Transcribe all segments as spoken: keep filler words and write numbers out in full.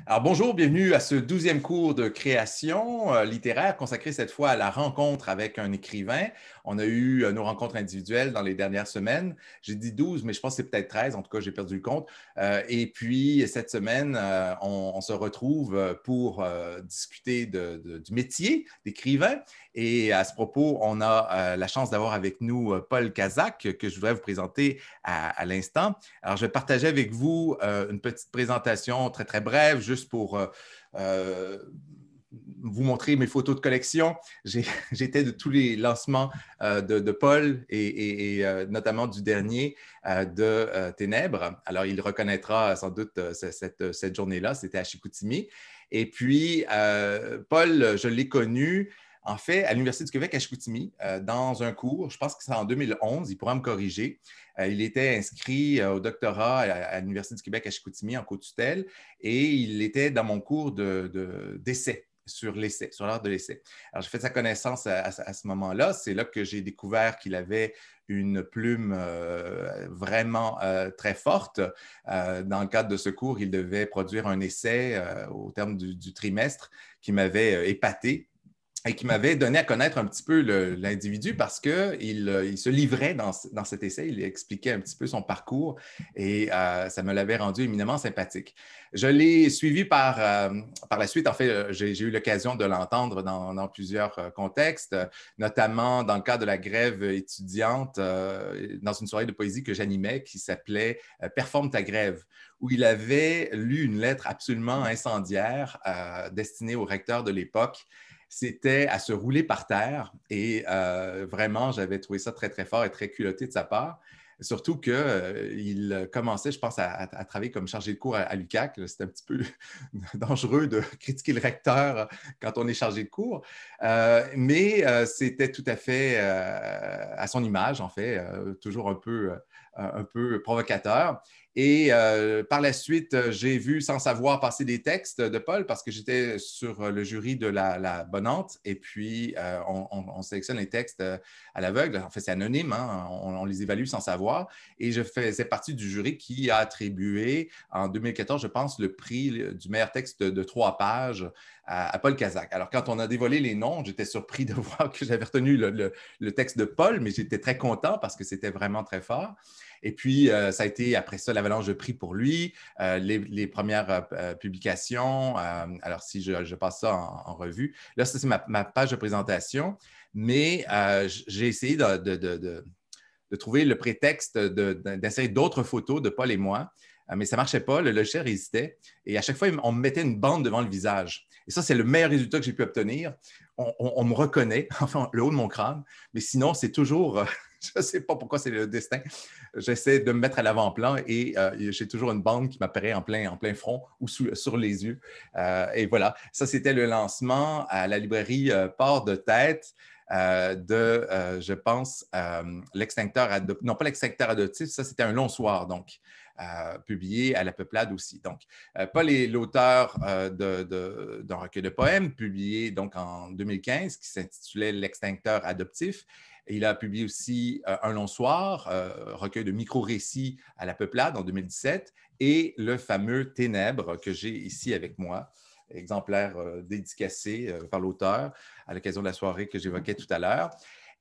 Alors bonjour, bienvenue à ce douzième cours de création euh, littéraire consacré cette fois à la rencontre avec un écrivain. On a eu euh, nos rencontres individuelles dans les dernières semaines. J'ai dit douze, mais je pense que c'est peut-être treize. En tout cas, j'ai perdu le compte. Euh, et puis, cette semaine, euh, on, on se retrouve euh, pour euh, discuter de, de, du métier d'écrivain. Et à ce propos, on a euh, la chance d'avoir avec nous euh, Paul Kazak, que je voudrais vous présenter à, à l'instant. Alors, je vais partager avec vous euh, une petite présentation très, très brève, juste pour euh, euh, vous montrer mes photos de collection. J'étais de tous les lancements euh, de, de, Paul et, et, et euh, notamment du dernier euh, de euh, Ténèbres. Alors, il reconnaîtra sans doute euh, cette, cette journée-là, c'était à Chicoutimi. Et puis, euh, Paul, je l'ai connu en fait, à l'Université du Québec à Chicoutimi, euh, dans un cours, je pense que c'est en deux mille onze, il pourra me corriger. Euh, il était inscrit euh, au doctorat à, à l'Université du Québec à Chicoutimi en co-tutelle et il était dans mon cours de, de, d'essai sur l'essai, sur l'art de l'essai. Alors, j'ai fait sa connaissance à, à, à ce moment-là. C'est là que j'ai découvert qu'il avait une plume euh, vraiment euh, très forte. Euh, dans le cadre de ce cours, il devait produire un essai euh, au terme du, du trimestre qui m'avait euh, épaté et qui m'avait donné à connaître un petit peu l'individu parce qu'il il se livrait dans, dans cet essai, il expliquait un petit peu son parcours et euh, ça me l'avait rendu éminemment sympathique. Je l'ai suivi par, euh, par la suite, en fait, j'ai eu l'occasion de l'entendre dans, dans plusieurs contextes, notamment dans le cadre de la grève étudiante, euh, dans une soirée de poésie que j'animais qui s'appelait euh, « Performe ta grève », où il avait lu une lettre absolument incendiaire euh, destinée au recteur de l'époque. C'était à se rouler par terre et euh, vraiment, j'avais trouvé ça très, très fort et très culotté de sa part. Surtout qu'il euh, commençait, je pense, à, à, à travailler comme chargé de cours à, à l'U Q A C. C'était un petit peu dangereux de critiquer le recteur quand on est chargé de cours. Euh, mais euh, c'était tout à fait euh, à son image, en fait, euh, toujours un peu, euh, un peu provocateur. Et euh, par la suite, j'ai vu sans savoir passer des textes de Paul parce que j'étais sur le jury de la, la Bonnante et puis euh, on, on, on sélectionne les textes à l'aveugle. En fait, c'est anonyme, hein? on, on les évalue sans savoir. Et je faisais partie du jury qui a attribué en deux mille quatorze, je pense, le prix du meilleur texte de, de trois pages à, à Paul Kazak. Alors, quand on a dévoilé les noms, j'étais surpris de voir que j'avais retenu le, le, le texte de Paul, mais j'étais très content parce que c'était vraiment très fort. Et puis, euh, ça a été après ça l'avalanche de prix pour lui, euh, les, les, premières euh, publications. Euh, alors, si je, je passe ça en, en revue, là, ça, c'est ma, ma, page de présentation, mais euh, j'ai essayé de, de, de, de, de trouver le prétexte d'insérer d'autres photos de Paul et moi. Euh, mais ça ne marchait pas, le logiciel résistait. Et à chaque fois, on me mettait une bande devant le visage. Et ça, c'est le meilleur résultat que j'ai pu obtenir. On, on, on me reconnaît, enfin, le haut de mon crâne, mais sinon, c'est toujours... Euh, je ne sais pas pourquoi c'est le destin. J'essaie de me mettre à l'avant-plan et euh, j'ai toujours une bande qui m'apparaît en plein, en plein front ou sous, sur les yeux. Euh, et voilà, ça, c'était le lancement à la librairie euh, Port de Tête euh, de, euh, je pense, euh, l'extincteur adoptif. Non, pas l'extincteur adoptif, ça, c'était un long soir, donc, euh, publié à la Peuplade aussi. Donc, euh, Paul est l'auteur euh, d'un recueil de poèmes publié donc en deux mille quinze qui s'intitulait L'extincteur adoptif. Il a publié aussi euh, Un long soir, euh, recueil de micro-récits à la Peuplade en deux mille dix-sept, et le fameux Ténèbres que j'ai ici avec moi, exemplaire euh, dédicacé euh, par l'auteur à l'occasion de la soirée que j'évoquais tout à l'heure,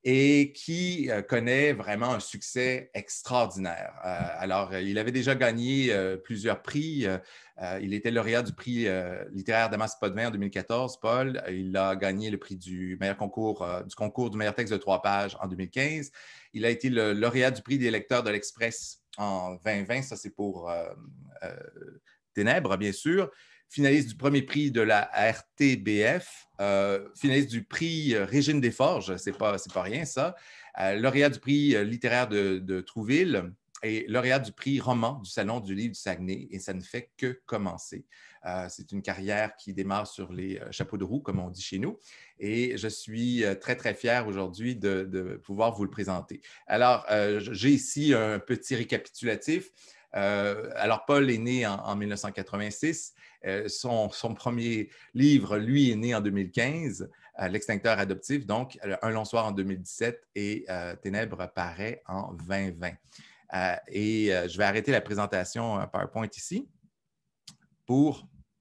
et qui euh, connaît vraiment un succès extraordinaire. Euh, alors, il avait déjà gagné euh, plusieurs prix. Euh, il était lauréat du prix euh, littéraire Damas Potvin en deux mille quatorze, Paul. Il a gagné le prix du meilleur concours, euh, du concours du meilleur texte de trois pages en deux mille quinze. Il a été le lauréat du prix des lecteurs de l'Express en deux mille vingt. Ça, c'est pour euh, euh, Ténèbres, bien sûr. Finaliste du premier prix de la R T B F, euh, finaliste du prix Régine Desforges, c'est pas, c'est pas rien ça, euh, lauréat du prix littéraire de, de Trouville et lauréat du prix roman du Salon du livre du Saguenay, et ça ne fait que commencer. Euh, c'est une carrière qui démarre sur les chapeaux de roue, comme on dit chez nous, et je suis très, très fier aujourd'hui de, de pouvoir vous le présenter. Alors, euh, j'ai ici un petit récapitulatif. Euh, alors, Paul est né en, en mille neuf cent quatre-vingt-six. Euh, son, son premier livre, lui, est né en deux mille quinze, euh, L'extincteur adoptif, donc Un long soir en deux mille dix-sept et euh, Ténèbres paraît en deux mille vingt. Euh, et euh, je vais arrêter la présentation PowerPoint ici pour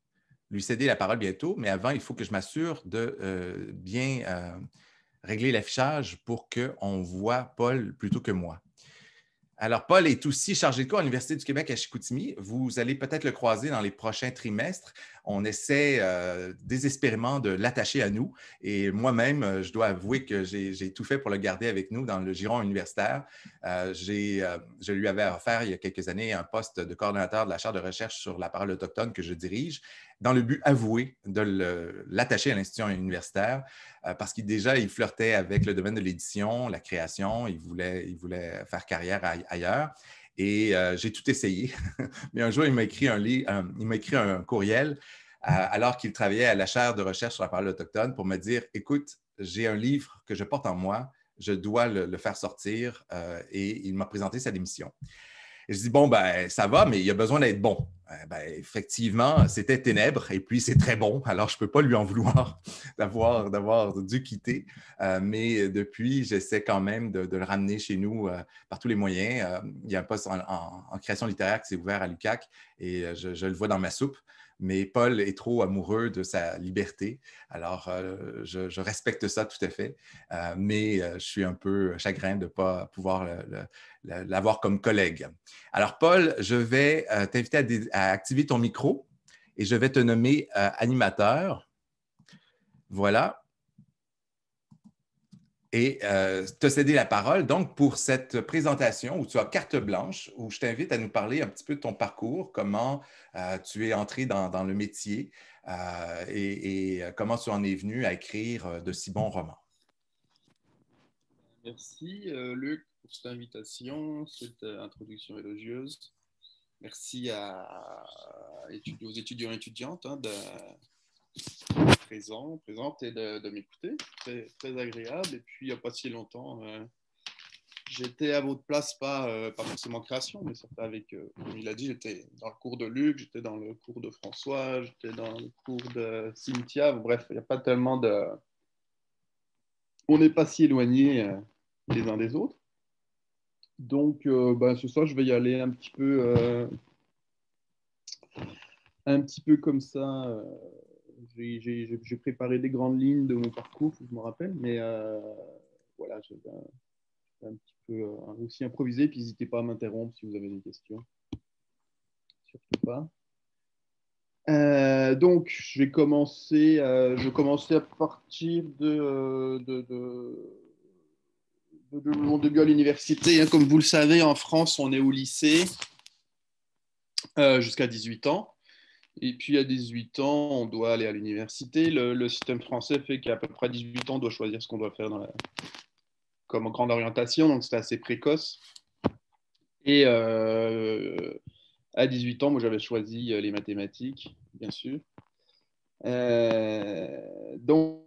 lui céder la parole bientôt, mais avant, il faut que je m'assure de euh, bien euh, régler l'affichage pour qu'on voit Paul plutôt que moi. Alors, Paul est aussi chargé de cours à l'Université du Québec à Chicoutimi. Vous allez peut-être le croiser dans les prochains trimestres. On essaie euh, désespérément de l'attacher à nous. Et moi-même, je dois avouer que j'ai tout fait pour le garder avec nous dans le giron universitaire. Euh, euh, je lui avais offert il y a quelques années un poste de coordonnateur de la chaire de recherche sur la parole autochtone que je dirige, dans le but avoué de l'attacher à l'institution universitaire, euh, parce qu'il déjà, il flirtait avec le domaine de l'édition, la création, il voulait, il voulait faire carrière ailleurs. Et euh, j'ai tout essayé. Mais un jour, il m'a écrit un, un, il m'a écrit un courriel euh, alors qu'il travaillait à la chaire de recherche sur la parole autochtone pour me dire, écoute, j'ai un livre que je porte en moi, je dois le, le faire sortir, euh, et il m'a présenté sa démission. Et je dis, bon, ben, ça va, mais il a besoin d'être bon. Euh, ben, effectivement, c'était ténèbres et puis c'est très bon, alors je ne peux pas lui en vouloir d'avoir, d'avoir dû quitter. Euh, mais depuis, j'essaie quand même de, de le ramener chez nous euh, par tous les moyens. Euh, il y a un poste en, en, en création littéraire qui s'est ouvert à l'U Q A C et je, je le vois dans ma soupe. Mais Paul est trop amoureux de sa liberté. Alors, euh, je, je respecte ça tout à fait. Euh, mais euh, je suis un peu chagrin de ne pas pouvoir l'avoir comme collègue. Alors, Paul, je vais euh, t'inviter à, à activer ton micro et je vais te nommer euh, animateur. Voilà. Et euh, te céder la parole, donc, pour cette présentation où tu as carte blanche, où je t'invite à nous parler un petit peu de ton parcours, comment euh, tu es entré dans, dans le métier euh, et, et comment tu en es venu à écrire de si bons romans. Merci, euh, Luc, pour cette invitation, cette euh, introduction élogieuse. Merci à, à étudiants, aux étudiants et étudiantes hein, de présents, présentes et de, de m'écouter. Très, très agréable. Et puis, il n'y a pas si longtemps, euh, j'étais à votre place, pas, euh, pas forcément création, mais ça fait avec, euh, comme il a dit, j'étais dans le cours de Luc, j'étais dans le cours de François, j'étais dans le cours de Cynthia. Bref, il n'y a pas tellement de... On n'est pas si éloignés euh, les uns des autres. Donc, euh, ben, ce soir, je vais y aller un petit peu, euh, un petit peu comme ça. Euh, j'ai, j'ai, j'ai préparé des grandes lignes de mon parcours, faut que je me rappelle, mais euh, voilà, je vais un, un petit peu euh, aussi improviser. Puis n'hésitez pas à m'interrompre si vous avez des questions. Surtout pas. Euh, donc, je vais commencer, euh, je vais commencer à partir de, de, de, de, de mon début à l'université. Hein. Comme vous le savez, en France, on est au lycée euh, jusqu'à dix-huit ans. Et puis à dix-huit ans, on doit aller à l'université. Le, le système français fait qu'à peu près dix-huit ans, on doit choisir ce qu'on doit faire dans la, comme grande orientation. Donc c'est assez précoce. Et euh, à dix-huit ans, moi j'avais choisi les mathématiques, bien sûr. Euh, donc,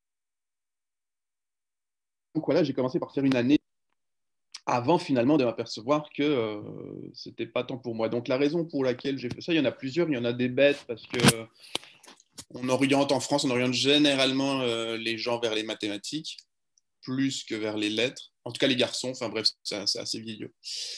donc voilà, j'ai commencé par faire une année avant finalement de m'apercevoir que euh, c'était pas tant pour moi. Donc la raison pour laquelle j'ai fait ça, il y en a plusieurs. Il y en a des bêtes parce que on oriente en France, on oriente généralement euh, les gens vers les mathématiques plus que vers les lettres. En tout cas, les garçons, enfin bref, c'est assez vieillot.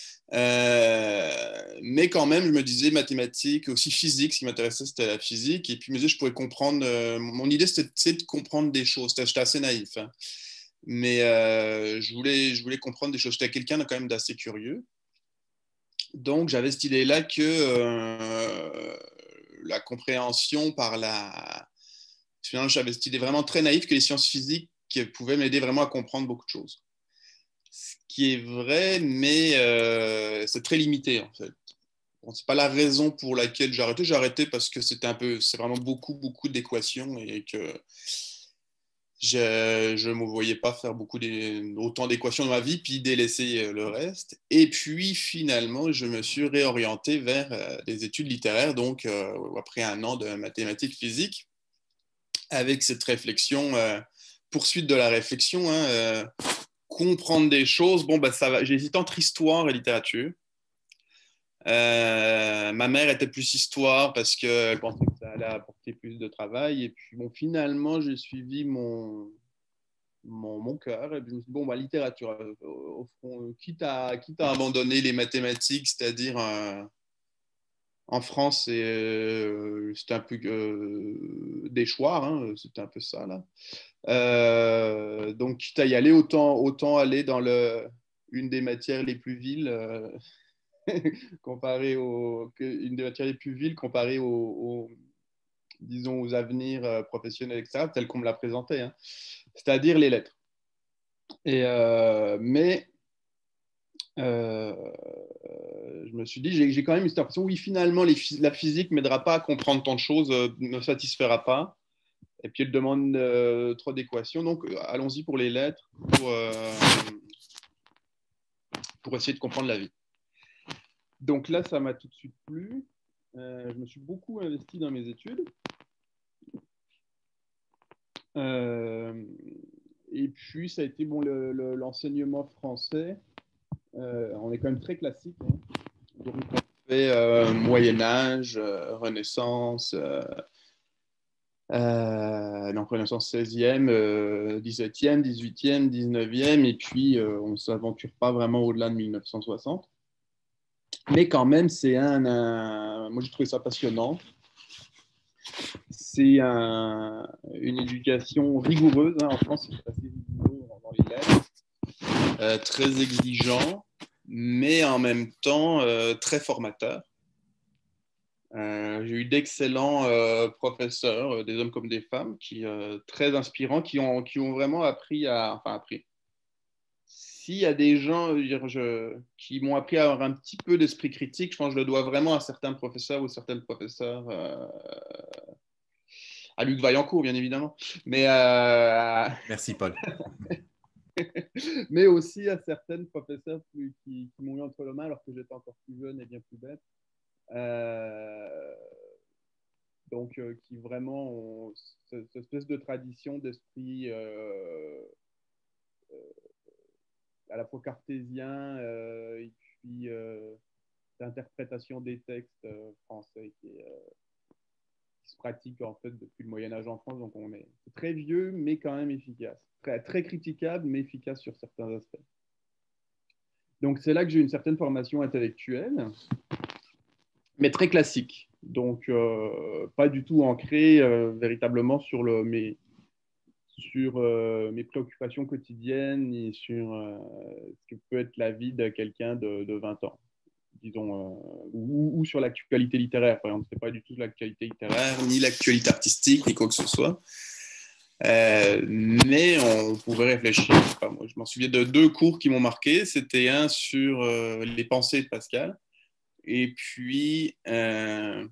Euh, mais quand même, je me disais mathématiques, aussi physique, ce qui m'intéressait, c'était la physique. Et puis, je me disais, je pourrais comprendre. Euh, mon idée, c'était de comprendre des choses. J'étais assez naïf. Hein. Mais euh, je, voulais, je voulais comprendre des choses. J'étais quelqu'un quand même d'assez curieux. Donc, j'avais cette idée-là que euh, la compréhension par la. Finalement, j'avais cette idée vraiment très naïve que les sciences physiques pouvaient m'aider vraiment à comprendre beaucoup de choses. Ce qui est vrai, mais euh, c'est très limité en fait. Bon, c'est pas la raison pour laquelle j'ai arrêté. J'ai arrêté parce que c'était un peu, c'est vraiment beaucoup, beaucoup d'équations et que je ne me voyais pas faire beaucoup des, autant d'équations dans ma vie, puis délaisser le reste. Et puis finalement, je me suis réorienté vers euh, des études littéraires, donc euh, après un an de mathématiques physiques, avec cette réflexion, euh, poursuite de la réflexion, hein, euh, comprendre des choses. Bon, bah, ça va. J'ai hésité entre histoire et littérature. Euh, ma mère était plus histoire parce qu'elle pensait que ça allait apporter plus de travail. Et puis, bon, finalement, j'ai suivi mon, mon, mon cœur. Et puis, je me suis dit, bon, bah, littérature, euh, au fond, quitte à, quitte à abandonner les mathématiques, c'est-à-dire un, En France, c'est euh, c'était un peu euh, déchoir, hein, c'était un peu ça, là. Euh, donc, quitte à y aller, autant, autant aller dans le, une des matières les plus viles, euh, comparé au, que, une des matières les plus viles comparée aux, aux, disons, aux avenirs euh, professionnels, et cetera, tel qu'on me l'a présenté, hein. C'est-à-dire les lettres. Et, euh, mais euh, je me suis dit, j'ai, j'ai quand même eu cette impression, oui, finalement, les, la physique ne m'aidera pas à comprendre tant de choses, euh, ne me satisfera pas. Et puis, elle demande euh, trop d'équations. Donc, euh, allons-y pour les lettres, pour, euh, pour essayer de comprendre la vie. Donc là, ça m'a tout de suite plu. Euh, je me suis beaucoup investi dans mes études. Euh, et puis, ça a été bon, le, le, l'enseignement français. Euh, on est quand même très classique, hein. Donc, on fait euh, Moyen-Âge, euh, Renaissance, euh, euh, donc Renaissance seizième, euh, dix-septième, dix-huitième, dix-neuvième, et puis euh, on ne s'aventure pas vraiment au-delà de mille neuf cent soixante. Mais quand même, c'est un, un... Moi, j'ai trouvé ça passionnant. C'est un, une éducation rigoureuse, hein. En France, c'est assez rigoureux dans les lettres, euh, très exigeant, mais en même temps euh, très formateur. Euh, j'ai eu d'excellents euh, professeurs, euh, des hommes comme des femmes, qui euh, très inspirants, qui ont, qui ont vraiment appris à, enfin appris. S'il y a des gens je, je, qui m'ont appris à avoir un petit peu d'esprit critique, je pense que je le dois vraiment à certains professeurs ou certaines professeurs. Euh, à Luc Vaillancourt, bien évidemment, mais, euh, Merci, Paul. mais aussi à certaines professeurs plus, qui, qui m'ont eu entre les mains alors que j'étais encore plus jeune et bien plus bête. Euh, donc, euh, qui vraiment ont cette espèce de tradition d'esprit euh, euh, à la fois cartésien euh, et puis euh, d'interprétation des textes euh, français qui est, euh, qui se pratique en fait depuis le Moyen-Âge en France. Donc on est très vieux, mais quand même efficace. Très, très critiquable, mais efficace sur certains aspects. Donc c'est là que j'ai une certaine formation intellectuelle, mais très classique. Donc euh, pas du tout ancrée euh, véritablement sur, le, mes, sur euh, mes préoccupations quotidiennes ni sur euh, ce que peut être la vie de quelqu'un de, de vingt ans. Disons, euh, ou, ou sur l'actualité littéraire. Par exemple, ce n'est pas du tout l'actualité littéraire, ni l'actualité artistique, ni quoi que ce soit. Euh, mais on pouvait réfléchir. Enfin, moi, je m'en souviens de deux cours qui m'ont marqué. C'était un sur euh, les pensées de Pascal, et puis, euh,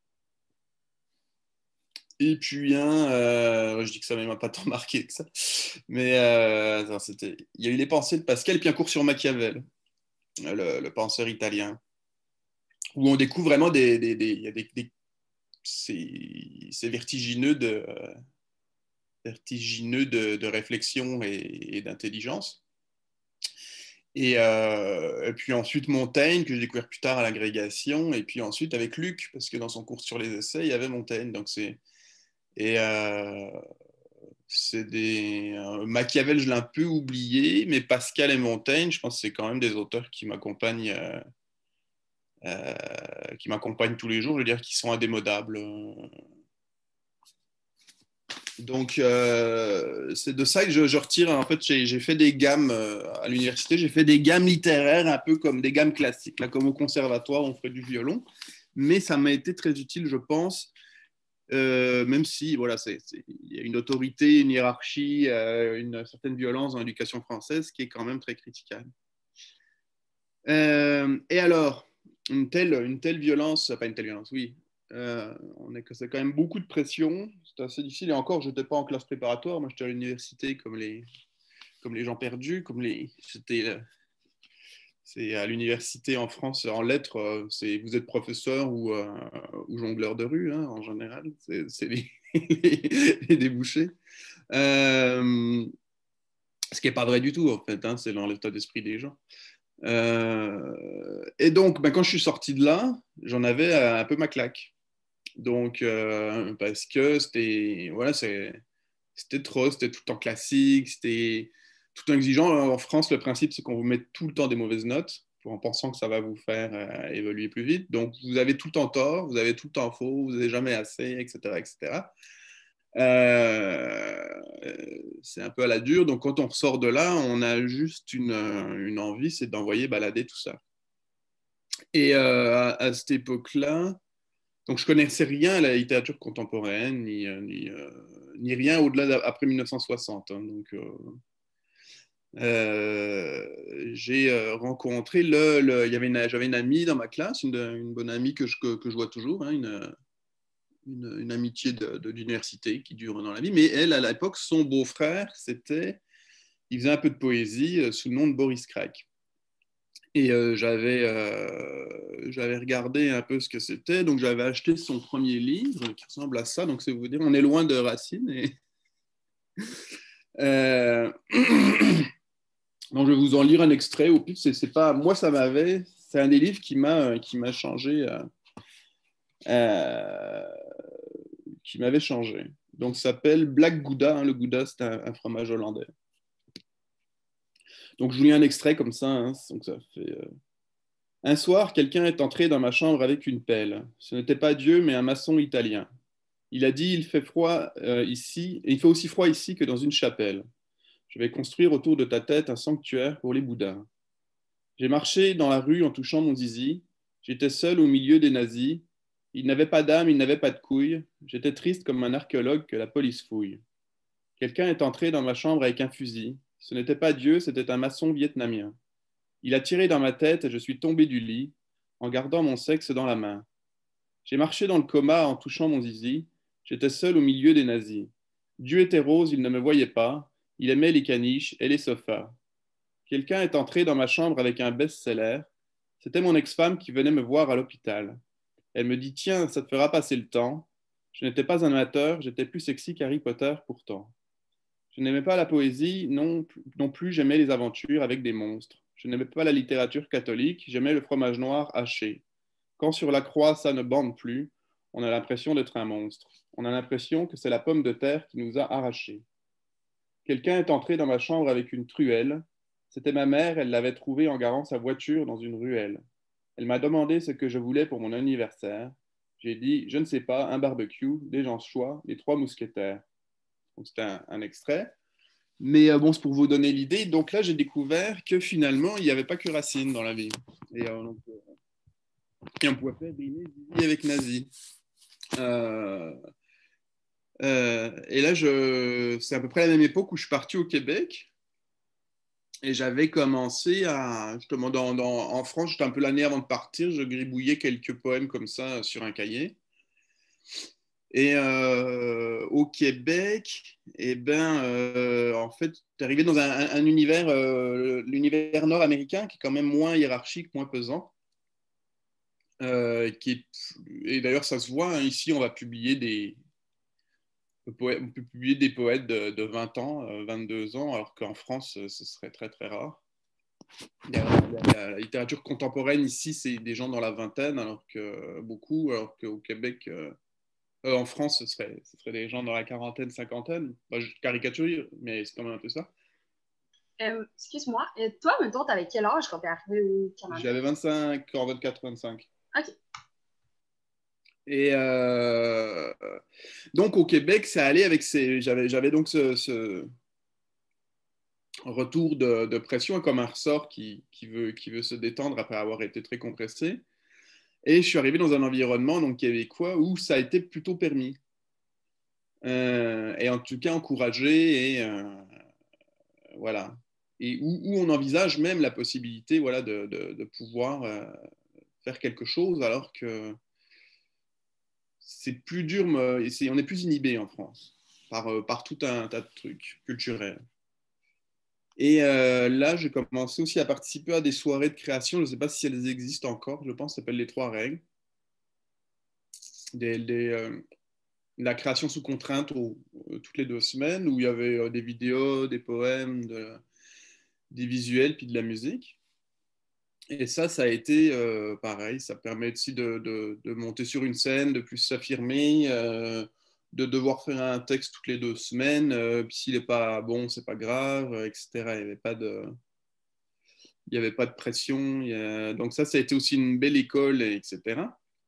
et puis un, euh, je dis que ça ne m'a pas tant marqué que ça, mais euh, attends, c'était, il y a eu les pensées de Pascal, et puis un cours sur Machiavel, le, le penseur italien, où on découvre vraiment des, des, des, il y a des, des c'est, c'est vertigineux de, vertigineux de, de réflexion et, et d'intelligence. Et, euh, et puis ensuite Montaigne, que j'ai découvert plus tard à l'agrégation, et puis ensuite avec Luc, parce que dans son cours sur les essais, il y avait Montaigne. Donc c'est, et euh, c'est des... Euh, Machiavel, je l'ai un peu oublié, mais Pascal et Montaigne, je pense que c'est quand même des auteurs qui m'accompagnent, euh, euh, qui m'accompagnent tous les jours, je veux dire, qui sont indémodables. Donc, euh, c'est de ça que je, je retire. En fait, j'ai, j'ai fait des gammes euh, à l'université, j'ai fait des gammes littéraires un peu comme des gammes classiques. Là, comme au conservatoire, on ferait du violon. Mais ça m'a été très utile, je pense, euh, même si, voilà, c'est, c'est, il y a une autorité, une hiérarchie, euh, une certaine violence dans l'éducation française qui est quand même très critiquable. Euh, et alors, une telle, une telle violence, pas une telle violence, oui, euh, on est que c'est quand même beaucoup de pression, c'est assez difficile. Et encore, je n'étais pas en classe préparatoire, moi j'étais à l'université comme les, comme les gens perdus, comme les, c'était, c'est à l'université en France en lettres, c'est vous êtes professeur ou, euh, ou jongleur de rue, hein, en général, c'est, c'est les, les, les débouchés. Euh, ce qui n'est pas vrai du tout en fait, hein, c'est dans l'état d'esprit des gens. Euh, et donc, ben, quand je suis sorti de là, j'en avais un peu ma claque. Donc, euh, parce que c'était, voilà, c'est, c'était trop, c'était tout le temps classique, c'était tout le temps exigeant. En France, le principe, c'est qu'on vous met tout le temps des mauvaises notes. en pensant que ça va vous faire euh, évoluer plus vite. Donc, vous avez tout le temps tort, vous avez tout le temps faux, vous n'avez jamais assez, et cetera, et cetera. Euh, c'est un peu à la dure. Donc, quand on ressort de là, on a juste une, une envie, c'est d'envoyer balader tout ça. Et euh, à, à cette époque-là, donc je connaissais rien à la littérature contemporaine, ni, ni, euh, ni rien au-delà d'après mille neuf cent soixante. Hein. Donc, euh, euh, j'ai euh, rencontré le, le, il y avait une, j'avais une amie dans ma classe, une, une bonne amie que je, que, que je vois toujours, hein, une, une, une, amitié de, de l'université qui dure dans la vie. Mais elle, à l'époque, son beau-frère, c'était, il faisait un peu de poésie euh, sous le nom de Boris Craik. Et euh, j'avais, euh, j'avais regardé un peu ce que c'était, donc j'avais acheté son premier livre qui ressemble à ça. Donc c'est vous dire, on est loin de Racine. Et... euh... Donc, je vais vous en lire un extrait. Au pire, c'est, c'est pas moi, ça m'avait. C'est un des livres qui m'a qui m'a changé, euh, euh, qui m'avait changé. Donc, ça s'appelle Black Gouda. Hein. Le Gouda, c'est un, un fromage hollandais. Donc, je vous lis un extrait comme ça. Hein. Donc, ça fait. Euh... Un soir, quelqu'un est entré dans ma chambre avec une pelle. Ce n'était pas Dieu, mais un maçon italien. Il a dit, il fait froid euh, ici, et il fait aussi froid ici que dans une chapelle. Je vais construire autour de ta tête un sanctuaire pour les bouddhas. J'ai marché dans la rue en touchant mon zizi. J'étais seul au milieu des nazis. Ils n'avaient pas d'âme, ils n'avaient pas de couilles. J'étais triste comme un archéologue que la police fouille. Quelqu'un est entré dans ma chambre avec un fusil. Ce n'était pas Dieu, c'était un maçon vietnamien. Il a tiré dans ma tête et je suis tombé du lit en gardant mon sexe dans la main. J'ai marché dans le coma en touchant mon zizi. J'étais seul au milieu des nazis. Dieu était rose, il ne me voyait pas. Il aimait les caniches et les sofas. Quelqu'un est entré dans ma chambre avec un best-seller. C'était mon ex-femme qui venait me voir à l'hôpital. Elle me dit, tiens, ça te fera passer le temps. Je n'étais pas un amateur, j'étais plus sexy qu'Harry Potter pourtant. Je n'aimais pas la poésie, non, non plus j'aimais les aventures avec des monstres. Je n'aimais pas la littérature catholique, j'aimais le fromage noir haché. Quand sur la croix ça ne bande plus, on a l'impression d'être un monstre. On a l'impression que c'est la pomme de terre qui nous a arrachés. Quelqu'un est entré dans ma chambre avec une truelle. C'était ma mère, elle l'avait trouvée en garant sa voiture dans une ruelle. Elle m'a demandé ce que je voulais pour mon anniversaire. J'ai dit, je ne sais pas, un barbecue, des gens choix, les trois mousquetaires. Donc c'était un, un extrait. Mais euh, bon, c'est pour vous donner l'idée. Donc là, j'ai découvert que finalement, il n'y avait pas que Racine dans la vie. Et, euh, donc, euh, et on pouvait faire dîner Zizi avec Nazi. Euh, euh, et là, je, c'est à peu près la même époque où je suis parti au Québec. Et j'avais commencé à, justement, dans, dans, en France, j'étais un peu l'année avant de partir, je gribouillais quelques poèmes comme ça sur un cahier. Et euh, au Québec, eh ben, euh, en fait, tu es arrivé dans un, un univers, euh, l'univers nord-américain qui est quand même moins hiérarchique, moins pesant. Euh, qui est, et d'ailleurs, ça se voit, hein, ici, on va publier des, on peut publier des poètes de, de vingt ans, euh, vingt-deux ans, alors qu'en France, ce serait très, très rare. La, la, la littérature contemporaine ici, c'est des gens dans la vingtaine, alors que beaucoup, alors qu'au Québec, euh, euh, en France, ce serait, ce serait des gens dans la quarantaine, cinquantaine. Bah, je caricature, mais c'est quand même un peu ça. Euh, excuse-moi, et toi, mettons, t'avais quel âge quand t'es arrivé au Canada? J'avais vingt-cinq, vingt-quatre, vingt-cinq. OK. Et euh, donc au Québec, ça allait avec ces. J'avais, j'avais donc ce, ce retour de, de pression comme un ressort qui, qui, veut, qui veut se détendre après avoir été très compressé. Et je suis arrivé dans un environnement donc, québécois où ça a été plutôt permis. Euh, et en tout cas encouragé. Et euh, voilà. Et où, où, on envisage même la possibilité voilà, de, de, de pouvoir euh, faire quelque chose alors que c'est plus dur, mais c'est, on est plus inhibé en France par, par tout un tas de trucs culturels. Et euh, là, j'ai commencé aussi à participer à des soirées de création. Je ne sais pas si elles existent encore. Je pense que ça s'appelle les Trois Règles. Des, des, euh, la création sous contrainte au, euh, toutes les deux semaines, où il y avait euh, des vidéos, des poèmes, de, des visuels, puis de la musique. Et ça, ça a été euh, pareil. Ça permet aussi de, de, de monter sur une scène, de plus s'affirmer, euh, de devoir faire un texte toutes les deux semaines. Euh, puis s'il n'est pas bon, c'est pas grave, et cetera. Il n'y avait pas de... il n'y avait pas de pression. Il y a... Donc ça, ça a été aussi une belle école, et etc.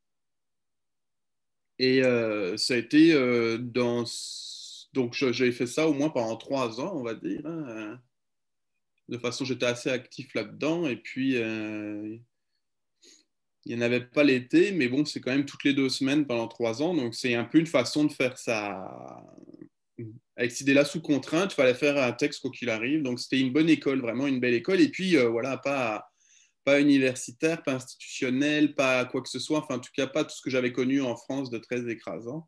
Et euh, ça a été euh, dans... Donc j'ai fait ça au moins pendant trois ans, on va dire. Hein. De toute façon, j'étais assez actif là-dedans. Et puis, euh, il n'y en avait pas l'été, mais bon, c'est quand même toutes les deux semaines pendant trois ans. Donc c'est un peu une façon de faire ça. Avec cette idée-là, sous contrainte, il fallait faire un texte quoi qu'il arrive. Donc c'était une bonne école, vraiment une belle école. Et puis, euh, voilà, pas... pas universitaire, pas institutionnel, pas quoi que ce soit, enfin en tout cas pas tout ce que j'avais connu en France de très écrasant,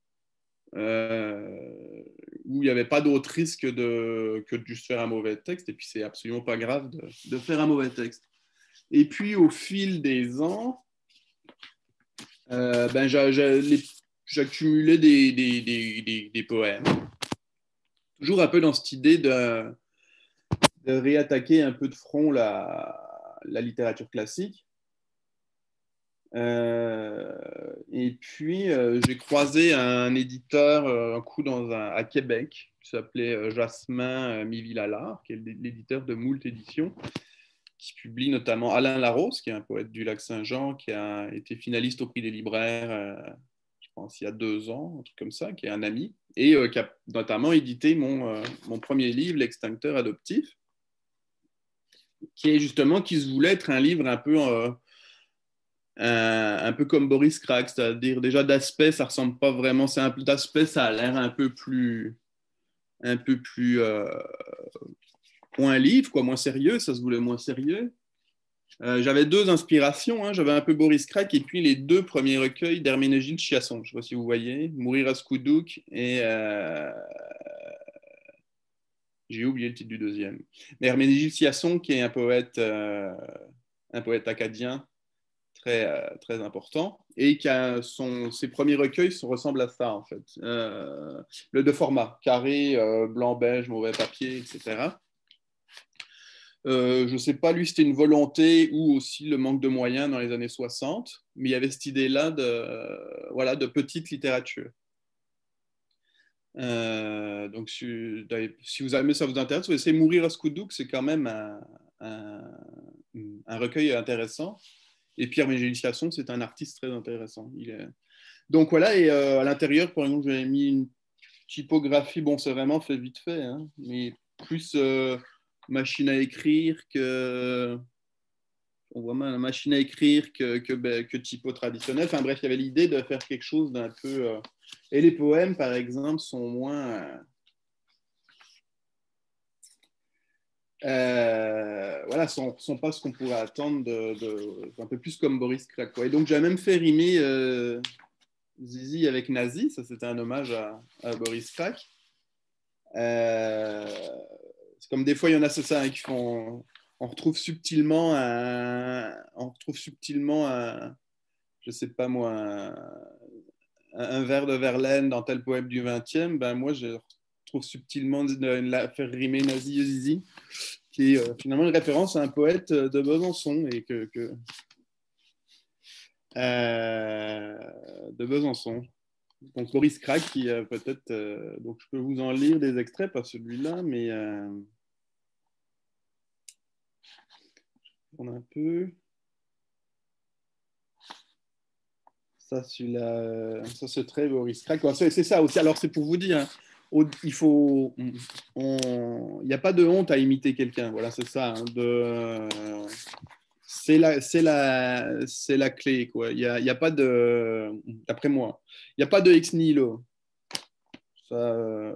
euh, où il n'y avait pas d'autre risque de, que de juste faire un mauvais texte, et puis c'est absolument pas grave de, de faire un mauvais texte. Et puis au fil des ans, euh, ben, j'accumulais des, des, des, des, des poèmes, toujours un peu dans cette idée de, de réattaquer un peu de front la, la littérature classique. Euh, et puis, euh, j'ai croisé un éditeur euh, un coup dans un, à Québec qui s'appelait euh, Jasmin euh, Miville-Allard, qui est l'éditeur de moult éditions, qui publie notamment Alain Larose, qui est un poète du Lac-Saint-Jean, qui a été finaliste au prix des libraires, euh, je pense, il y a deux ans, un truc comme ça, qui est un ami, et euh, qui a notamment édité mon, euh, mon premier livre, L'Extincteur adoptif, qui est justement, qui se voulait être un livre un peu... Euh, Un, un peu comme Boris Crack, c'est-à-dire déjà d'aspect, ça ressemble pas vraiment, c'est un peu d'aspect, ça a l'air un peu plus, un peu plus euh, moins livre, quoi, moins sérieux, ça se voulait moins sérieux. Euh, j'avais deux inspirations, hein, j'avais un peu Boris Crack et puis les deux premiers recueils d'Herménégilde Chiasson, je ne sais pas si vous voyez, Mourir à Skoudouk et euh, j'ai oublié le titre du deuxième. Mais Herménégilde Chiasson, qui est un poète, euh, un poète acadien, très, euh, très important, et qui a son, ses premiers recueils se ressemblent à ça, en fait. Euh, le de format, carré, euh, blanc, beige, mauvais papier, et cetera. Euh, je ne sais pas, lui, c'était une volonté ou aussi le manque de moyens dans les années soixante, mais il y avait cette idée-là de, euh, voilà, de petite littérature. Euh, donc, si, si vous avez, ça vous intéresse, vous essayez Mourir à Skoudouk, c'est quand même un, un, un recueil intéressant. Et Pierre Mégélis-Chiasson, c'est un artiste très intéressant. Il est... Donc voilà, et euh, à l'intérieur, par exemple, j'avais mis une typographie, bon, c'est vraiment fait vite fait, hein, mais plus euh, machine à écrire que. On voit mal, machine à écrire que, que, que typo traditionnel. Enfin bref, il y avait l'idée de faire quelque chose d'un peu. Euh... Et les poèmes, par exemple, sont moins. Euh... Euh, voilà, sont, sont pas ce qu'on pourrait attendre de, de, un peu plus comme Boris Crack. Et donc, j'ai même fait rimer euh, Zizi avec Nazi, ça c'était un hommage à, à Boris Crack. Euh, c'est comme des fois, il y en a, c'est ça, hein, qui font. On retrouve subtilement un. On retrouve subtilement un. Je sais pas moi, un, un vers de Verlaine dans tel poème du vingtième. Ben moi, je retrouve subtilement de, de, de faire rimer Nazi et Zizi, qui est euh, finalement une référence à un poète de Besançon et que, que euh, de Besançon. Donc Boris Crack qui euh, peut-être euh, donc je peux vous en lire des extraits, pas celui-là, mais euh, on a un peu ça, celui-là, ça c'est très Boris Crack. C'est, c'est ça aussi. Alors c'est pour vous dire. Hein, il faut, il n'y a pas de honte à imiter quelqu'un. Voilà, c'est ça. Hein, de, euh, c'est la, c'est la, c'est la clé, quoi. Il n'y a, il y a pas de, d'après moi, il n'y a pas de ex nihilo. Ça, euh,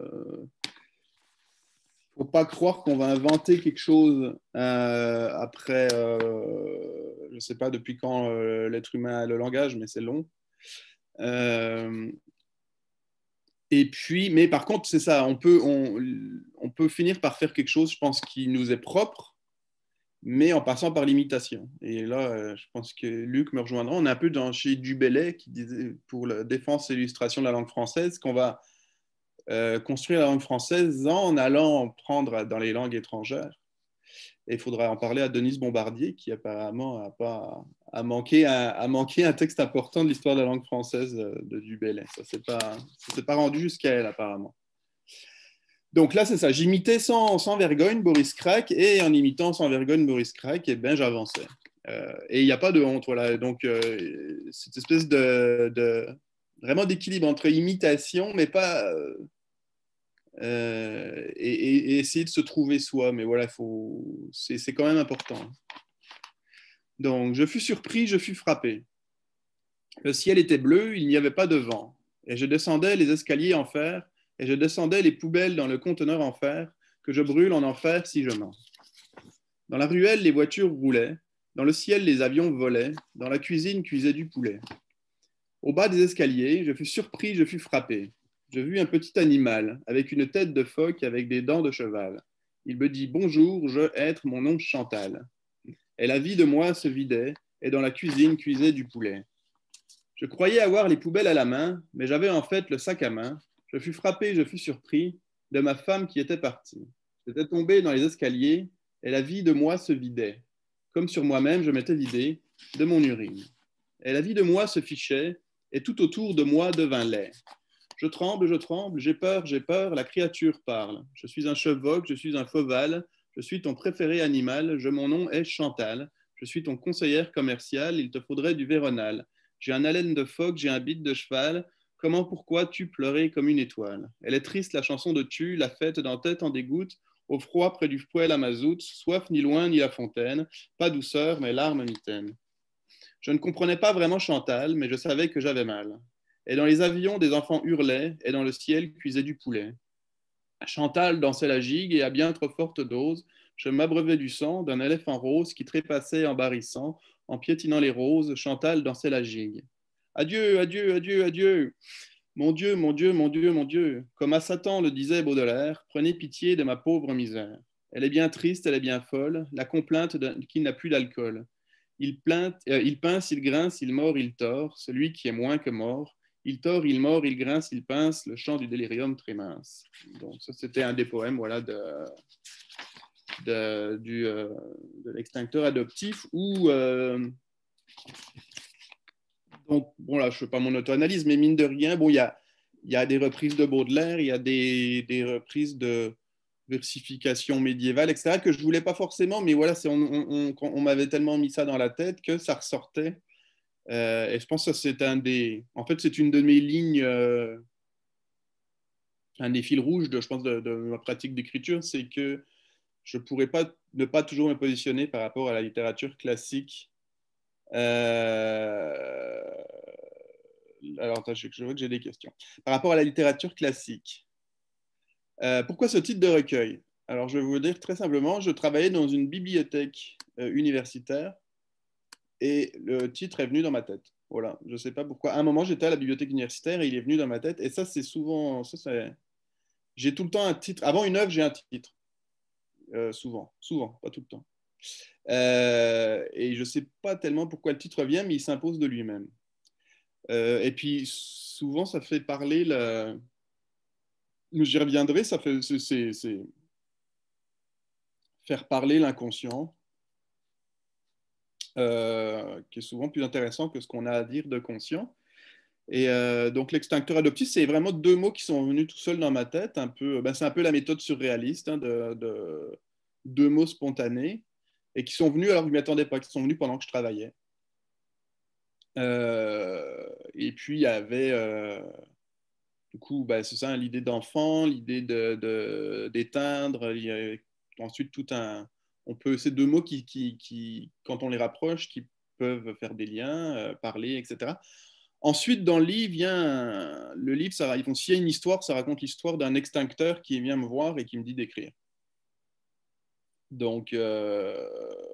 faut pas croire qu'on va inventer quelque chose euh, après, euh, je sais pas depuis quand euh, l'être humain a le langage, mais c'est long. Euh, Et puis, mais par contre, c'est ça, on peut, on, on peut finir par faire quelque chose, je pense, qui nous est propre, mais en passant par l'imitation. Et là, euh, je pense que Luc me rejoindra. On est un peu dans chez Dubélé, qui disait, pour la défense et l'illustration de la langue française, qu'on va euh, construire la langue française en allant prendre dans les langues étrangères. Et il faudra en parler à Denise Bombardier, qui apparemment a, pas, a, manqué, un, a manqué un texte important de l'histoire de la langue française de Dubélé. Ça ne s'est pas, pas rendu jusqu'à elle, apparemment. Donc là, c'est ça. J'imitais sans, sans vergogne Boris Crack et en imitant sans vergogne Boris Crack, eh ben, j'avançais. Euh, et il n'y a pas de honte. Voilà. Donc, euh, cette espèce de, de vraiment d'équilibre entre imitation, mais pas. Euh, et, et, et essayer de se trouver soi. Mais voilà, faut, c'est, c'est quand même important. Donc, je fus surpris, je fus frappé. Le ciel était bleu, il n'y avait pas de vent. Et je descendais les escaliers en fer, et je descendais les poubelles dans le conteneur en fer, que je brûle en enfer si je mens. Dans la ruelle, les voitures roulaient, dans le ciel, les avions volaient, dans la cuisine cuisait du poulet. Au bas des escaliers, je fus surpris, je fus frappé. Je vis un petit animal, avec une tête de phoque, avec des dents de cheval. Il me dit « Bonjour, je être, mon nom Chantal ». Et la vie de moi se vidait, et dans la cuisine cuisait du poulet. Je croyais avoir les poubelles à la main, mais j'avais en fait le sac à main. Je fus frappé, je fus surpris de ma femme qui était partie. J'étais tombé dans les escaliers, et la vie de moi se vidait. Comme sur moi-même, je m'étais vidé de mon urine. Et la vie de moi se fichait, et tout autour de moi devint laid. Je tremble, je tremble, j'ai peur, j'ai peur, la créature parle. Je suis un chevauque, je suis un fauval, je suis ton préféré animal, je, mon nom est Chantal, je suis ton conseillère commerciale, il te faudrait du Véronal. J'ai un haleine de phoque, j'ai un bite de cheval, comment, pourquoi tu pleurais comme une étoile? Elle est triste, la chanson de tu, la fête dans tête en dégoûte, au froid près du poêle à mazout, soif ni loin ni la fontaine, pas douceur, mais larmes mitaines. Je ne comprenais pas vraiment Chantal, mais je savais que j'avais mal. Et dans les avions, des enfants hurlaient, et dans le ciel cuisait du poulet. Chantal dansait la gigue, et à bien trop forte dose, je m'abreuvais du sang d'un éléphant rose qui trépassait en barrissant, en piétinant les roses, Chantal dansait la gigue. Adieu, adieu, adieu, adieu. Mon Dieu, mon Dieu, mon Dieu, mon Dieu. Comme à Satan le disait Baudelaire, prenez pitié de ma pauvre misère. Elle est bien triste, elle est bien folle, la complainte qui n'a plus d'alcool. Il, plaint, euh, il pince, il grince, il mord, il tord, celui qui est moins que mort. Il tord, il mord, il grince, il pince, le chant du délirium très mince. Donc ça, c'était un des poèmes, voilà, de, de, du, euh, de l'extincteur adoptif où, euh, donc, bon là, je ne fais pas mon auto-analyse, mais mine de rien, bon, il y a, y a des reprises de Baudelaire, il y a des, des reprises de versification médiévale, et cetera, que je ne voulais pas forcément, mais voilà, c'est, on, on, on, on m'avait tellement mis ça dans la tête que ça ressortait. Euh, et je pense que c'est un des... En fait, c'est une de mes lignes, euh, un des fils rouges, de, je pense, de, de ma pratique d'écriture, c'est que je ne pourrais pas ne pas toujours me positionner par rapport à la littérature classique. Euh... Alors, attends, je, je vois que j'ai des questions. Par rapport à la littérature classique, euh, pourquoi ce titre de recueil? Alors, je vais vous le dire très simplement, je travaillais dans une bibliothèque euh, universitaire et le titre est venu dans ma tête. Voilà, je ne sais pas pourquoi. À un moment, j'étais à la bibliothèque universitaire et il est venu dans ma tête. Et ça, c'est souvent... Ça, c'est... J'ai tout le temps un titre. Avant une œuvre, j'ai un titre. Euh, souvent, souvent, pas tout le temps. Euh, et je ne sais pas tellement pourquoi le titre vient, mais il s'impose de lui-même. Euh, et puis, souvent, ça fait parler la... J'y reviendrai, ça fait... C'est, c'est, c'est... faire parler l'inconscient, euh, qui est souvent plus intéressant que ce qu'on a à dire de conscient. Et euh, donc, l'extincteur adoptif, c'est vraiment deux mots qui sont venus tout seuls dans ma tête. Un peu, ben, c'est un peu la méthode surréaliste, hein, de, de deux mots spontanés, et qui sont venus alors que je ne m'y attendais pas, qui sont venus pendant que je travaillais. Euh, et puis, il y avait, euh, du coup, ben, c'est ça, l'idée d'enfant, l'idée de, de, d'éteindre. Il y a ensuite tout un... On peut, ces deux mots qui, qui, qui, quand on les rapproche, qui peuvent faire des liens, euh, parler, et cetera. Ensuite, dans le livre, vient, le livre, ça, s'il y a une histoire, ça raconte l'histoire d'un extincteur qui vient me voir et qui me dit d'écrire. Donc, euh,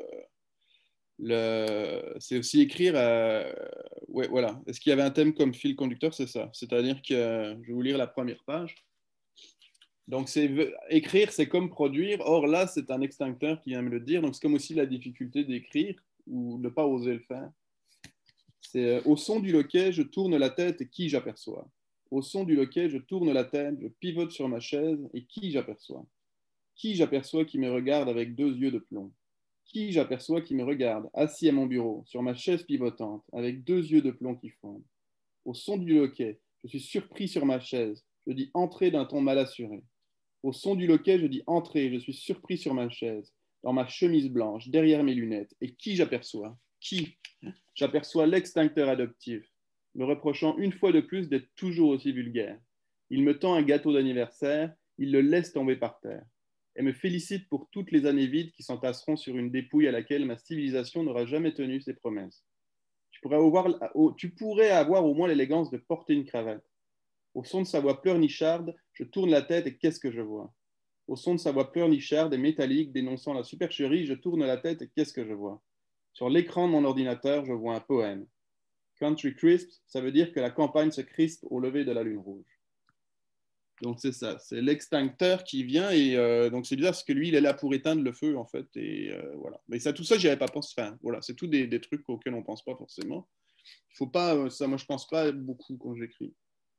le, c'est aussi écrire. Euh, ouais, voilà. Est-ce qu'il y avait un thème comme fil conducteur? C'est ça. C'est-à-dire que euh, je vais vous lire la première page. Donc, c'est, écrire, c'est comme produire. Or, là, c'est un extincteur qui vient me le dire. Donc, c'est comme aussi la difficulté d'écrire ou de ne pas oser le faire. C'est euh, au son du loquet, je tourne la tête et qui j'aperçois? Au son du loquet, je tourne la tête, je pivote sur ma chaise et qui j'aperçois? Qui j'aperçois qui me regarde avec deux yeux de plomb? Qui j'aperçois qui me regarde, assis à mon bureau, sur ma chaise pivotante, avec deux yeux de plomb qui fondent? Au son du loquet, je suis surpris sur ma chaise, je dis entrer d'un ton mal assuré. Au son du loquet, je dis « Entrez », je suis surpris sur ma chaise, dans ma chemise blanche, derrière mes lunettes. Et qui j'aperçois? Qui? J'aperçois l'extincteur adoptif, me reprochant une fois de plus d'être toujours aussi vulgaire. Il me tend un gâteau d'anniversaire, il le laisse tomber par terre, et me félicite pour toutes les années vides qui s'entasseront sur une dépouille à laquelle ma civilisation n'aura jamais tenu ses promesses. Tu pourrais avoir, tu pourrais avoir au moins l'élégance de porter une cravate. Au son de sa voix pleurnicharde, je tourne la tête et qu'est-ce que je vois? Au son de sa voix pleurnicharde et métallique dénonçant la supercherie, je tourne la tête et qu'est-ce que je vois? Sur l'écran de mon ordinateur, je vois un poème. Country Crisp, ça veut dire que la campagne se crispe au lever de la lune rouge. Donc c'est ça, c'est l'extincteur qui vient et euh, donc c'est bizarre parce que lui il est là pour éteindre le feu en fait et euh, voilà. Mais ça, tout ça j'y avais pas pensé. Enfin voilà, c'est tout des, des trucs auxquels on pense pas forcément. Il faut pas ça, moi je pense pas beaucoup quand j'écris.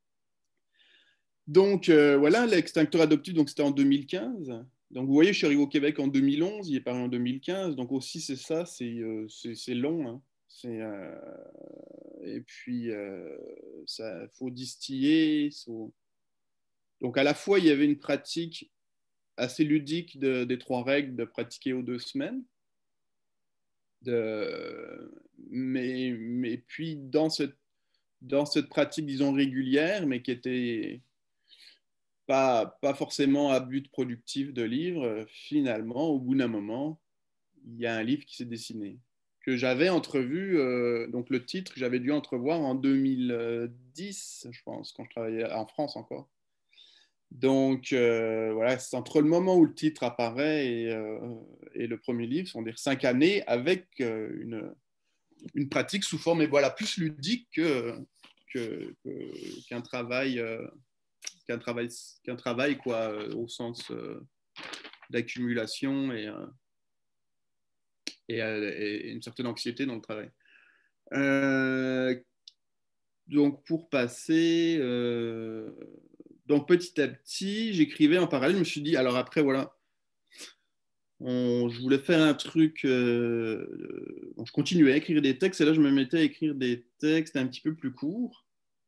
Donc euh, voilà, l'extincteur adoptif, donc c'était en deux mille quinze. Donc vous voyez, je suis arrivé au Québec en deux mille onze, il est paru en deux mille quinze. Donc aussi c'est ça, c'est euh, c'est long. Hein. C'est euh, et puis euh, ça faut distiller, faut... Donc, à la fois, il y avait une pratique assez ludique de, des trois règles de pratiquer aux deux semaines. De, mais, mais puis, dans cette, dans cette pratique, disons, régulière, mais qui était pas, pas forcément à but productif de livre, finalement, au bout d'un moment, il y a un livre qui s'est dessiné, que j'avais entrevu, euh, donc le titre, j'avais dû entrevoir en deux mille dix, je pense, quand je travaillais en France encore. Donc, euh, voilà, c'est entre le moment où le titre apparaît et, euh, et le premier livre, sont des cinq années avec euh, une, une pratique sous forme, et voilà, plus ludique que, que, que, qu'un travail, euh, qu'un travail, qu'un travail quoi, euh, au sens euh, d'accumulation et, euh, et, et, une certaine anxiété dans le travail. Euh, donc, pour passer... Euh, Donc petit à petit, j'écrivais en parallèle. Je me suis dit, alors après, voilà, on, je voulais faire un truc. Euh, bon, je continuais à écrire des textes et là, je me mettais à écrire des textes un petit peu plus courts.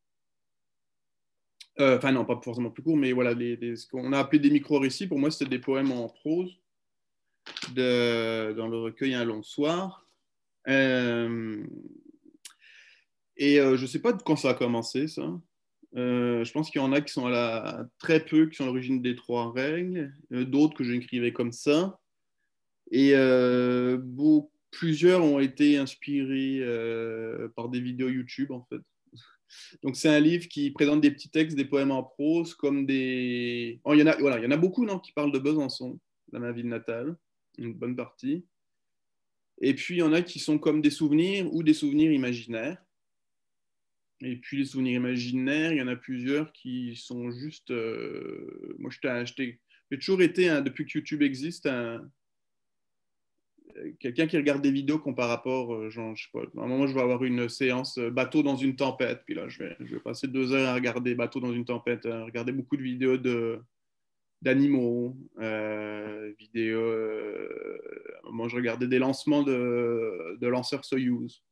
Euh, enfin, non, pas forcément plus courts, mais voilà, les, les, ce qu'on a appelé des micro-récits. Pour moi, c'était des poèmes en prose de, dans le recueil Un long soir. Euh, et euh, je ne sais pas quand ça a commencé, ça. Euh, je pense qu'il y en a qui sont à la, très peu, qui sont à l'origine des trois règles, euh, d'autres que j'écrivais comme ça. Et euh, beau, plusieurs ont été inspirés euh, par des vidéos YouTube, en fait. Donc, c'est un livre qui présente des petits textes, des poèmes en prose, comme des... Oh, il y en a, voilà, il y en a beaucoup non, qui parlent de Besançon, dans ma ville natale, une bonne partie. Et puis, il y en a qui sont comme des souvenirs ou des souvenirs imaginaires. Et puis les souvenirs imaginaires, il y en a plusieurs qui sont juste... Euh, moi, j'ai toujours été, hein, depuis que YouTube existe, un, quelqu'un qui regarde des vidéos qu'on par rapport, euh, genre, je sais pas, à un moment, je vais avoir une séance euh, bateau dans une tempête, puis là, je vais, je vais passer deux heures à regarder bateau dans une tempête, à regarder beaucoup de vidéos de, d'animaux, euh, vidéos... Euh, à un moment, je regardais des lancements de, de lanceurs Soyouz.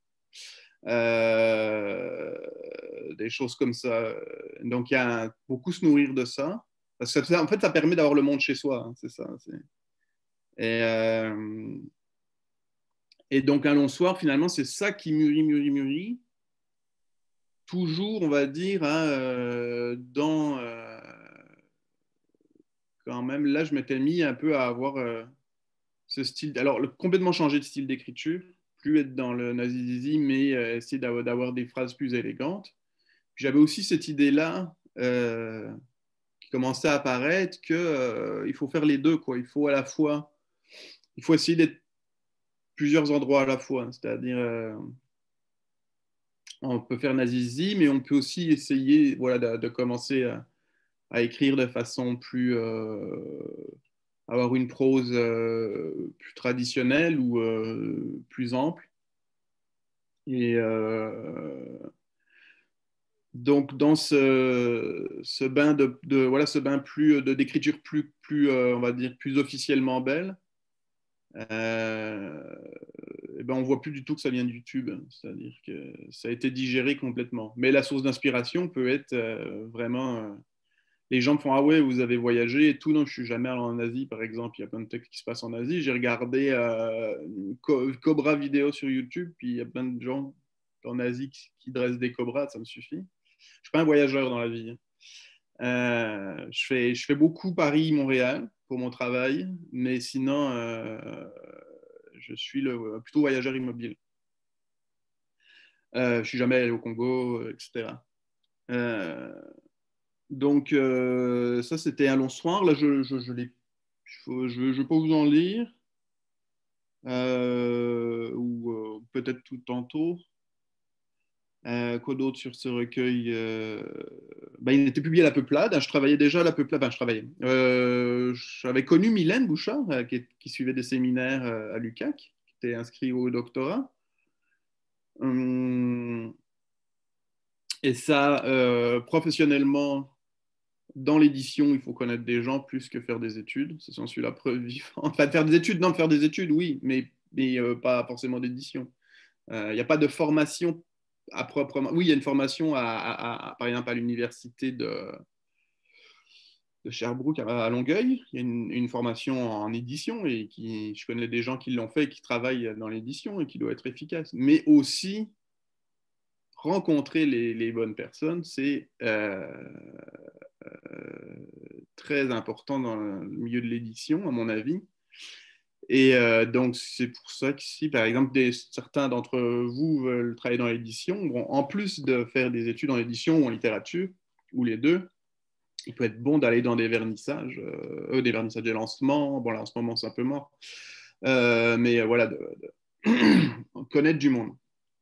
Euh, des choses comme ça. Donc, il y a un, beaucoup se nourrir de ça. Parce que ça, en fait, ça permet d'avoir le monde chez soi. Hein, c'est ça. C'est... Et, euh, et donc, un long soir, finalement, c'est ça qui mûrit, mûrit, mûrit. Toujours, on va dire, hein, euh, dans... Euh, quand même, là, je m'étais mis un peu à avoir euh, ce style... Alors, le, complètement changer de style d'écriture. Plus être dans le nazizi, mais euh, essayer d'avoir, d'avoir des phrases plus élégantes. Puis j'avais aussi cette idée-là euh, qui commençait à apparaître qu'il euh, faut faire les deux, quoi. Il faut à la fois, il faut essayer d'être plusieurs endroits à la fois. Hein. C'est-à-dire, euh, on peut faire Nazizi, mais on peut aussi essayer, voilà, de, de commencer à, à, écrire de façon plus, euh, avoir une prose euh, plus traditionnelle ou euh, plus ample. Et euh, donc dans ce, ce bain de, de voilà ce bain plus de d'écriture plus plus euh, on va dire plus officiellement belle, euh, et ben on voit plus du tout que ça vient de YouTube, c'est-à-dire que ça a été digéré complètement. Mais la source d'inspiration peut être euh, vraiment euh, les gens me font « Ah ouais, vous avez voyagé et tout ?» Non, je ne suis jamais allé en Asie, par exemple. Il y a plein de trucs qui se passent en Asie. J'ai regardé euh, Co- Cobra vidéo sur YouTube, puis il y a plein de gens en Asie qui, qui dressent des cobras, ça me suffit. Je ne suis pas un voyageur dans la vie. Euh, je, fais, je fais beaucoup Paris-Montréal pour mon travail, mais sinon, euh, je suis le, plutôt voyageur immobile. Euh, je ne suis jamais allé au Congo, et cetera. Euh, donc, euh, ça, c'était un long soir. Là, je, je, je, l'ai- je, je, je peux vous en lire, euh, ou euh, peut-être tout tantôt. Euh, quoi d'autre sur ce recueil? euh... ben, il était publié à la Peuplade. Je travaillais déjà à la Peuplade. Enfin, je travaillais. Euh, j'avais connu Mylène Bouchard, euh, qui, qui suivait des séminaires euh, à l'U C A C, qui était inscrit au doctorat. Hum, et ça, euh, professionnellement, dans l'édition, il faut connaître des gens plus que faire des études. Ça, j'en suis la preuve vivante. Enfin, faire des études, non, faire des études, oui, mais, mais euh, pas forcément d'édition. Il euh, n'y a pas de formation à proprement. Oui, il y a une formation, à, à, à, par exemple, à l'université de, de Sherbrooke, à, à Longueuil. Il y a une, une, formation en édition et qui, je connais des gens qui l'ont fait et qui travaillent dans l'édition et qui doit être efficace. Mais aussi, rencontrer les, les bonnes personnes, c'est euh, euh, très important dans le milieu de l'édition, à mon avis. Et euh, donc, c'est pour ça que si, par exemple, des, certains d'entre vous veulent travailler dans l'édition, bon, en plus de faire des études en édition ou en littérature, ou les deux, il peut être bon d'aller dans des vernissages, euh, des vernissages de lancement. Bon, là, en ce moment, c'est un peu mort. Euh, mais euh, voilà, de, de connaître du monde.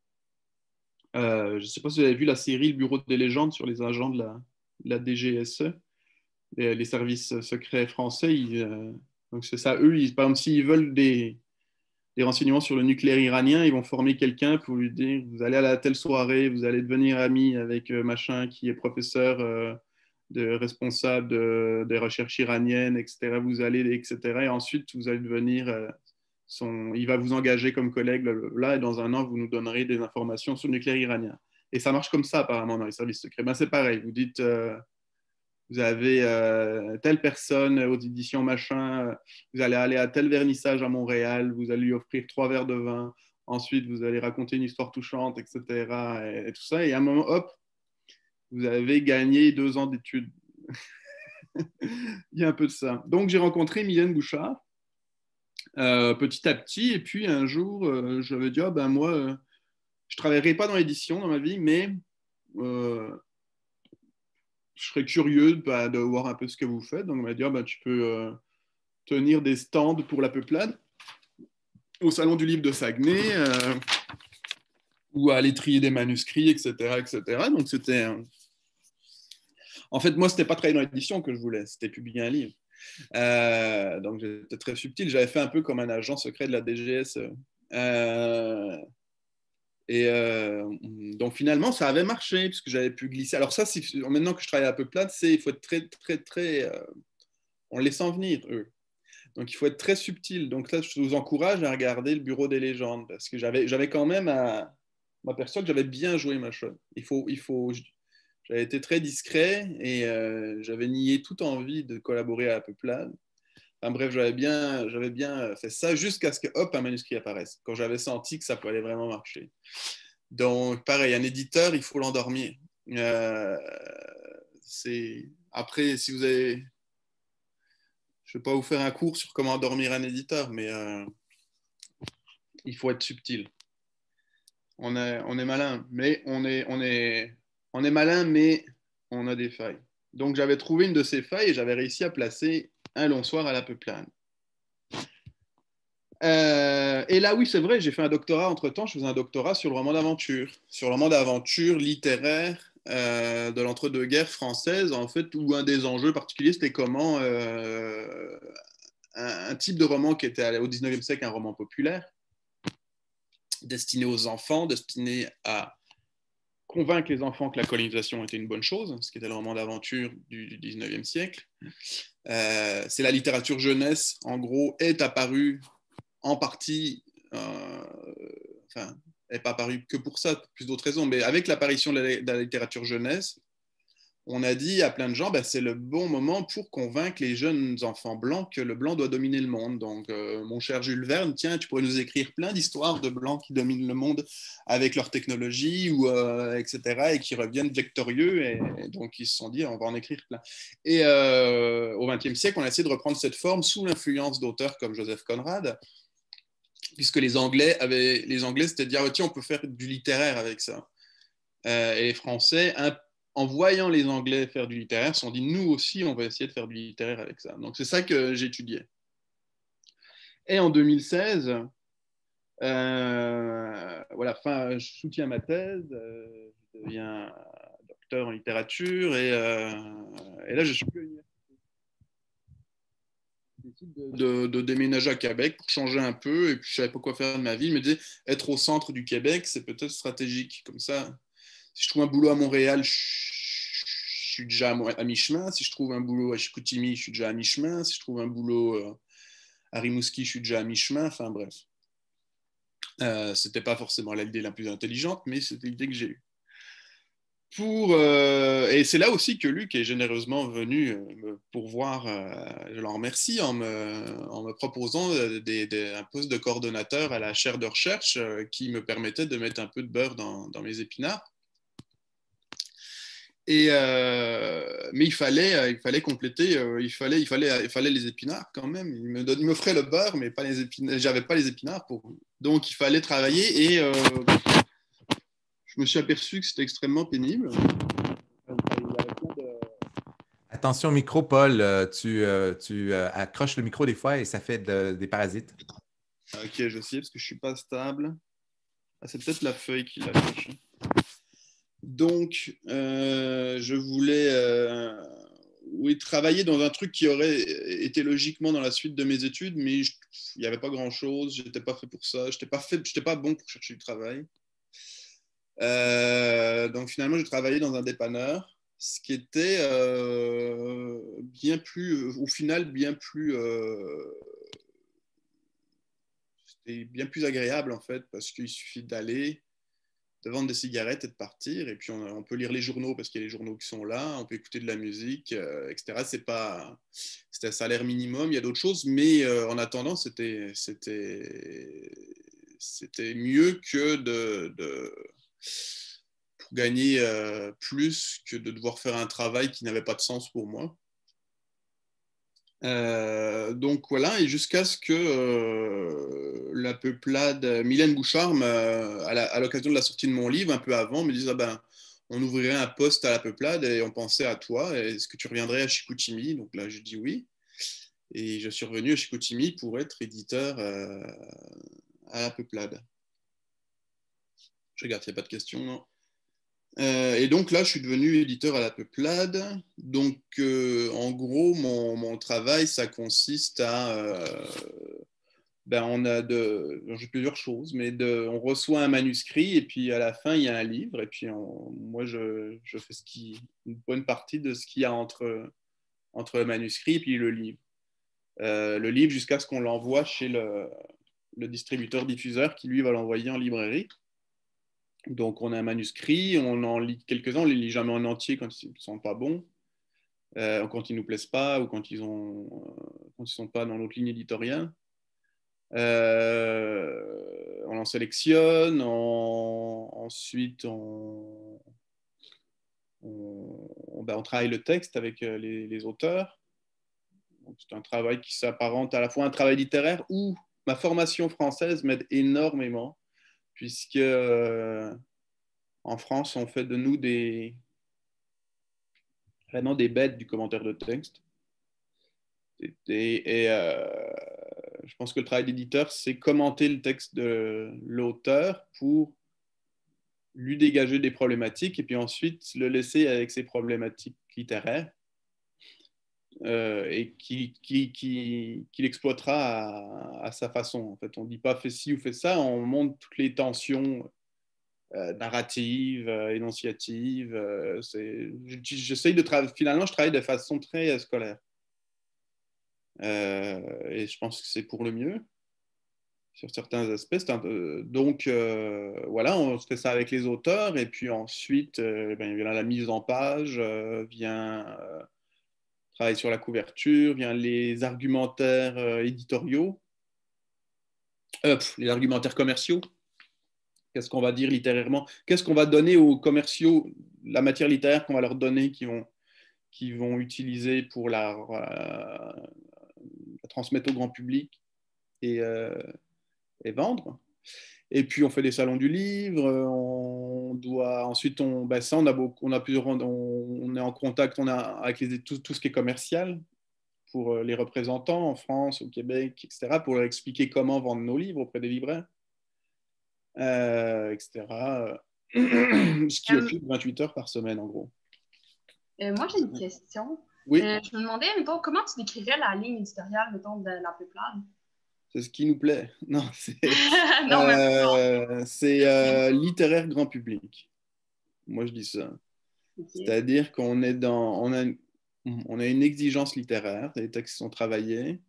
Euh, je ne sais pas si vous avez vu la série Le Bureau des légendes sur les agents de la, de la D G S E, les, les services secrets français. Ils, euh, donc, c'est ça, eux, ils, par exemple, s'ils veulent des des renseignements sur le nucléaire iranien, ils vont former quelqu'un pour lui dire vous allez à la telle soirée, vous allez devenir ami avec euh, machin qui est professeur euh, de responsable de, des recherches iraniennes, et cetera. Vous allez, et cetera. Et ensuite, vous allez devenir euh, son, il va vous engager comme collègue là, et dans un an, vous nous donnerez des informations sur le nucléaire iranien. Et ça marche comme ça apparemment dans les services secrets. Ben, c'est pareil. Vous dites euh, vous avez euh, telle personne aux éditions machin, vous allez aller à tel vernissage à Montréal, vous allez lui offrir trois verres de vin, ensuite vous allez raconter une histoire touchante, et cetera. Et, et tout ça, et à un moment, hop, vous avez gagné deux ans d'études. Il y a un peu de ça. Donc j'ai rencontré Mylène Bouchard euh, petit à petit, et puis un jour, euh, je lui dit, ah, ben moi, euh, je ne travaillerai pas dans l'édition dans ma vie, mais euh, je serais curieux bah, de voir un peu ce que vous faites. Donc on m'a dit, ah, ben, tu peux euh, tenir des stands pour la peuplade au Salon du Livre de Saguenay euh, ou à aller trier des manuscrits, et cetera, et cetera. Donc c'était... Euh... En fait, moi, c'était pas travailler dans l'édition que je voulais, c'était publier un livre. Euh, donc j'étais très subtil. J'avais fait un peu comme un agent secret de la D G S. Euh, et euh, donc finalement, ça avait marché puisque j'avais pu glisser. Alors ça, c'est, maintenant que je travaille à la peuplade, c'est il faut être très, très, très... Euh, en laissant venir, eux. Donc, il faut être très subtil. Donc là, je vous encourage à regarder le Bureau des légendes parce que j'avais, j'avais quand même à m'aperçoit que j'avais bien joué ma chose. Il faut, il faut, j'avais été très discret et euh, j'avais nié toute envie de collaborer à la peuplade. Enfin bref, j'avais bien, j'avais bien fait ça jusqu'à ce que, hop, un manuscrit apparaisse. Quand j'avais senti que ça allait vraiment marcher. Donc, pareil, un éditeur, il faut l'endormir. Euh, c'est... Après, si vous avez... Je ne vais pas vous faire un cours sur comment endormir un éditeur, mais euh, il faut être subtil. On est, on est malin, mais on est, on, est, on est malin, mais on a des failles. Donc j'avais trouvé une de ces failles et j'avais réussi à placer un long soir à la peuplade. Euh, et là, oui, c'est vrai, j'ai fait un doctorat entre-temps, je faisais un doctorat sur le roman d'aventure, sur le roman d'aventure littéraire euh, de l'entre-deux-guerres française, en fait, où un des enjeux particuliers, c'était comment euh, un, un type de roman qui était au dix-neuvième siècle, un roman populaire, destiné aux enfants, destiné à convaincre les enfants que la colonisation était une bonne chose, ce qui était le roman d'aventure du dix-neuvième siècle. Euh, c'est la littérature jeunesse, en gros, est apparue en partie, euh, enfin, elle n'est pas apparue que pour ça, pour plus d'autres raisons, mais avec l'apparition de la, de la littérature jeunesse, on a dit à plein de gens, ben, c'est le bon moment pour convaincre les jeunes enfants blancs que le blanc doit dominer le monde. Donc, euh, mon cher Jules Verne, tiens, tu pourrais nous écrire plein d'histoires de blancs qui dominent le monde avec leur technologie, ou, euh, et cetera, et qui reviennent victorieux. Et, et donc, ils se sont dit, on va en écrire plein. Et euh, au vingtième siècle, on a essayé de reprendre cette forme sous l'influence d'auteurs comme Joseph Conrad, puisque les Anglais, avaient, les Anglais c'était de dire, oh, tiens, on peut faire du littéraire avec ça. Euh, et les Français, un en voyant les Anglais faire du littéraire, se sont dit, nous aussi, on va essayer de faire du littéraire avec ça. Donc, c'est ça que j'étudiais. Et en deux mille seize, euh, voilà, fin, je soutiens ma thèse, euh, je deviens docteur en littérature, et, euh, et là, je suis plus à l'université. Je décide de, de, de déménager à Québec pour changer un peu, et puis je savais pas quoi faire de ma vie. Je me disais, être au centre du Québec, c'est peut-être stratégique. Comme ça, si je trouve un boulot à Montréal, je, je suis déjà à mi-chemin. Si je trouve un boulot à Chicoutimi, je suis déjà à mi-chemin. Si je trouve un boulot à Rimouski, je suis déjà à mi-chemin. Enfin bref. Euh, c'était pas forcément l'idée la plus intelligente, mais c'était l'idée que j'ai eue. Pour, euh, et c'est là aussi que Luc est généreusement venu me pourvoir, euh, je l'en remercie, en me, en me proposant des, des, un poste de coordonnateur à la chaire de recherche euh, qui me permettait de mettre un peu de beurre dans, dans mes épinards. Et, euh, mais il fallait, euh, il fallait compléter, euh, il, fallait, il, fallait, il fallait les épinards quand même. Il me donne, il m'offrait le beurre, mais pas les épinards. J'avais pas les épinards pour. Donc il fallait travailler, et euh, je me suis aperçu que c'était extrêmement pénible. Attention micro, Paul, euh, tu, euh, tu euh, accroches le micro des fois et ça fait de- des parasites. Ok, je vais essayer parce que je suis pas stable. Ah, c'est peut-être la feuille qui l'accroche. Donc, euh, je voulais euh, oui, travailler dans un truc qui aurait été logiquement dans la suite de mes études, mais il n'y avait pas grand-chose, je n'étais pas fait pour ça, je n'étais pas, pas bon pour chercher du travail. Euh, donc, finalement, j'ai travaillé dans un dépanneur, ce qui était euh, bien plus, au final, bien plus... Euh, c'était bien plus agréable, en fait, parce qu'il suffit d'aller, de vendre des cigarettes et de partir. Et puis, on, on peut lire les journaux parce qu'il y a les journaux qui sont là. On peut écouter de la musique, euh, et cetera. C'est pas, c'était un salaire minimum. Il y a d'autres choses. Mais euh, en attendant, c'était, c'était, c'était mieux que de, de pour gagner euh, plus que de devoir faire un travail qui n'avait pas de sens pour moi. Euh, donc voilà, et jusqu'à ce que euh, la peuplade, Mylène Bouchard, me, à, la, à l'occasion de la sortie de mon livre, un peu avant, me dise ah ben, on ouvrirait un poste à la peuplade et on pensait à toi, est-ce que tu reviendrais à Chicoutimi? Donc là, je dis oui. Et je suis revenu à Chicoutimi pour être éditeur euh, à la peuplade. Je regarde s'il n'y a pas de questions, non. Euh, et donc là, je suis devenu éditeur à la Peuplade. Donc, euh, en gros, mon, mon, travail, ça consiste à... Euh, ben, on a de... J'ai plusieurs choses, mais de, on reçoit un manuscrit et puis à la fin, il y a un livre. Et puis, on, moi, je, je fais ce qui, une bonne partie de ce qu'il y a entre, entre le manuscrit et puis le livre. Euh, le livre jusqu'à ce qu'on l'envoie chez le, le distributeur-diffuseur qui, lui, va l'envoyer en librairie. Donc, on a un manuscrit, on en lit quelques-uns, on ne les lit jamais en entier quand ils ne sont pas bons, euh, quand ils ne nous plaisent pas ou quand ils ne euh, sont pas dans notre ligne éditoriale. Euh, on en sélectionne, on, ensuite on, on, ben on travaille le texte avec les, les auteurs. Donc, c'est un travail qui s'apparente à la fois à un travail littéraire où ma formation française m'aide énormément, puisque... Euh, en France, on fait de nous des vraiment des bêtes du commentaire de texte. Et, et, et euh, je pense que le travail d'éditeur, c'est commenter le texte de l'auteur pour lui dégager des problématiques et puis ensuite le laisser avec ses problématiques littéraires euh, et qu'il qui, qui, qui l'exploitera à, à sa façon. En fait, on ne dit pas fais ci ou fais ça, on montre toutes les tensions Euh, narrative, euh, énonciative. Euh, c'est, j'essaye de travailler. Finalement, je travaille de façon très euh, scolaire. Euh, et je pense que c'est pour le mieux. sur certains aspects. Un, euh, donc, euh, voilà, on fait ça avec les auteurs. Et puis ensuite, euh, ben, vient la mise en page, euh, vient euh, travail sur la couverture, vient les argumentaires euh, éditoriaux, euh, pff, les argumentaires commerciaux. Qu'est-ce qu'on va dire littérairement? Qu'est-ce qu'on va donner aux commerciaux, la matière littéraire qu'on va leur donner, qui vont, qui vont utiliser pour la, la, la transmettre au grand public et, euh, et vendre. Et puis on fait des salons du livre, on doit ensuite on ben ça on a beaucoup, on a plusieurs, on, on est en contact, on a avec les, tout, tout ce qui est commercial pour les représentants en France, au Québec, et cetera, pour leur expliquer comment vendre nos livres auprès des libraires, euh, et cetera. Ce qui Euh, occupe vingt-huit heures par semaine en gros. euh, moi, j'ai une question. Oui, Euh, je me demandais, mettons, comment tu décrirais la ligne éditoriale, mettons, de la Peuplade? c'est ce qui nous plaît. Non, c'est Non, même pas. euh, c'est euh, littéraire grand public. Moi je dis ça. Ok. C'est-à-dire qu'on est dans, on a, on a une exigence littéraire, des textes qui sont travaillés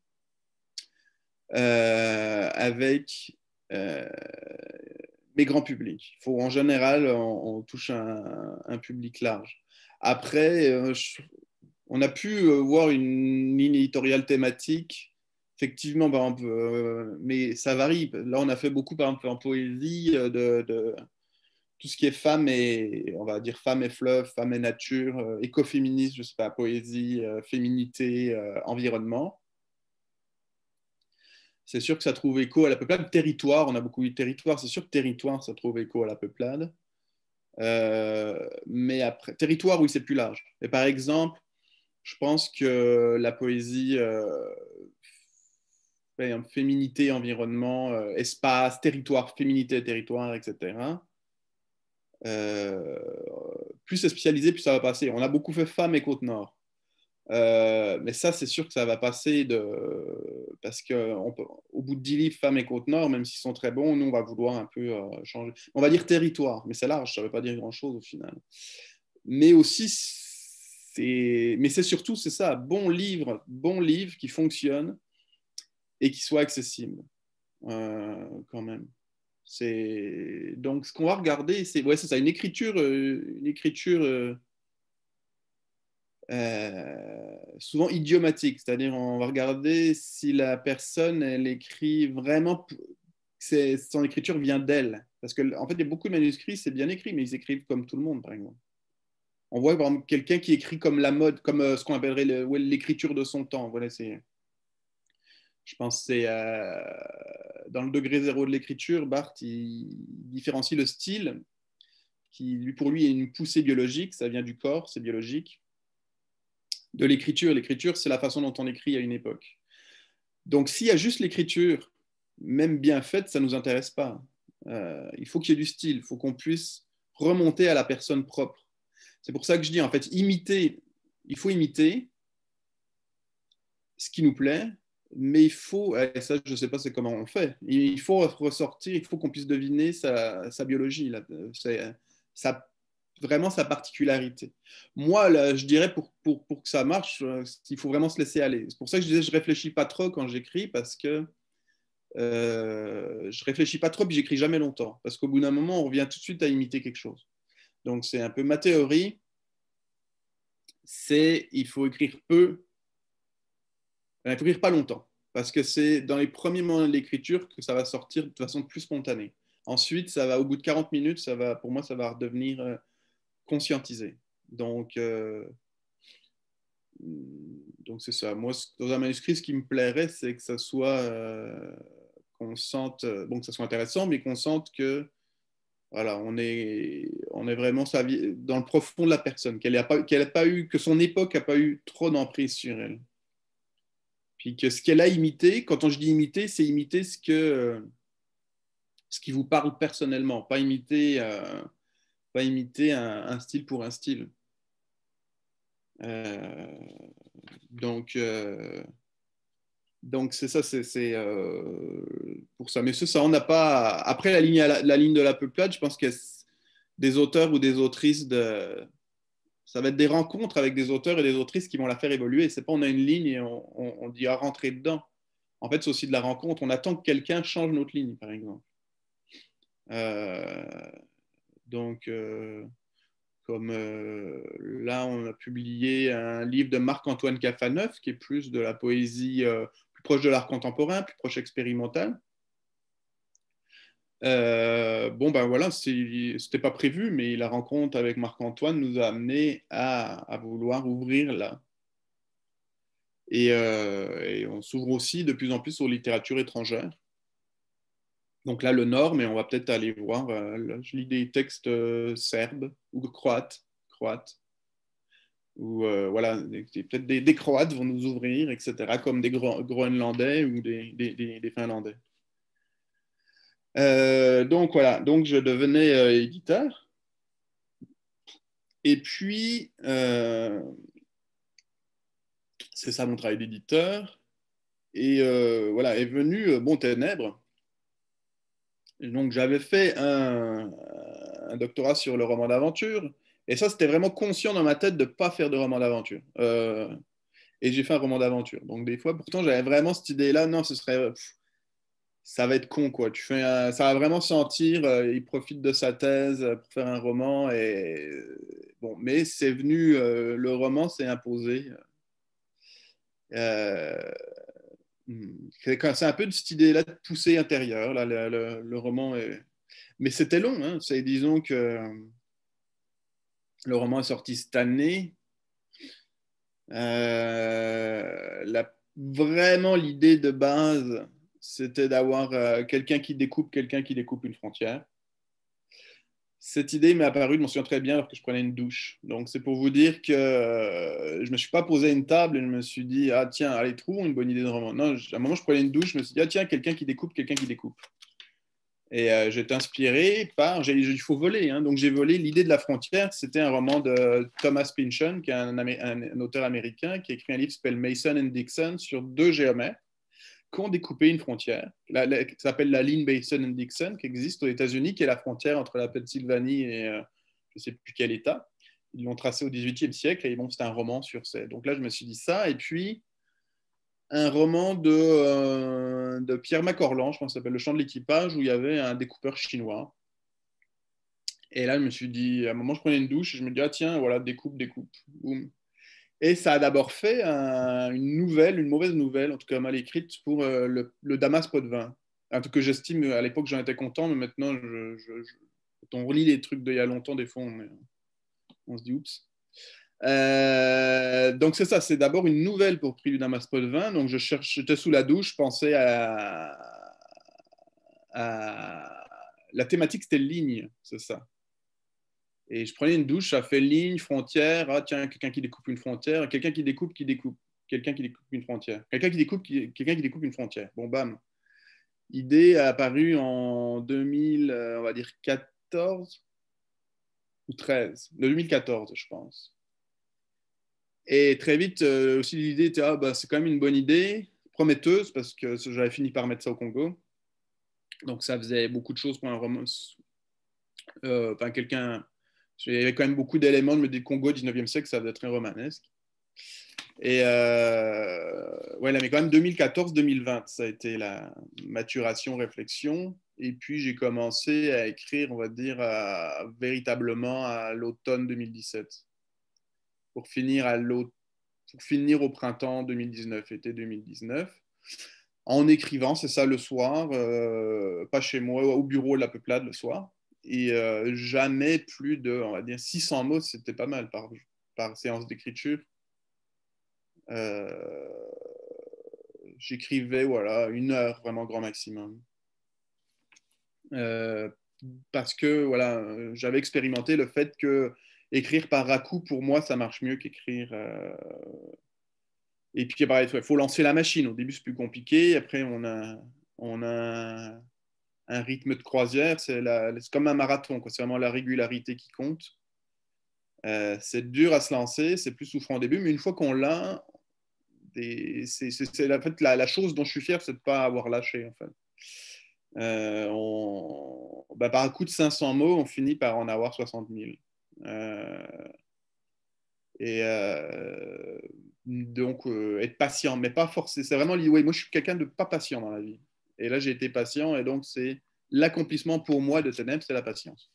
euh, avec euh, mais grand public. Il faut, en général, on, on touche un, un, public large. Après, euh, je, on a pu euh, voir une ligne éditoriale thématique, effectivement, par exemple, euh, mais ça varie. Là, on a fait beaucoup, par exemple, en poésie, euh, de, de tout ce qui est femme et, on va dire, femme et fleuve, femme et nature, euh, écoféministe, je sais pas, poésie, euh, féminité, euh, environnement. C'est sûr que ça trouve écho à la peuplade. Territoire, on a beaucoup eu territoire. C'est sûr que territoire, ça trouve écho à la peuplade. Euh, mais après, territoire, oui, c'est plus large. Et par exemple, je pense que la poésie, euh, féminité, environnement, euh, espace, territoire, féminité, territoire, et cetera. Euh, plus c'est spécialisé, plus ça va passer. On a beaucoup fait femmes et Côte-Nord. Euh, mais ça, c'est sûr que ça va passer de... parce qu'au bout de dix livres, Femmes et Côte-Nord, même s'ils sont très bons, nous, on va vouloir un peu euh, changer. On va dire territoire, mais c'est large, ça ne veut pas dire grand-chose au final. Mais aussi, c'est... mais c'est surtout, c'est ça, bon livre, bon livre qui fonctionne et qui soit accessible, euh, quand même. C'est... Donc, ce qu'on va regarder, c'est, ouais, c'est ça, une écriture... Euh, une écriture euh, Euh, souvent idiomatique, c'est-à-dire on va regarder si la personne elle écrit vraiment, c'est, son écriture vient d'elle, parce que en fait il y a beaucoup de manuscrits, c'est bien écrit, mais ils écrivent comme tout le monde, par exemple. On voit par exemple quelqu'un qui écrit comme la mode, comme euh, ce qu'on appellerait le, ouais, l'écriture de son temps. Voilà, c'est, je pense que c'est euh, dans le degré zéro de l'écriture, Barthes il, il différencie le style qui lui pour lui est une poussée biologique, ça vient du corps, c'est biologique, de l'écriture. L'écriture, c'est la façon dont on écrit à une époque. Donc, s'il y a juste l'écriture, même bien faite, ça ne nous intéresse pas. Euh, il faut qu'il y ait du style, il faut qu'on puisse remonter à la personne propre. C'est pour ça que je dis, en fait, imiter, il faut imiter ce qui nous plaît, mais il faut, et ça, je ne sais pas c'est comment on fait, il faut ressortir, il faut qu'on puisse deviner sa, sa biologie, là, sa vraiment sa particularité. Moi, là, je dirais pour, pour, pour que ça marche, euh, il faut vraiment se laisser aller. C'est pour ça que je disais, je réfléchis pas trop quand j'écris, parce que euh, je réfléchis pas trop, puis j'écris jamais longtemps. Parce qu'au bout d'un moment, on revient tout de suite à imiter quelque chose. Donc, c'est un peu ma théorie, c'est il faut écrire peu, il faut écrire pas longtemps. Parce que c'est dans les premiers moments de l'écriture que ça va sortir de façon plus spontanée. Ensuite, ça va, au bout de quarante minutes, ça va, pour moi, ça va redevenir... Euh, conscientisé. Donc, euh, donc c'est ça. Moi, dans un manuscrit, ce qui me plairait, c'est que ça soit euh, qu'on sente, bon, que ça soit intéressant, mais qu'on sente que voilà, on est, on est vraiment dans le profond de la personne, qu'elle n'a pas, qu'elle a pas eu, que son époque n'a pas eu trop d'emprise sur elle. Puis que ce qu'elle a imité, quand je dis imiter, c'est imiter ce que ce qui vous parle personnellement, pas imiter. Euh, pas imiter un, un style pour un style. Euh, donc, euh, donc c'est ça, c'est, c'est euh, pour ça. Mais ce, ça, on n'a pas. Après la ligne, la, la ligne de la peuplade, je pense qu'il y a des auteurs ou des autrices de. Ça va être des rencontres avec des auteurs et des autrices qui vont la faire évoluer. C'est pas on a une ligne et on, on, on dit à rentrer dedans. En fait, c'est aussi de la rencontre. On attend que quelqu'un change notre ligne, par exemple. Euh, donc, euh, comme euh, là, on a publié un livre de Marc-Antoine Cafaneuf, qui est plus de la poésie euh, plus proche de l'art contemporain, plus proche expérimental. Euh, bon, ben voilà, c'était pas prévu, mais la rencontre avec Marc-Antoine nous a amené à, à vouloir ouvrir là. Et, euh, et on s'ouvre aussi de plus en plus aux littératures étrangères. Donc là, le Nord, mais on va peut-être aller voir. Euh, là, je lis des textes euh, serbes ou croates, croates ou euh, voilà, peut-être des, des Croates vont nous ouvrir, et cetera, comme des Gro Groenlandais ou des, des, des, des Finlandais. Euh, donc voilà, donc je devenais euh, éditeur. Et puis, euh, c'est ça mon travail d'éditeur. Et euh, voilà, est venu euh, Bon Ténèbres. Et donc j'avais fait un, un doctorat sur le roman d'aventure. Et ça, c'était vraiment conscient dans ma tête de ne pas faire de roman d'aventure. Euh, et j'ai fait un roman d'aventure. Donc des fois, pourtant, j'avais vraiment cette idée-là, non, ce serait... Pff, ça va être con, quoi. Tu fais un, ça va vraiment sentir, euh, il profite de sa thèse pour faire un roman. Et, bon, mais c'est venu, euh, le roman s'est imposé. Euh, c'est un peu de cette idée-là de poussée intérieure. Là, le, le, le roman est... Mais c'était long. Hein. C'est, disons que le roman est sorti cette année. Euh, la, vraiment, l'idée de base, c'était d'avoir euh, quelqu'un qui découpe, quelqu'un qui découpe une frontière. Cette idée m'est apparue, je m'en souviens très bien, alors que je prenais une douche. Donc, c'est pour vous dire que euh, je ne me suis pas posé à une table et je me suis dit, ah tiens, allez, trouvons une bonne idée de roman. Non, à un moment, je prenais une douche, je me suis dit, ah tiens, quelqu'un qui découpe, quelqu'un qui découpe. Et euh, j'étais inspiré par, il faut voler, hein. Donc j'ai volé l'idée de la frontière. C'était un roman de Thomas Pynchon, qui est un, un, un auteur américain, qui a écrit un livre qui s'appelle Mason and Dixon sur deux géomètres qui ont découpé une frontière, la, la, qui s'appelle la ligne Mason and Dixon, qui existe aux États-Unis, qui est la frontière entre la Pennsylvanie et euh, je ne sais plus quel État. Ils l'ont tracé au dix-huitième siècle et bon, c'était un roman sur ça. Donc là, je me suis dit ça. Et puis, un roman de, euh, de Pierre Macorlan, je pense que ça s'appelle Le Chant de l'équipage, où il y avait un découpeur chinois. Et là, je me suis dit, à un moment, je prenais une douche et je me dis, ah tiens, voilà, découpe, découpe. Boum. Et ça a d'abord fait un, une nouvelle, une mauvaise nouvelle, en tout cas mal écrite, pour euh, le, le Damas Potvin. Un truc que j'estime, à l'époque, j'en étais content, mais maintenant, je, je, je, quand on relit les trucs d'il y a longtemps, des fois, on, on se dit, oups. Euh, donc c'est ça, c'est d'abord une nouvelle pour Prix du Damas Potvin. Donc je cherche, j'étais sous la douche, je pensais à, à... la thématique, c'était ligne, c'est ça. Et je prenais une douche, ça fait ligne, frontière. Ah tiens, quelqu'un qui découpe une frontière, quelqu'un qui découpe, qui découpe, quelqu'un qui découpe une frontière, quelqu'un qui découpe, qui... quelqu'un qui découpe une frontière. Bon bam. Idée apparue en deux mille, on va dire quatorze ou treize, deux mille quatorze, je pense. Et très vite, euh, aussi l'idée était, ah, bah, c'est quand même une bonne idée, prometteuse, parce que j'avais fini par mettre ça au Congo. Donc ça faisait beaucoup de choses pour un roman. Euh, enfin, quelqu'un... Il y avait quand même beaucoup d'éléments. Je me dis, Congo, dix-neuvième siècle, ça devait être très romanesque. Et euh, ouais, là, mais quand même, deux mille quatorze deux mille vingt, ça a été la maturation, réflexion. Et puis, j'ai commencé à écrire, on va dire, à, véritablement à l'automne deux mille dix-sept. Pour finir, à l'automne. Pour finir au printemps deux mille dix-neuf, été deux mille dix-neuf, en écrivant, c'est ça, le soir, euh, pas chez moi, au bureau de la Peuplade le soir, et euh, jamais plus de, on va dire, six cents mots, c'était pas mal par, par séance d'écriture. Euh, J'écrivais, voilà, une heure, vraiment grand maximum. Euh, parce que, voilà, j'avais expérimenté le fait que écrire par à-coup, pour moi, ça marche mieux qu'écrire... Euh, Et puis, il faut lancer la machine. Au début, c'est plus compliqué. Après, on a, on a un rythme de croisière. C'est comme un marathon. C'est vraiment la régularité qui compte. Euh, c'est dur à se lancer. C'est plus souffrant au début. Mais une fois qu'on l'a, c'est en fait, la, la chose dont je suis fier, c'est de ne pas avoir lâché. En fait. Euh, on, bah, par un coup de cinq cents mots, on finit par en avoir soixante mille. Euh, et... Euh, Donc, euh, être patient, mais pas forcé. C'est vraiment, ouais, moi, je suis quelqu'un de pas patient dans la vie. Et là, j'ai été patient, et donc, c'est l'accomplissement pour moi de Ténèbres, c'est la patience.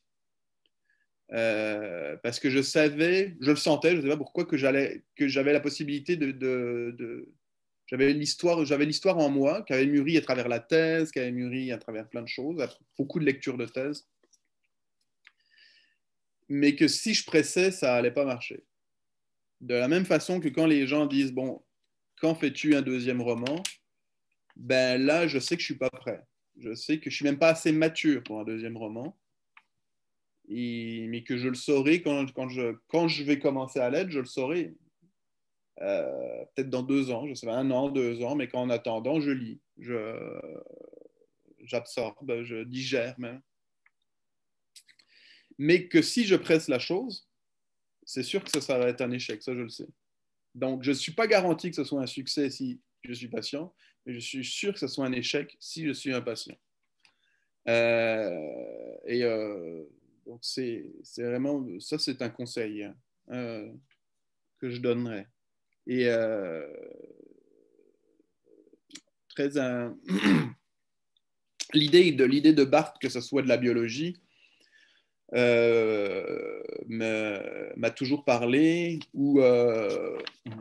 Euh, parce que je savais, je le sentais, je ne sais pas pourquoi, que, j'allais, que j'avais la possibilité de... de, de j'avais l'histoire, j'avais l'histoire en moi, qui avait mûri à travers la thèse, qui avait mûri à travers plein de choses, beaucoup de lectures de thèse. Mais que si je pressais, ça n'allait pas marcher. De la même façon que quand les gens disent, bon, quand fais-tu un deuxième roman? Ben là, je sais que je ne suis pas prêt. Je sais que je ne suis même pas assez mature pour un deuxième roman. Et, mais que je le saurai quand, quand, je, quand je vais commencer à l'être, je le saurai. Euh, peut-être dans deux ans, je sais pas, un an, deux ans, mais qu'en attendant, je lis, je, j'absorbe, je digère même. Mais que si je presse la chose, c'est sûr que ça, ça va être un échec, ça je le sais. Donc je ne suis pas garanti que ce soit un succès si je suis patient, mais je suis sûr que ce soit un échec si je suis impatient. Euh, et euh, donc c'est, c'est vraiment, ça c'est un conseil hein, euh, que je donnerais. Et euh, très un... l'idée de l'idée de Barthes que ce soit de la biologie euh, m'a toujours parlé. Ou euh,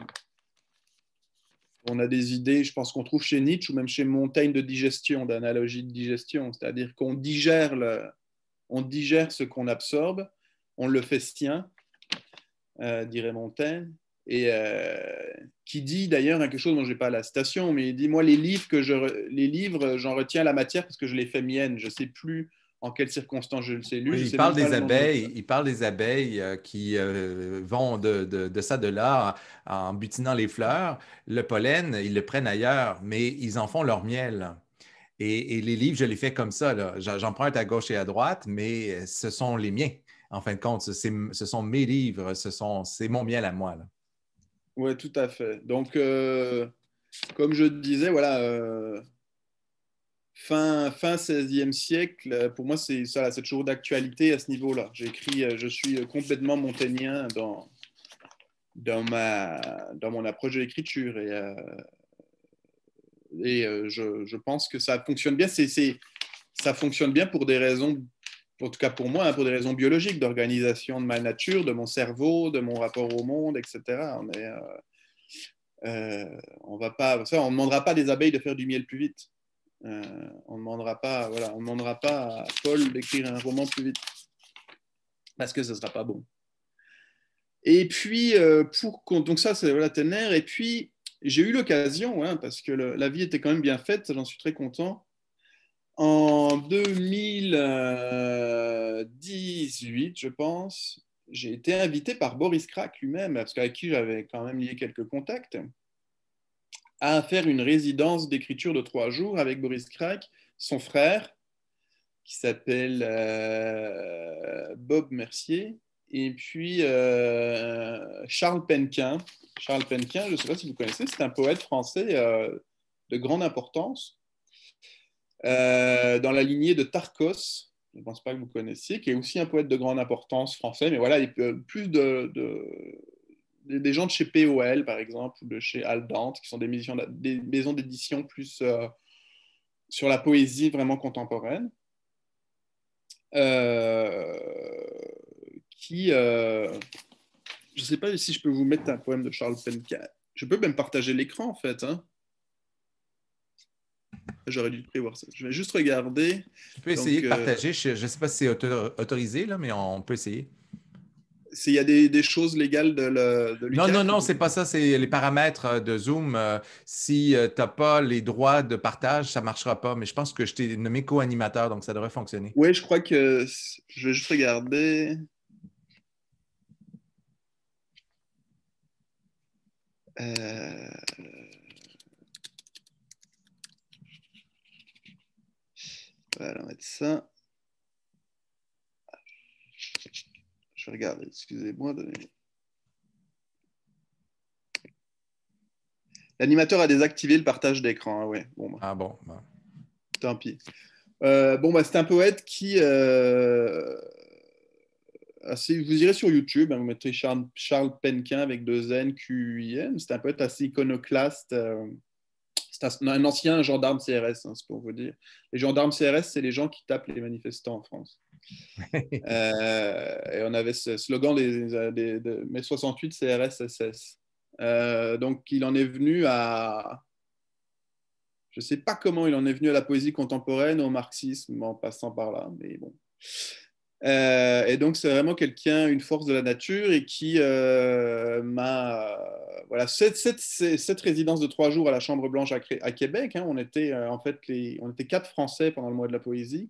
on a des idées, je pense qu'on trouve chez Nietzsche ou même chez Montaigne de digestion, d'analogie de digestion, c'est-à-dire qu'on digère le, on digère ce qu'on absorbe, on le fait sien, euh, dirait Montaigne. Et euh, qui dit d'ailleurs quelque chose dont je n'ai pas la citation, mais il dit, moi, les livres, que je, les livres, j'en retiens la matière parce que je les fais miennes. Je ne sais plus en quelles circonstances je les ai lus. Oui, Je il sais parle même pas des le nom de abeilles, l'auteur. il parle des abeilles euh, qui euh, vont de, de, de ça, de là, en, en butinant les fleurs. Le pollen, ils le prennent ailleurs, mais ils en font leur miel. Et, et les livres, je les fais comme ça, là. J'en- J'emprunte à gauche et à droite, mais ce sont les miens, en fin de compte. C'est- ce sont mes livres, ce sont, c'est mon miel à moi, là. Oui, tout à fait. Donc, euh, comme je disais, voilà, euh, fin, fin seizième siècle, euh, pour moi, c'est ça, c'est toujours d'actualité à ce niveau-là. J'écris, euh, je suis complètement montagnien dans, dans, ma, dans mon approche de l'écriture. Et, euh, et euh, je, je pense que ça fonctionne bien. C'est, c'est, ça fonctionne bien pour des raisons, en tout cas pour moi, hein, pour des raisons biologiques, d'organisation de ma nature, de mon cerveau, de mon rapport au monde, et cetera. On est, euh, euh, on va pas, ça, on ne demandera pas des abeilles de faire du miel plus vite. Euh, on ne demandera pas, voilà, on demandera pas à Paul d'écrire un roman plus vite parce que ce ne sera pas bon. Et puis, euh, pour, donc ça, c'est voilà, Ténère. Et puis, j'ai eu l'occasion, hein, parce que le, la vie était quand même bien faite, j'en suis très content. En deux mille dix-huit, je pense, j'ai été invité par Boris Crack lui-même, parce qu'avec qui j'avais quand même lié quelques contacts, à faire une résidence d'écriture de trois jours avec Boris Crack, son frère, qui s'appelle euh, Bob Mercier, et puis euh, Charles Penquin. Charles Penquin, je ne sais pas si vous connaissez, c'est un poète français euh, de grande importance, euh, dans la lignée de Tarcos, je ne pense pas que vous connaissiez, qui est aussi un poète de grande importance français, mais voilà, il peut plus de, de, des gens de chez P O L, par exemple, ou de chez Aldante, qui sont des, maisons, des maisons d'édition plus euh, sur la poésie vraiment contemporaine, euh, qui, euh, je ne sais pas si je peux vous mettre un poème de Charles Penquin. Je peux même partager l'écran, en fait. Hein. J'aurais dû prévoir ça. Je vais juste regarder. Tu peux essayer Donc, de euh, partager. Je ne sais pas si c'est auto- autorisé, là, mais on peut essayer. il y a des, des choses légales de, le, de Non, l'U C A non, C. non, c'est pas ça. C'est les paramètres euh, de Zoom. Euh, si tu n'as pas les droits de partage, ça ne marchera pas. Mais je pense que je t'ai nommé co-animateur, donc ça devrait fonctionner. Oui, je crois que je vais juste regarder. Euh... Voilà, on va mettre ça. Je vais regarder, excusez-moi. L'animateur a désactivé le partage d'écran. Ah ouais, bon, bah, Ah bon. Bon. tant pis. Euh, bon, bah, c'est un poète qui, euh, assez, vous irez sur YouTube, hein, vous mettrez Charles, Charles Penquin avec deux N, Q I N. C'est un poète assez iconoclaste. Euh, c'est un, un ancien gendarme C R S, hein, c'est pour vous dire. Les gendarmes C R S, c'est les gens qui tapent les manifestants en France. euh, et on avait ce slogan des, des, de mai soixante-huit, C R S S S. Euh, donc, il en est venu à... Je ne sais pas comment il en est venu à la poésie contemporaine, au marxisme, en passant par là, mais bon. Euh, et donc, c'est vraiment quelqu'un, une force de la nature, et qui euh, m'a... Voilà, cette, cette, cette résidence de trois jours à la Chambre Blanche à, à Québec, hein, on, était, euh, en fait, les, on était quatre Français pendant le mois de la poésie.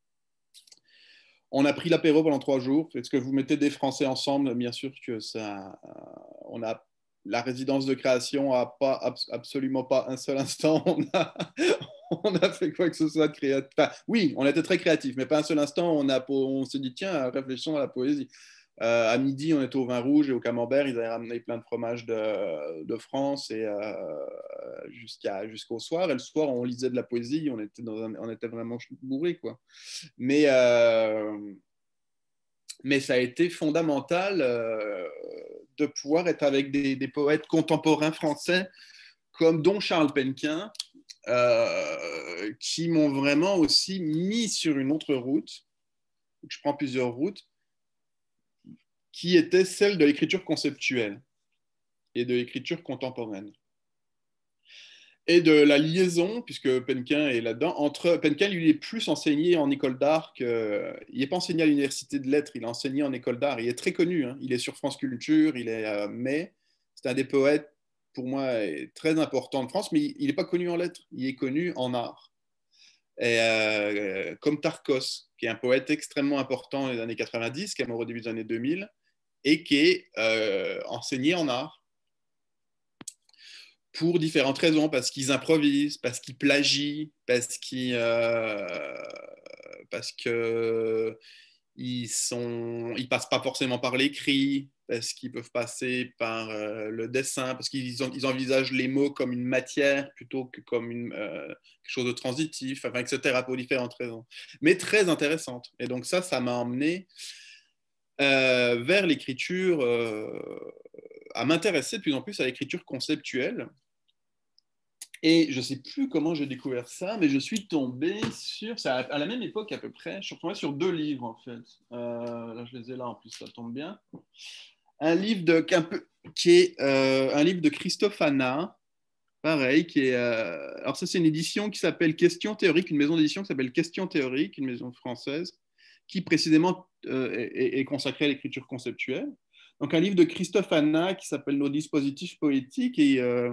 On a pris l'apéro pendant trois jours. Est-ce que vous mettez des Français ensemble? Bien sûr que ça... On a... La résidence de création n'a pas, absolument pas un seul instant. On a, on a fait quoi que ce soit de créatif. Enfin, oui, on était très créatifs, mais pas un seul instant. On, a, on s'est dit, tiens, réfléchissons à la poésie. Euh, à midi, on était au vin rouge et au camembert. Ils avaient ramené plein de fromages de, de France et euh, jusqu'à, jusqu'au soir. Et le soir, on lisait de la poésie. On était, dans un, on était vraiment bourrés, quoi. Mais, euh, mais ça a été fondamental euh, de pouvoir être avec des, des poètes contemporains français comme dont Charles Penquin, euh, qui m'ont vraiment aussi mis sur une autre route. Je prends plusieurs routes, qui était celle de l'écriture conceptuelle et de l'écriture contemporaine. Et de la liaison, puisque Penquin est là-dedans, entre... Penquin, lui, il est plus enseigné en école d'art que... Il n'est pas enseigné à l'université de lettres, il est enseigné en école d'art. Il est très connu, hein. Il est sur France Culture, il est... Euh, mais c'est un des poètes, pour moi, très important de France, mais il n'est pas connu en lettres, il est connu en art. Et, euh, comme Tarkos, qui est un poète extrêmement important dans les années quatre-vingt-dix, qui est mort au début des années deux mille, et qui est euh, enseigné en art. Pour différentes raisons, parce qu'ils improvisent, parce qu'ils plagient, parce qu'ils euh, parce que ils sont ils passent pas forcément par l'écrit, parce qu'ils peuvent passer par euh, le dessin, parce qu'ils ils envisagent les mots comme une matière plutôt que comme une euh, quelque chose de transitif, enfin, et cetera, pour différentes raisons, mais très intéressantes. Et donc ça, ça m'a emmené euh, vers l'écriture, euh, à m'intéresser de plus en plus à l'écriture conceptuelle. Et je ne sais plus comment j'ai découvert ça, mais je suis tombé sur, c'est à la même époque à peu près, je suis tombé sur deux livres en fait. Euh, là, je les ai là en plus, ça tombe bien. Un livre de, qui est euh, un livre de Christophe Hanna, pareil, qui est, euh, alors ça c'est une édition qui s'appelle Questions théoriques, une maison d'édition qui s'appelle Questions théoriques, une maison française, qui précisément euh, est, est consacrée à l'écriture conceptuelle. Donc un livre de Christophe Hanna qui s'appelle Nos dispositifs poétiques et euh,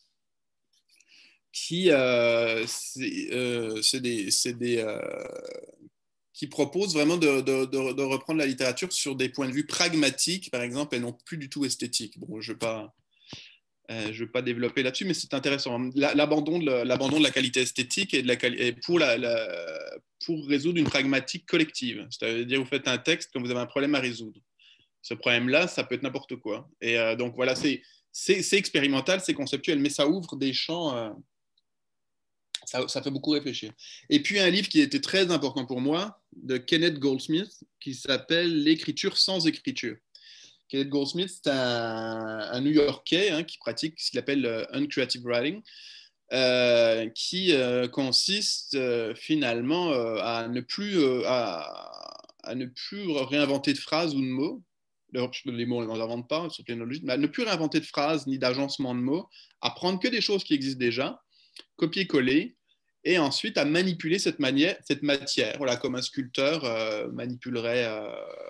qui, euh, c'est, euh, c'est des, c'est des, euh, qui propose vraiment de, de, de, de reprendre la littérature sur des points de vue pragmatiques, par exemple, et non plus du tout esthétiques. Bon, je ne vais pas, euh, je vais pas développer là-dessus, mais c'est intéressant. La, l'abandon, de la, l'abandon de la qualité esthétique et, de la, et pour, la, la, pour résoudre une pragmatique collective. C'est-à-dire, vous faites un texte quand vous avez un problème à résoudre. Ce problème-là, ça peut être n'importe quoi. Et euh, donc, voilà, c'est, c'est, c'est expérimental, c'est conceptuel, mais ça ouvre des champs... Euh, Ça, ça fait beaucoup réfléchir. Et puis un livre qui était très important pour moi, de Kenneth Goldsmith, qui s'appelle L'écriture sans écriture. Kenneth Goldsmith, c'est un, un New-Yorkais hein, qui pratique ce qu'il appelle euh, uncreative writing, euh, qui euh, consiste euh, finalement euh, à, ne plus, euh, à, à ne plus réinventer de phrases ou de mots. Les mots, on ne les invente pas, sur technologie, mais à ne plus réinventer de phrases ni d'agencement de mots, à prendre que des choses qui existent déjà, copier-coller, et ensuite à manipuler cette, manière, cette matière, voilà, comme un sculpteur euh, manipulerait, euh,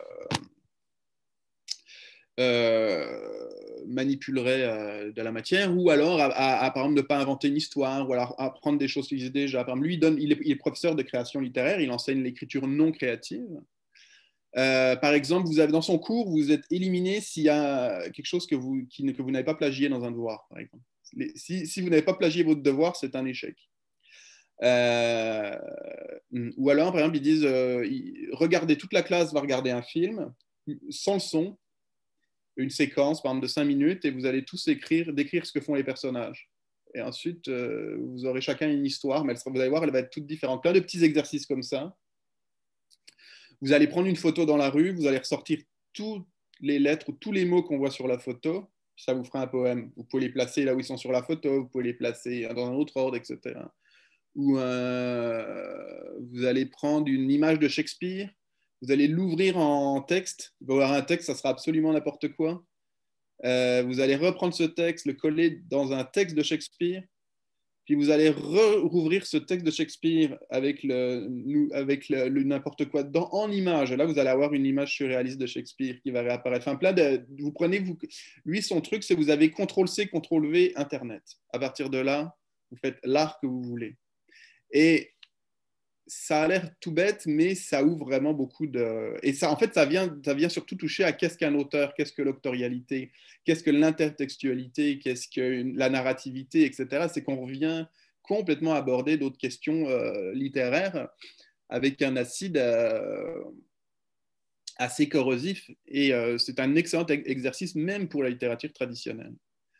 euh, manipulerait euh, de la matière, ou alors à, à, à par exemple ne pas inventer une histoire, ou alors apprendre des choses qui existent déjà. Par exemple, lui, il, donne, il, est, il est professeur de création littéraire, il enseigne l'écriture non créative. Euh, par exemple, vous avez, dans son cours, vous êtes éliminé s'il y a quelque chose que vous, qui, que vous n'avez pas plagié dans un devoir, par exemple. Les, si, si vous n'avez pas plagié votre devoir, c'est un échec. Euh, ou alors, par exemple, ils disent euh, regardez, toute la classe va regarder un film sans le son, une séquence, par exemple, de cinq minutes, et vous allez tous écrire, décrire ce que font les personnages. Et ensuite, euh, vous aurez chacun une histoire, mais elle sera, vous allez voir, elle va être toute différente. Plein de petits exercices comme ça. Vous allez prendre une photo dans la rue, vous allez ressortir toutes les lettres ou tous les mots qu'on voit sur la photo, ça vous fera un poème. Vous pouvez les placer là où ils sont sur la photo, vous pouvez les placer dans un autre ordre, et cetera. Ou euh, vous allez prendre une image de Shakespeare, vous allez l'ouvrir en texte, il va y avoir un texte, ça sera absolument n'importe quoi. Euh, vous allez reprendre ce texte, le coller dans un texte de Shakespeare, puis vous allez rouvrir ce texte de Shakespeare avec, le, avec le, le n'importe quoi dedans en image. Là, vous allez avoir une image surréaliste de Shakespeare qui va réapparaître. Enfin, plein de, vous prenez, vous, lui, son truc, c'est vous avez contrôle C, contrôle V, Internet. À partir de là, vous faites l'art que vous voulez. Et ça a l'air tout bête, mais ça ouvre vraiment beaucoup de... Et ça, en fait, ça vient, ça vient surtout toucher à qu'est-ce qu'un auteur, qu'est-ce que l'autorialité, qu'est-ce que l'intertextualité, qu'est-ce que la narrativité, et cetera. C'est qu'on revient complètement aborder d'autres questions euh, littéraires avec un acide euh, assez corrosif. Et euh, c'est un excellent exercice même pour la littérature traditionnelle.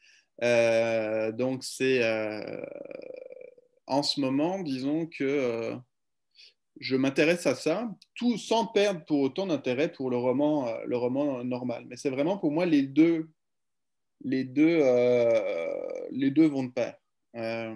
Euh, donc, c'est... Euh, en ce moment, disons que... Euh, je m'intéresse à ça, tout sans perdre pour autant d'intérêt pour le roman, euh, le roman normal. Mais c'est vraiment pour moi les deux, les deux, euh, les deux vont de pair. Euh,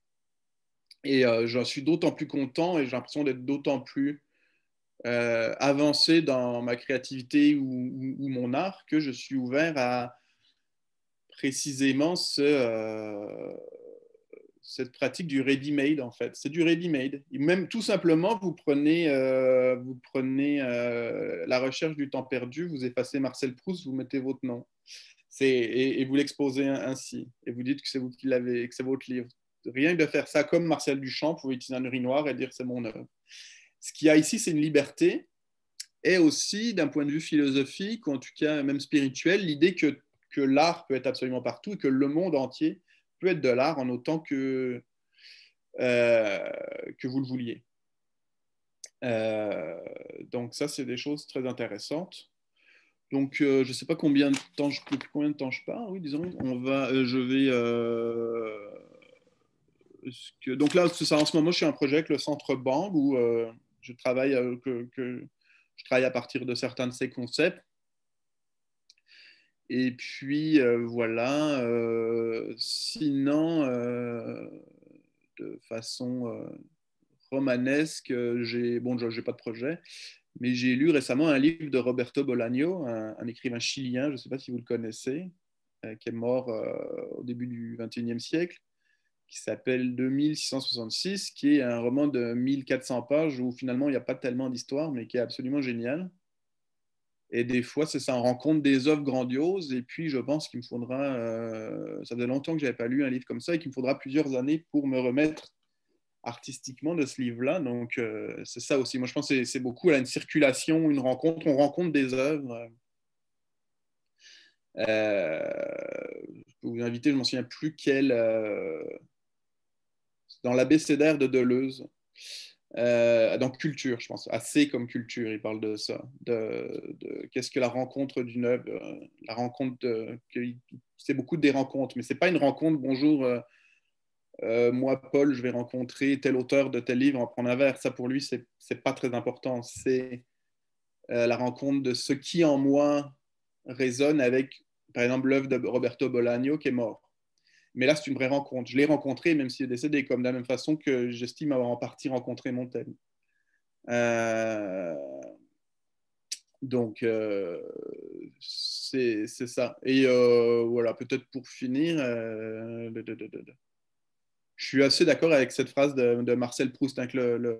et euh, j'en suis d'autant plus content et j'ai l'impression d'être d'autant plus euh, avancé dans ma créativité ou, ou, ou mon art que je suis ouvert à précisément ce, euh, cette pratique du ready-made, en fait. C'est du ready-made. Même tout simplement, vous prenez, euh, vous prenez euh, la recherche du temps perdu, vous effacez Marcel Proust, vous mettez votre nom. C'est, et, et vous l'exposez ainsi. Et vous dites que c'est vous qui l'avez, que c'est votre livre. Rien que de faire ça comme Marcel Duchamp, vous pouvez utiliser un urinoir et dire c'est mon œuvre. Ce qu'il y a ici, c'est une liberté. Et aussi, d'un point de vue philosophique, ou en tout cas même spirituel, l'idée que, que l'art peut être absolument partout et que le monde entier peut être de l'art en autant que, euh, que vous le vouliez. Euh, donc ça, c'est des choses très intéressantes. Donc, euh, je ne sais pas combien de temps je, combien de temps je pars. Oui, disons, on va, euh, je vais... Euh, que, donc là, ça, en ce moment, je suis un projet avec le Centre Bang où euh, je, travaille, euh, que, que, je travaille à partir de certains de ces concepts. Et puis, euh, voilà. Euh, sinon, euh, de façon euh, romanesque, j'ai, bon, je n'ai pas de projet, mais j'ai lu récemment un livre de Roberto Bolaño, un, un écrivain chilien, je ne sais pas si vous le connaissez, euh, qui est mort euh, au début du vingt et unième siècle, qui s'appelle deux mille six cent soixante-six, qui est un roman de mille quatre cents pages où finalement il n'y a pas tellement d'histoire, mais qui est absolument génial. Et des fois, c'est ça, on rencontre des œuvres grandioses. Et puis, je pense qu'il me faudra, euh, ça faisait longtemps que je n'avais pas lu un livre comme ça, et qu'il me faudra plusieurs années pour me remettre artistiquement de ce livre-là. Donc, euh, c'est ça aussi. Moi, je pense que c'est, c'est beaucoup là, une circulation, une rencontre. On rencontre des œuvres. Euh, je peux vous inviter, je ne m'en souviens plus quel, euh, dans l'abécédaire de Deleuze. Euh, dans culture, je pense, assez comme culture, il parle de ça, de, de qu'est-ce que la rencontre d'une œuvre, euh, la rencontre, de, que, c'est beaucoup des rencontres, mais c'est pas une rencontre, bonjour, euh, euh, moi Paul, je vais rencontrer tel auteur de tel livre, en prendre un verre, ça pour lui, c'est, c'est pas très important, c'est euh, la rencontre de ce qui en moi résonne avec, par exemple, l'œuvre de Roberto Bolaño qui est mort. Mais là, c'est une vraie rencontre. Je l'ai rencontré, même s'il est décédé, comme de la même façon que j'estime avoir en partie rencontré Montaigne. Euh... Donc, euh... c'est, c'est ça. Et euh, voilà, peut-être pour finir, euh... je suis assez d'accord avec cette phrase de, de Marcel Proust, hein, que le, le,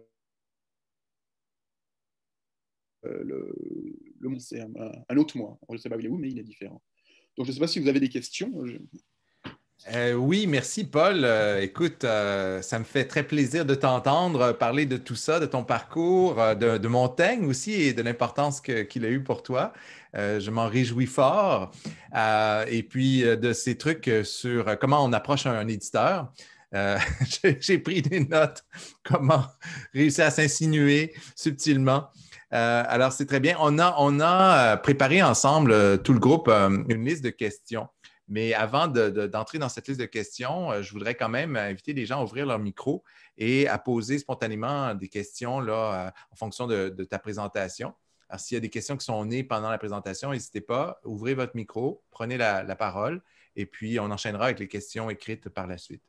le, le monde, c'est un, un autre moi. Je ne sais pas où il est où, mais il est différent. Donc, je ne sais pas si vous avez des questions. Je... Euh, oui, merci Paul. Euh, écoute, euh, ça me fait très plaisir de t'entendre parler de tout ça, de ton parcours, euh, de, de Montaigne aussi et de l'importance que- qu'il a eu pour toi. Euh, je m'en réjouis fort. Euh, et puis euh, de ces trucs euh, sur euh, comment on approche un, un éditeur. Euh, j'ai j'ai pris des notes, comment réussir à s'insinuer subtilement. Euh, alors, c'est très bien. On a, on a euh, préparé ensemble, euh, tout le groupe, euh, une liste de questions. Mais avant de, de, d'entrer dans cette liste de questions, euh, je voudrais quand même inviter les gens à ouvrir leur micro et à poser spontanément des questions là, euh, en fonction de, de ta présentation. Alors, s'il y a des questions qui sont nées pendant la présentation, n'hésitez pas, ouvrez votre micro, prenez la, la parole et puis on enchaînera avec les questions écrites par la suite.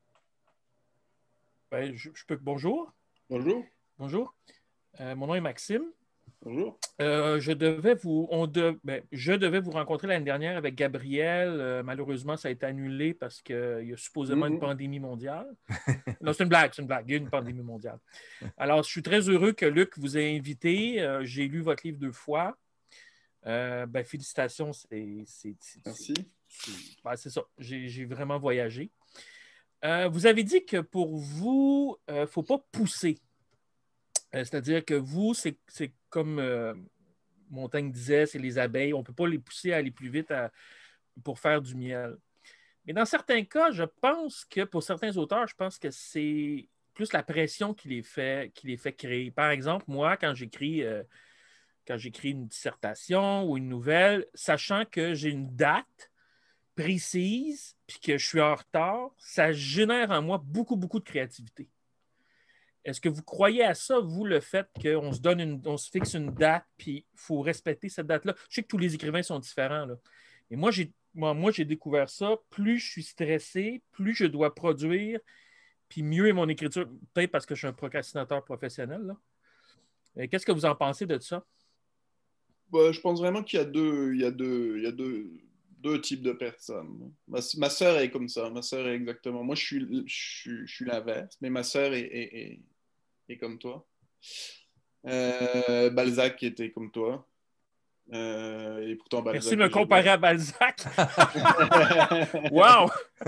Ben, je, je peux... Bonjour. Bonjour. Bonjour. Euh, mon nom est Maxime. Bonjour. Euh, je devais vous, on de, ben, je devais vous rencontrer l'année dernière avec Gabriel. Euh, malheureusement, ça a été annulé parce qu'il y a supposément Mm-hmm. une pandémie mondiale. Non, c'est une blague, c'est une blague. Il y a une pandémie mondiale. Alors, je suis très heureux que Luc vous ait invité. Euh, j'ai lu votre livre deux fois. Euh, ben, félicitations. C'est, c'est, c'est, Merci. C'est, ben, c'est ça. J'ai, j'ai vraiment voyagé. Euh, vous avez dit que pour vous, il euh, ne faut pas pousser. Euh, c'est-à-dire que vous, c'est, c'est comme euh, Montaigne disait, c'est les abeilles. On ne peut pas les pousser à aller plus vite à, pour faire du miel. Mais dans certains cas, je pense que pour certains auteurs, je pense que c'est plus la pression qui les fait, qui les fait créer. Par exemple, moi, quand j'écris, euh, quand j'écris une dissertation ou une nouvelle, sachant que j'ai une date précise puis que je suis en retard, ça génère en moi beaucoup, beaucoup de créativité. Est-ce que vous croyez à ça, vous, le fait qu'on se donne une, on se fixe une date, puis il faut respecter cette date-là? Je sais que tous les écrivains sont différents, là. Et moi, j'ai, moi, moi, j'ai découvert ça. Plus je suis stressé, plus je dois produire, puis mieux est mon écriture. Peut-être parce que je suis un procrastinateur professionnel, là. Et qu'est-ce que vous en pensez de ça? Bah, je pense vraiment qu'il y a deux, il y a deux, il y a deux, deux types de personnes. Ma, ma sœur est comme ça. Ma sœur est exactement. Moi, je suis, je suis, je suis l'inverse, mais ma sœur est, est, est, est comme toi. Euh, Balzac était comme toi. Euh, et pourtant, Balzac. Merci de me comparer à Balzac. Wow!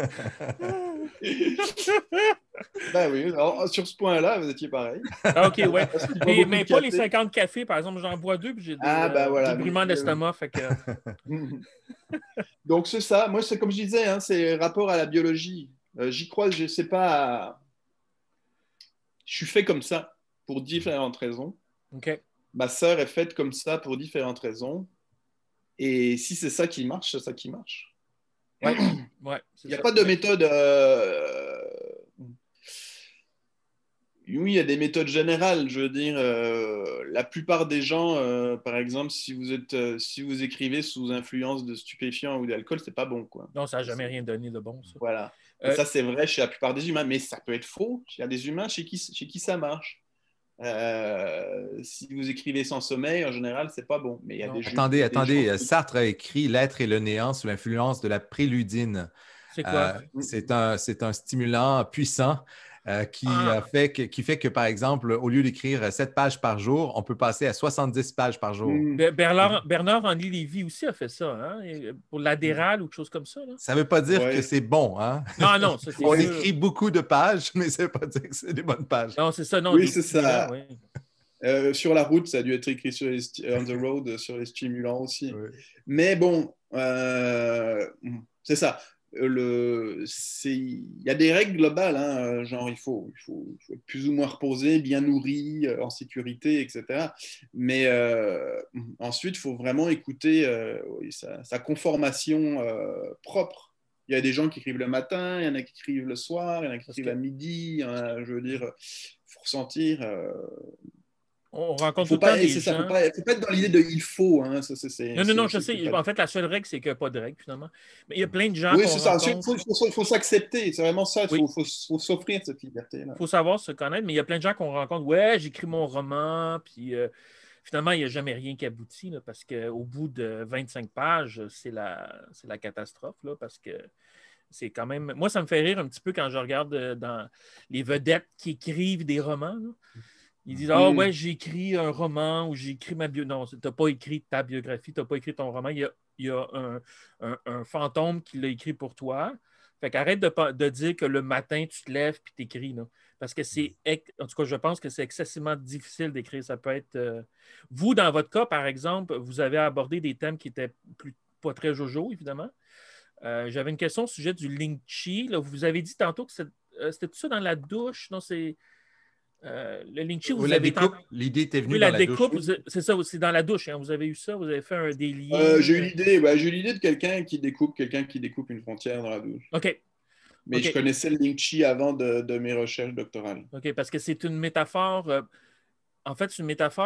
Ben oui, alors, sur ce point-là, vous étiez pareil. Ah, OK, ouais. Mais, mais pas les cinquante cafés, par exemple. J'en bois deux, puis j'ai des, ah, ben, voilà, euh, des brûlements d'estomac. Fait que... Donc, c'est ça. Moi, c'est comme je disais, hein, c'est rapport à la biologie. Euh, j'y crois, je ne sais pas. Je suis fait comme ça pour différentes raisons. OK. Ma sœur est faite comme ça pour différentes raisons. Et si c'est ça qui marche, c'est ça qui marche. Ouais, ouais, il n'y a ça. Pas de méthode. Euh... Oui, il y a des méthodes générales. Je veux dire, euh, la plupart des gens, euh, par exemple, si vous êtes, euh, si vous écrivez sous influence de stupéfiants ou d'alcool, c'est pas bon, quoi. Non, ça n'a jamais rien donné de bon, ça. Voilà. Et euh... ça, c'est vrai chez la plupart des humains, mais ça peut être faux. Il y a des humains chez qui, chez qui ça marche. Euh, si vous écrivez sans sommeil, en général, c'est pas bon. Mais il y a des attendez, des attendez. gens... Sartre a écrit L'être et le néant sous l'influence de la préludine. C'est quoi? Euh, c'est un, c'est un stimulant puissant euh, qui, ah. fait que, qui fait que, par exemple, au lieu d'écrire sept pages par jour, on peut passer à soixante-dix pages par jour. Mm. Bernard, Bernard-Henri Lévy aussi a fait ça, hein? Pour l'adéral ou quelque chose comme ça. Là. Ça ne veut pas dire ouais. que c'est bon. Hein? Non, non. Ça, on sûr. écrit beaucoup de pages, mais ça ne veut pas dire que c'est des bonnes pages. Non, c'est ça. Non, oui, c'est ça. Oui. Euh, sur la route, ça a dû être écrit sur les on the road, sur les stimulants aussi. Oui. Mais bon, euh, c'est ça. Le, c'est, il y a des règles globales, hein, genre il faut, il, faut, il faut être plus ou moins reposé, bien nourri, en sécurité, et cetera. Mais euh, ensuite, il faut vraiment écouter euh, oui, sa, sa conformation euh, propre. Il y a des gens qui écrivent le matin, il y en a qui écrivent le soir, il y en a qui écrivent que... à midi. Hein, je veux dire, il faut ressentir. Euh, On rencontre faut tout pas, le temps des c'est ça, gens. faut pas, faut pas être dans l'idée de il faut. Hein, ça, c'est, c'est, non, non, non, c'est, je c'est sais. pas... En fait, la seule règle, c'est qu'il n'y a pas de règle, finalement. Mais il y a plein de gens oui, qu'on c'est ça. rencontre. Il faut, faut, faut s'accepter. C'est vraiment ça. Il oui. faut, faut, faut s'offrir cette liberté-là. Il faut savoir se connaître. Mais il y a plein de gens qu'on rencontre. Ouais, j'écris mon roman. Puis euh, finalement, il n'y a jamais rien qui aboutit. Là, parce qu'au bout de vingt-cinq pages, c'est la, c'est la catastrophe. Là, parce que c'est quand même... Moi, ça me fait rire un petit peu quand je regarde dans les vedettes qui écrivent des romans. Là. Ils disent « Ah, oh, ouais, j'ai écrit un roman ou j'ai écrit ma bio... » Non, tu n'as pas écrit ta biographie, tu n'as pas écrit ton roman. Il y a, il y a un, un, un fantôme qui l'a écrit pour toi. Fait qu'arrête de, de dire que le matin, tu te lèves et tu écris. Là. Parce que c'est... En tout cas, je pense que c'est excessivement difficile d'écrire. Ça peut être... Euh... Vous, dans votre cas, par exemple, vous avez abordé des thèmes qui étaient plus... pas très jojo, évidemment. Euh, j'avais une question au sujet du Lingchi. Là, vous avez dit tantôt que c'était, euh, c'était tout ça dans la douche. Non, c'est... Euh, le Lingchi, vous oui, avez... la découpe, l'idée était venue oui, dans la, la découpe, douche. Vous, c'est ça, c'est dans la douche. Hein. Vous avez eu ça, vous avez fait un des liens. Euh, j'ai eu l'idée, bah, j'ai eu l'idée de quelqu'un qui découpe, quelqu'un qui découpe une frontière dans la douche. OK. Mais okay. je connaissais le Lingchi avant de, de mes recherches doctorales. OK, parce que c'est une métaphore... Euh, en fait, c'est une métaphore qui est,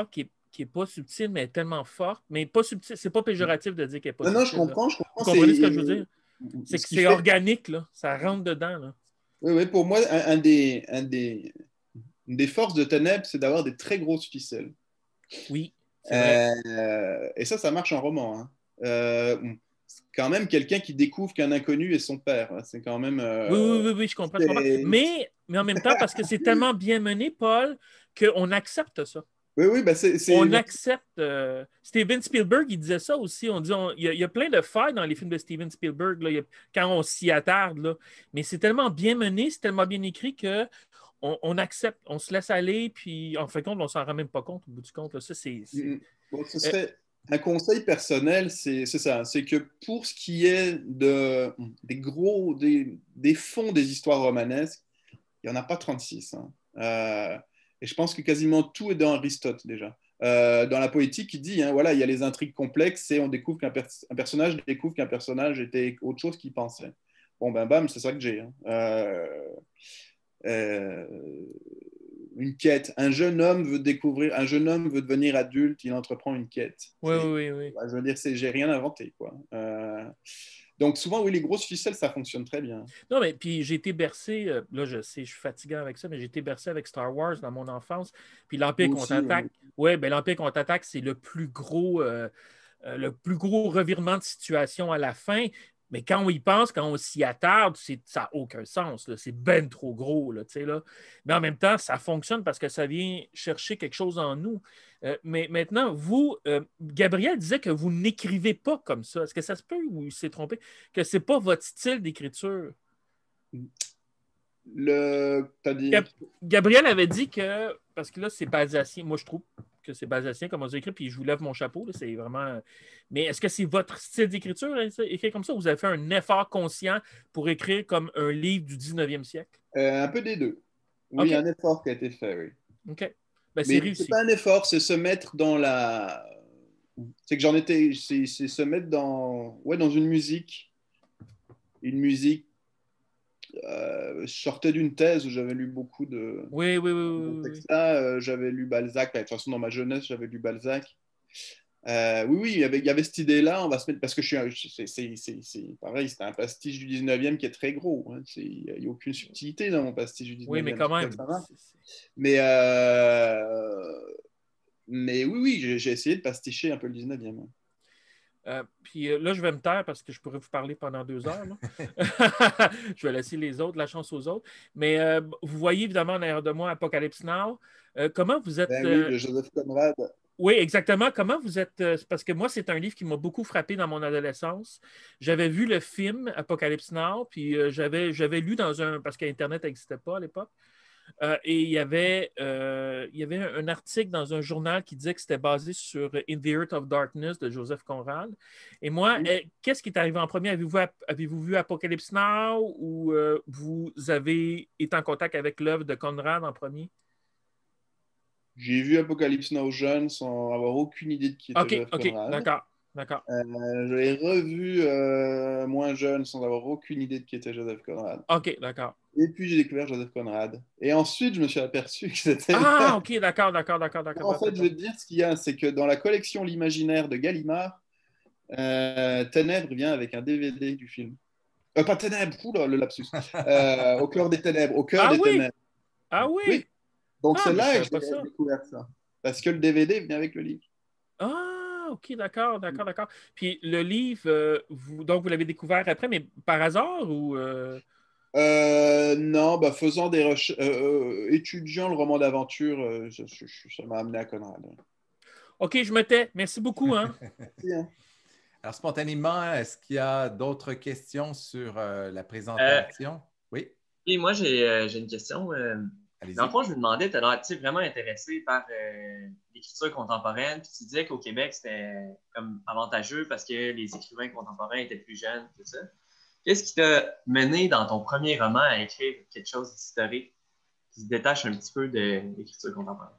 qui est pas subtile, mais elle est tellement forte. Mais pas subtile, c'est pas péjoratif de dire qu'elle est pas Non, non, subtile. je comprends, là. je comprends. Vous comprenez C'est- ce que je veux dire? C'est ce que qui c'est fait- organique, là. Ça rentre dedans, là. Oui, oui, pour moi, un, un des, un des, une des forces de Ténèbres, c'est d'avoir des très grosses ficelles. Oui, c'est vrai. Euh, et ça, ça marche en roman. Hein. Euh, c'est quand même quelqu'un qui découvre qu'un inconnu est son père. C'est quand même. Oui, oui, euh, oui, oui, je comprends, je comprends. c'est- Mais, mais en même temps, parce que c'est tellement bien mené, Paul, qu'on accepte ça. Oui, oui, bah c'est. c'est- On accepte. euh, Steven Spielberg, il disait ça aussi. On dit, on- il, y a, il y a plein de failles dans les films de Steven Spielberg là, il y a- quand on s'y attarde. Là. Mais c'est tellement bien mené, c'est tellement bien écrit que on, on accepte, on se laisse aller, puis en fin de compte, on s'en rend même pas compte au bout du compte. Là. Ça, c'est. c'est- Mm. Bon, ce Euh, serait un conseil personnel, c'est c'est ça. C'est que pour ce qui est de, des gros, des, des fonds des histoires romanesques, il n'y en a pas trente-six. Hein. Euh, et je pense que quasiment tout est dans Aristote déjà. Euh, dans la poétique, il dit, hein, voilà, il y a les intrigues complexes et on découvre qu'un per- un personnage découvre qu'un personnage était autre chose qu'il pensait. Bon, ben bam, c'est ça que j'ai. Hein. Euh, euh, une quête. Un jeune homme veut découvrir, un jeune homme veut devenir adulte, il entreprend une quête. oui, C'est- oui, oui, oui. bah, je veux dire, c'est, j'ai rien inventé, quoi. Euh, donc souvent, oui, les grosses ficelles, ça fonctionne très bien. Non, mais puis j'ai été bercé, euh, là je sais, je suis fatiguant avec ça, mais j'ai été bercé avec Star Wars dans mon enfance. Puis l'Empire Moi aussi, contre-attaque, ouais. ouais, ben l'Empire contre-attaque, c'est le plus gros, euh, euh, le plus gros revirement de situation à la fin. Mais quand on y pense, quand on s'y attarde, c'est, ça n'a aucun sens. Là. C'est ben trop gros. Là, tu sais, là. Mais en même temps, ça fonctionne parce que ça vient chercher quelque chose en nous. Euh, mais maintenant, vous, euh, Gabriel disait que vous n'écrivez pas comme ça. Est-ce que ça se peut ou il s'est trompé? Que ce n'est pas votre style d'écriture? Le, t'as dit. Gab- Gabriel avait dit que, parce que là, c'est basacien, moi je trouve que c'est basacien comme on dit écrit, puis je vous lève mon chapeau, là, c'est vraiment. Mais est-ce que c'est votre style d'écriture, hein, ça, écrire comme ça, ou vous avez fait un effort conscient pour écrire comme un livre du dix-neuvième siècle? Euh, un peu des deux. Oui, OK. un effort qui a été fait, oui. OK. Ben, c'est Mais c'est réussi. pas un effort, c'est se mettre dans la. C'est que j'en étais. C'est, c'est se mettre dans. Ouais, dans une musique. Une musique. Euh, je sortais d'une thèse où j'avais lu beaucoup de. Oui, oui, oui, Dans oui, ce oui. texte-là, euh, j'avais lu Balzac. De toute façon, dans ma jeunesse, j'avais lu Balzac. Euh, oui, oui, il y avait, il y avait cette idée-là. On va se mettre parce que je suis, un- c'est, c'est, c'est, c'est pareil, c'est un pastiche du dix-neuvième qui est très gros. Hein. C'est- Il n'y a aucune subtilité dans mon pastiche du Oui, mais dix-neuvième. quand C'est même. ça que ça va. c'est- c'est- Mais, euh, mais oui, oui, j'ai, j'ai essayé de pasticher un peu le dix-neuvième. Euh, puis euh, là, je vais me taire parce que je pourrais vous parler pendant deux heures. là. Je vais laisser les autres, la chance aux autres. Mais euh, vous voyez évidemment en arrière de moi Apocalypse Now. Euh, comment vous êtes. Ben oui, euh, de Joseph Conrad. Oui, exactement. Comment vous êtes. euh, Parce que moi, c'est un livre qui m'a beaucoup frappé dans mon adolescence. J'avais vu le film Apocalypse Now, puis euh, j'avais, j'avais lu dans un. Parce qu'Internet n'existait pas à l'époque. Euh, et il y avait, euh, il y avait un, un article dans un journal qui disait que c'était basé sur In the Earth of Darkness de Joseph Conrad. Et moi, euh, qu'est-ce qui est arrivé en premier? Avez-vous, avez-vous vu Apocalypse Now ou euh, vous avez été en contact avec l'œuvre de Conrad en premier? J'ai vu Apocalypse Now jeune sans avoir aucune idée de qui était OK, Joseph OK, Conrad. d'accord, d'accord. Euh, je l'ai revu euh, moins jeune sans avoir aucune idée de qui était Joseph Conrad. OK, d'accord. Et puis j'ai découvert Joseph Conrad. Et ensuite, je me suis aperçu que c'était. Ah, OK, d'accord, d'accord, d'accord, d'accord. En fait, je vais te dire ce qu'il y a, c'est que dans la collection L'Imaginaire de Gallimard, euh, Ténèbres vient avec un D V D du film. Euh, pas Ténèbres, oula, le lapsus. Euh, au cœur des ténèbres, au cœur Ah des oui, ténèbres. ah oui. Oui. Donc Ah, c'est mais je là que savais pas j'ai ça. découvert ça. Parce que le D V D vient avec le livre. Ah, OK, d'accord, d'accord, d'accord. Puis le livre, euh, vous, donc vous l'avez découvert après, mais par hasard ou... euh, Euh, non, bah, faisant des recherches, euh, euh, étudiant le roman d'aventure, euh, je- je- je- ça m'a amené à Conrad. OK, je me tais. Merci beaucoup, hein. Merci, hein. Alors, spontanément, est-ce qu'il y a d'autres questions sur euh, la Euh, présentation? Oui, et moi, j'ai euh, j'ai une question. Euh, dans le allez-y. fond, je me demandais, tu as l'air tu sais, vraiment intéressé par euh, l'écriture contemporaine, puis tu disais qu'au Québec, c'était comme avantageux parce que les écrivains contemporains étaient plus jeunes, tout ça. Qu'est-ce qui t'a mené dans ton premier roman à écrire quelque chose d'historique qui se détache un petit peu de l'écriture contemporaine?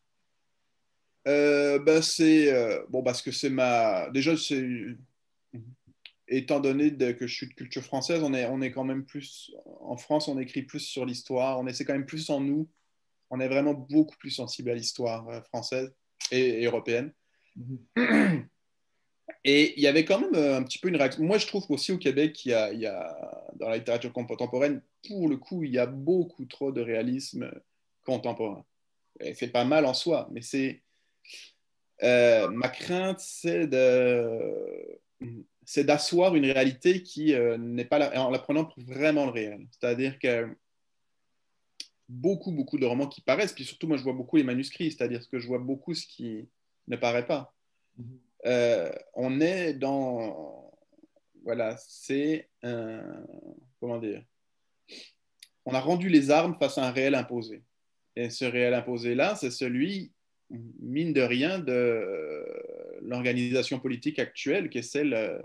Euh, ben, c'est euh, bon parce que c'est ma déjà c'est étant donné de- que je suis de culture française, on est on est quand même plus en France, on écrit plus sur l'histoire, on est c'est quand même plus en nous, on est vraiment beaucoup plus sensible à l'histoire euh, française. et, et européenne. Mm-hmm. Et il y avait quand même un petit peu une réaction. Moi, je trouve qu'aussi au Québec, il y a, il y a, dans la littérature contemporaine, pour le coup, il y a beaucoup trop de réalisme contemporain. Et c'est pas mal en soi, mais c'est... Euh, ma crainte, c'est de, c'est d'asseoir une réalité qui euh, n'est pas la, en la prenant pour vraiment le réel. C'est-à-dire que beaucoup, beaucoup de romans qui paraissent, puis surtout, moi, je vois beaucoup les manuscrits, c'est-à-dire que je vois beaucoup ce qui ne paraît pas. Mm-hmm. Euh, on est dans... Voilà, c'est un... Comment dire? On a rendu les armes face à un réel imposé. Et ce réel imposé-là, c'est celui, mine de rien, de l'organisation politique actuelle, qui est celle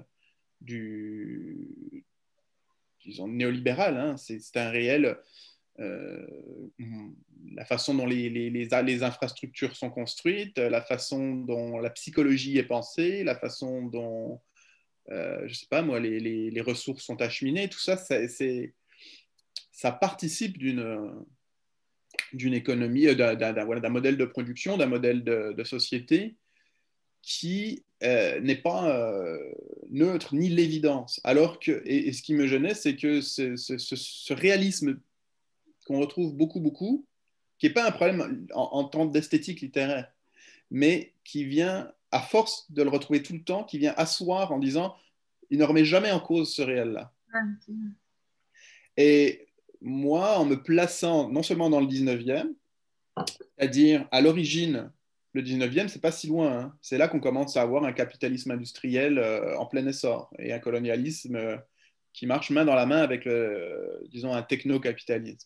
du, disons, néolibéral. Hein. C'est, c'est un réel... Euh, la façon dont les, les, les, les infrastructures sont construites, la façon dont la psychologie est pensée, la façon dont, euh, je sais pas moi, les, les, les ressources sont acheminées, tout ça, c'est, c'est, ça participe d'une, d'une économie, d'un, d'un, voilà, d'un modèle de production, d'un modèle de, de société qui euh, n'est pas euh, neutre ni l'évidence. Alors que, et, et ce qui me gênait, c'est que ce, ce, ce, ce réalisme qu'on retrouve beaucoup, beaucoup, qui n'est pas un problème en, en tant d'esthétique littéraire, mais qui vient, à force de le retrouver tout le temps, qui vient asseoir en disant, il ne remet jamais en cause ce réel-là. Okay. Et moi, en me plaçant non seulement dans le dix-neuvième, c'est-à-dire à l'origine, le dix-neuvième, c'est pas si loin. Hein. C'est là qu'on commence à avoir un capitalisme industriel euh, en plein essor et un colonialisme euh, qui marche main dans la main avec, le, disons, un techno-capitalisme.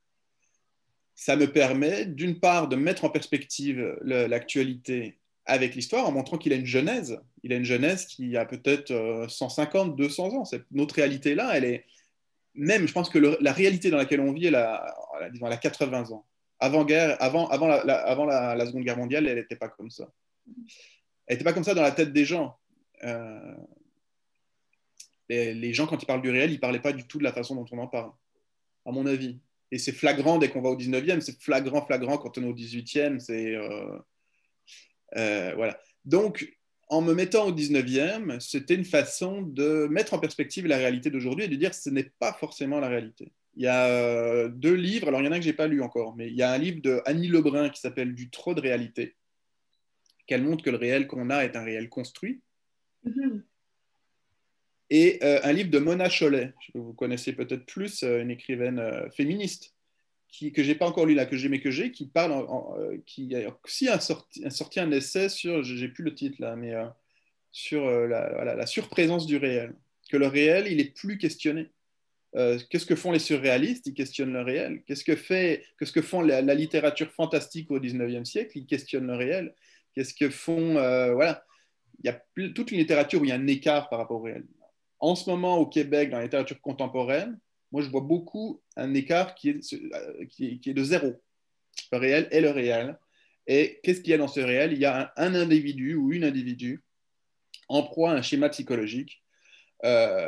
Ça me permet, d'une part, de mettre en perspective le, l'actualité avec l'histoire en montrant qu'il a une genèse. Il a une genèse qui a peut-être euh, cent cinquante, deux cents ans. Cette, notre réalité-là, elle est... Même, je pense que le, la réalité dans laquelle on vit, elle a, elle a, disons, elle a quatre-vingts ans. Avant-guerre, avant, avant, la, la, avant la, la Seconde Guerre mondiale, elle n'était pas comme ça. Elle n'était pas comme ça dans la tête des gens. Euh, les, les gens, quand ils parlent du réel, ils ne parlaient pas du tout de la façon dont on en parle, à mon avis. Et c'est flagrant dès qu'on va au dix-neuvième, c'est flagrant, flagrant quand on est au dix-huitième. C'est, euh, euh, voilà. Donc, en me mettant au dix-neuvième, c'était une façon de mettre en perspective la réalité d'aujourd'hui et de dire que ce n'est pas forcément la réalité. Il y a euh, deux livres, alors il y en a que je n'ai pas lu encore, mais il y a un livre de Annie Lebrun qui s'appelle Du trop de réalité, qu'elle montre que le réel qu'on a est un réel construit. Mm-hmm. Et euh, un livre de Mona Chollet, vous connaissez peut-être plus, euh, une écrivaine euh, féministe, qui, que je n'ai pas encore lu là, que j'ai, mais que j'ai, qui parle, en, en, euh, qui a aussi un sorti, un sorti un essai sur, j'ai plus le titre là, mais euh, sur euh, la, voilà, la surprésence du réel, que le réel, il est plus questionné. Euh, qu'est-ce que font les surréalistes? Ils questionnent le réel. Qu'est-ce que, fait, qu'est-ce que font la, la littérature fantastique au dix-neuvième siècle? Ils questionnent le réel. Qu'est-ce que font... Euh, voilà. Il y a plus, toute une littérature où il y a un écart par rapport au réel. En ce moment, au Québec, dans la littérature contemporaine, moi, je vois beaucoup un écart qui est, qui est, qui est de zéro. Le réel est le réel. Et qu'est-ce qu'il y a dans ce réel? Il y a un, un individu ou une individu en proie à un schéma psychologique euh,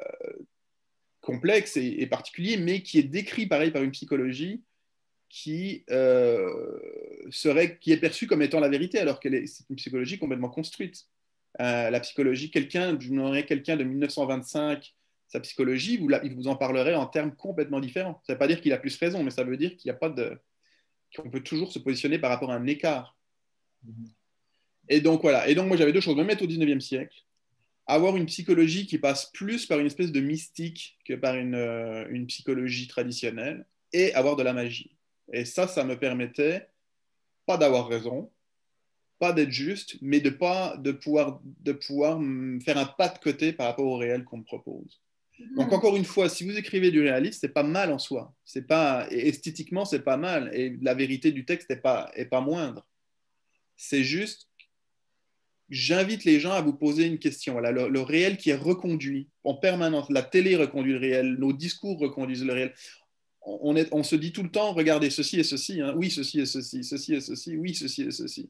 complexe et, et particulier, mais qui est décrit pareil par une psychologie qui, euh, serait, qui est perçue comme étant la vérité, alors que c'est une psychologie complètement construite. Euh, la psychologie, quelqu'un, je vous donnerais quelqu'un de mille neuf cent vingt-cinq, sa psychologie, vous, la, il vous en parlerait en termes complètement différents. Ça ne veut pas dire qu'il a plus raison, mais ça veut dire qu'il n'y a pas de... qu'on peut toujours se positionner par rapport à un écart. Mm-hmm. Et donc, voilà. Et donc, moi, j'avais deux choses. Me mettre au dix-neuvième siècle, avoir une psychologie qui passe plus par une espèce de mystique que par une, euh, une psychologie traditionnelle, et avoir de la magie. Et ça, ça me permettait pas d'avoir raison, pas d'être juste, mais de, pas, de, pouvoir, de pouvoir faire un pas de côté par rapport au réel qu'on me propose. Mmh. Donc, encore une fois, si vous écrivez du réalisme, c'est pas mal en soi. C'est pas, esthétiquement, c'est pas mal. Et la vérité du texte n'est pas, est pas moindre. C'est juste... J'invite les gens à vous poser une question. Voilà, le, le réel qui est reconduit en permanence. La télé reconduit le réel, nos discours reconduisent le réel. On, est, on se dit tout le temps, regardez, ceci et ceci, hein. Oui, ceci et ceci, ceci et ceci, oui, ceci et ceci.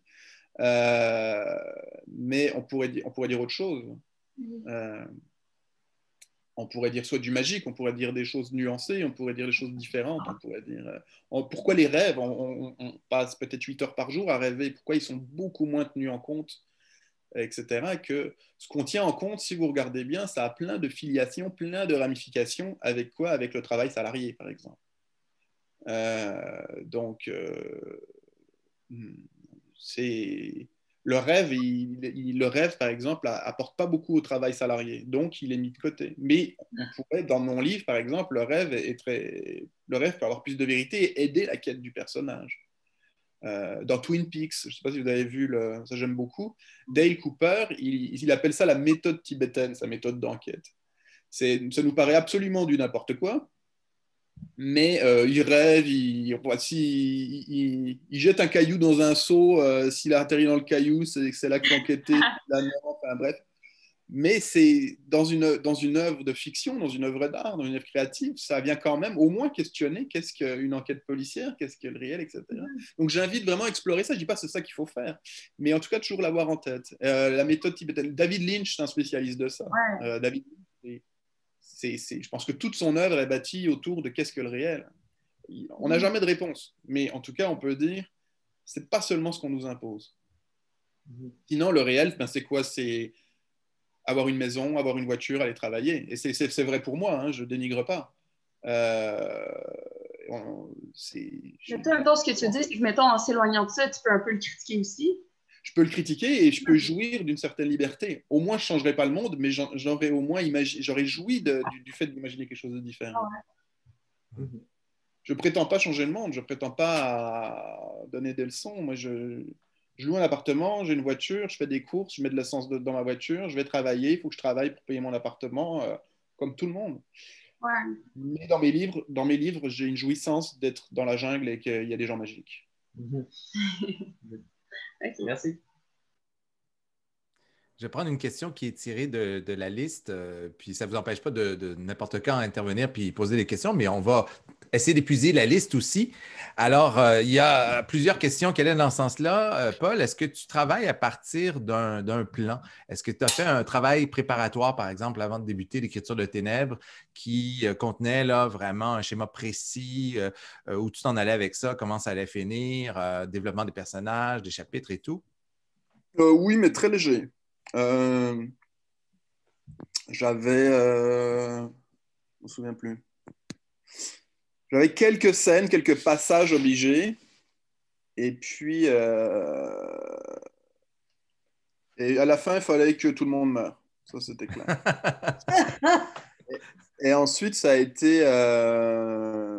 Euh, mais on pourrait, dire, on pourrait dire autre chose. Euh, on pourrait dire soit du magique, on pourrait dire des choses nuancées, on pourrait dire des choses différentes, on pourrait dire euh, on, pourquoi les rêves, on, on, on passe peut-être huit heures par jour à rêver, pourquoi ils sont beaucoup moins tenus en compte, et cetera. Que ce qu'on tient en compte, si vous regardez bien, ça a plein de filiations, plein de ramifications. Avec quoi? Avec le travail salarié, par exemple. Euh, donc, euh, c'est... Le rêve, il, il, le rêve, par exemple, apporte pas beaucoup au travail salarié, donc il est mis de côté. Mais on pourrait, dans mon livre, par exemple, le rêve est très, le rêve peut avoir plus de vérité et aider la quête du personnage. Euh, dans Twin Peaks, je ne sais pas si vous avez vu, le, ça j'aime beaucoup, Dale Cooper, il, il appelle ça la méthode tibétaine, sa méthode d'enquête. C'est, ça nous paraît absolument du n'importe quoi, mais euh, il rêve, il, si, il, il jette un caillou dans un seau, euh, s'il a atterri dans le caillou, c'est, c'est là qu'il faut enquêter, enfin bref. Mais c'est dans une, dans une œuvre de fiction, dans une œuvre d'art, dans une œuvre créative, ça vient quand même au moins questionner qu'est-ce qu'une enquête policière, qu'est-ce que le réel, et cetera. Donc j'invite vraiment à explorer ça. Je ne dis pas que c'est ça qu'il faut faire, mais en tout cas toujours l'avoir en tête. Euh, la méthode tibétaine. David Lynch, c'est un spécialiste de ça. Ouais. Euh, David Lynch, c'est, c'est, je pense que toute son œuvre est bâtie autour de qu'est-ce que le réel. On n'a jamais de réponse, mais en tout cas on peut dire c'est pas seulement ce qu'on nous impose. Sinon le réel, ben, c'est quoi? C'est avoir une maison, avoir une voiture, aller travailler. Et c'est, c'est, c'est vrai pour moi, hein, je ne dénigre pas. Euh, on, c'est, je... Mettons ce que tu dis, mettons en s'éloignant de ça, tu peux un peu le critiquer aussi. Je peux le critiquer et je peux jouir d'une certaine liberté. Au moins, je ne changerai pas le monde, mais j'aurais au moins imagi- j'aurais joui de, du, du fait d'imaginer quelque chose de différent. Ah ouais. Je ne prétends pas changer le monde, je ne prétends pas à donner des leçons. Moi, je... Je loue un appartement, j'ai une voiture, je fais des courses, je mets de l'essence dans ma voiture, je vais travailler, il faut que je travaille pour payer mon appartement, euh, comme tout le monde. Ouais. Mais dans mes livres, dans mes livres, j'ai une jouissance d'être dans la jungle et qu'il y a des gens magiques. Okay, merci. Je vais prendre une question qui est tirée de, de la liste, euh, puis ça ne vous empêche pas de, de n'importe quand intervenir puis poser des questions, mais on va essayer d'épuiser la liste aussi. Alors, euh, il y a plusieurs questions qui allaient dans ce sens-là. Euh, Paul, est-ce que tu travailles à partir d'un, d'un plan? Est-ce que tu as fait un travail préparatoire, par exemple, avant de débuter l'écriture de Ténèbres, qui euh, contenait là, vraiment un schéma précis, euh, euh, où tu t'en allais avec ça, comment ça allait finir, euh, développement des personnages, des chapitres et tout? Euh, oui, mais très léger. Euh, j'avais, euh, je me souviens plus. J'avais quelques scènes, quelques passages obligés, et puis euh, et à la fin, il fallait que tout le monde meure. Ça, c'était clair. et, et ensuite, ça a été, euh,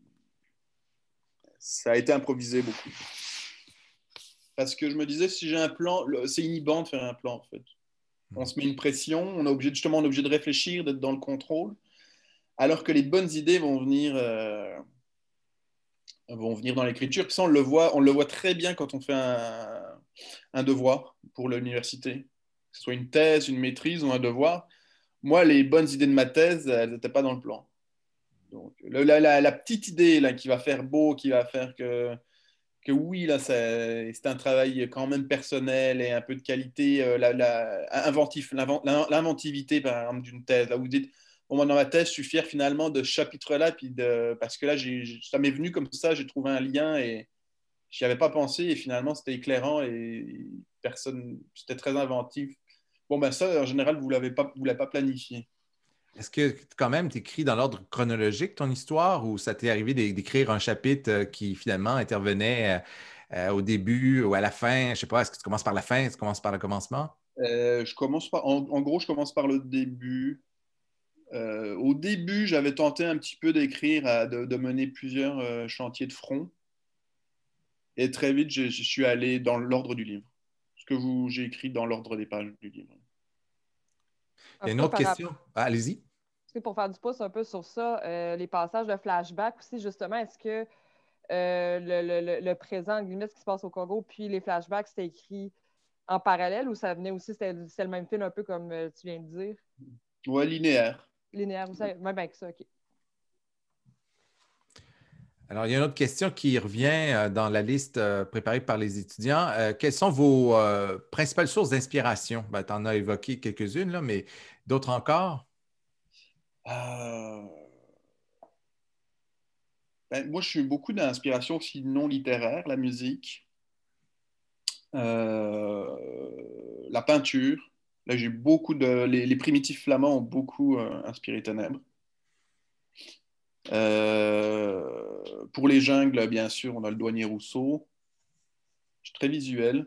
ça a été improvisé beaucoup. Parce que je me disais, si j'ai un plan, c'est inhibant de faire un plan, en fait. On se met une pression, on est obligé, justement, on est obligé de réfléchir, d'être dans le contrôle, alors que les bonnes idées vont venir, euh, vont venir dans l'écriture. Puis ça, on le voit, on le voit très bien quand on fait un, un devoir pour l'université, que ce soit une thèse, une maîtrise ou un devoir. Moi, les bonnes idées de ma thèse, elles n'étaient pas dans le plan. Donc, le, la, la, la petite idée là, qui va faire beau, qui va faire que... que oui, là, c'est, c'est un travail quand même personnel et un peu de qualité, euh, la, la, inventif, l'inventivité, par exemple, d'une thèse. Là, où vous dites, bon, moi, dans ma thèse, je suis fier finalement de ce chapitre-là, puis de, parce que là, j'ai, ça m'est venu comme ça, j'ai trouvé un lien et je n'y avais pas pensé, et finalement, c'était éclairant et personne, c'était très inventif. Bon, ben ça, en général, vous ne l'avez pas, vous l'avez pas planifié. Est-ce que quand même tu écris dans l'ordre chronologique ton histoire ou ça t'est arrivé d'écrire un chapitre qui finalement intervenait euh, au début ou à la fin? Je ne sais pas, est-ce que tu commences par la fin, est-ce que tu commences par le commencement? Euh, je commence par, en, en gros, je commence par le début. Euh, au début, j'avais tenté un petit peu d'écrire, à, de, de mener plusieurs euh, chantiers de front. Et très vite, je, je suis allé dans l'ordre du livre. Ce que vous, j'ai écrit dans l'ordre des pages du livre. Il y a une autre question. Ah, allez-y. Pour faire du pouce un peu sur ça, euh, les passages de flashback aussi, justement, est-ce que euh, le, le, le présent, ce qui se passe au Congo, puis les flashbacks, c'était écrit en parallèle ou ça venait aussi, c'était, c'était le même film un peu comme euh, tu viens de dire? Ouais, linéaire. Linéaire aussi, même avec ça, OK. Alors, il y a une autre question qui revient dans la liste préparée par les étudiants. Euh, quelles sont vos euh, principales sources d'inspiration? Ben, tu en as évoqué quelques-unes, là, mais d'autres encore? Euh, ben, moi, je suis beaucoup d'inspiration aussi non littéraire, la musique, euh, la peinture. Là, j'ai beaucoup de. Les, les primitifs flamands ont beaucoup euh, inspiré Ténèbres. Euh, pour les jungles, bien sûr, on a le douanier Rousseau. Je suis très visuel.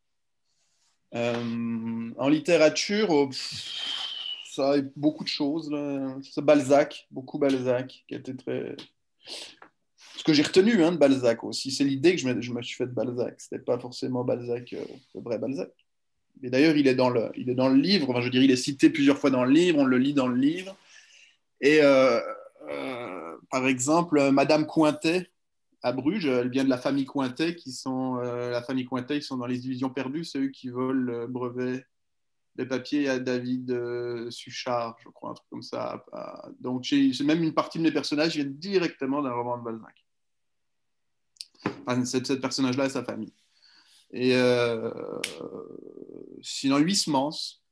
Euh, en littérature, oh, pff, ça a beaucoup de choses. Là. C'est Balzac, beaucoup Balzac, qui a été très. Ce que j'ai retenu hein, de Balzac aussi, c'est l'idée que je me, je me suis fait de Balzac. C'était pas forcément Balzac, euh, le vrai Balzac. Et d'ailleurs, il est dans le, il est dans le livre. Enfin, je veux dire, il est cité plusieurs fois dans le livre. On le lit dans le livre. Et euh, euh, par exemple, Madame Cointet à Bruges, elle vient de la famille Cointet, qui sont euh, la famille Cointet, ils sont dans les divisions perdues, c'est eux qui volent le brevet des papiers à David euh, Suchard, je crois, un truc comme ça. Donc, j'ai, j'ai même une partie de mes personnages viennent directement d'un roman de Balzac. Enfin, cette, cette personnage-là et sa famille. Et euh, sinon, Huysmans,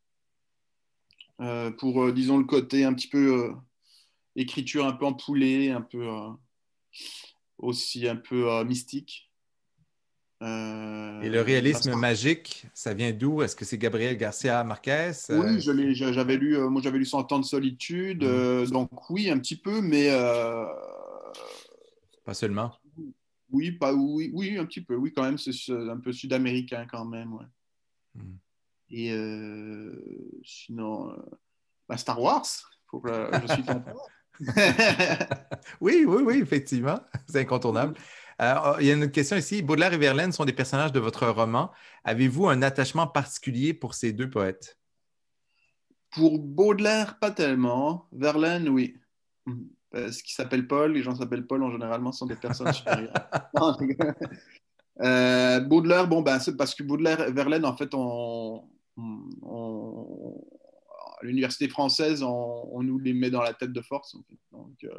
euh, pour, euh, disons, le côté un petit peu euh, écriture un peu empoulée, un peu euh, aussi un peu euh, mystique. Euh, Et le réalisme Vincent. magique, ça vient d'où? Est-ce que c'est Gabriel Garcia Marquez? Oui, Euh, je l'ai, j'avais lu, euh, moi j'avais lu Cent ans de solitude, mm, euh, donc oui, un petit peu, mais euh, pas seulement. oui, pas, oui, oui, un petit peu, oui, quand même, c'est un peu sud-américain quand même, ouais. Mm. Et euh, sinon, euh, bah, Star Wars, faut que je suis ton père. Oui, oui, oui, effectivement, c'est incontournable. Euh, il y a une question ici. Baudelaire et Verlaine sont des personnages de votre roman. Avez-vous un attachement particulier pour ces deux poètes? Pour Baudelaire, pas tellement. Verlaine, oui. Parce qu'il s'appelle Paul, les gens s'appellent Paul, en généralement, sont des personnes supérieures. Non, je rigole. Euh, Baudelaire, bon, ben, c'est parce que Baudelaire et Verlaine, en fait, on, on- on- à l'université française, on, on nous les met dans la tête de force. En fait. Donc, euh,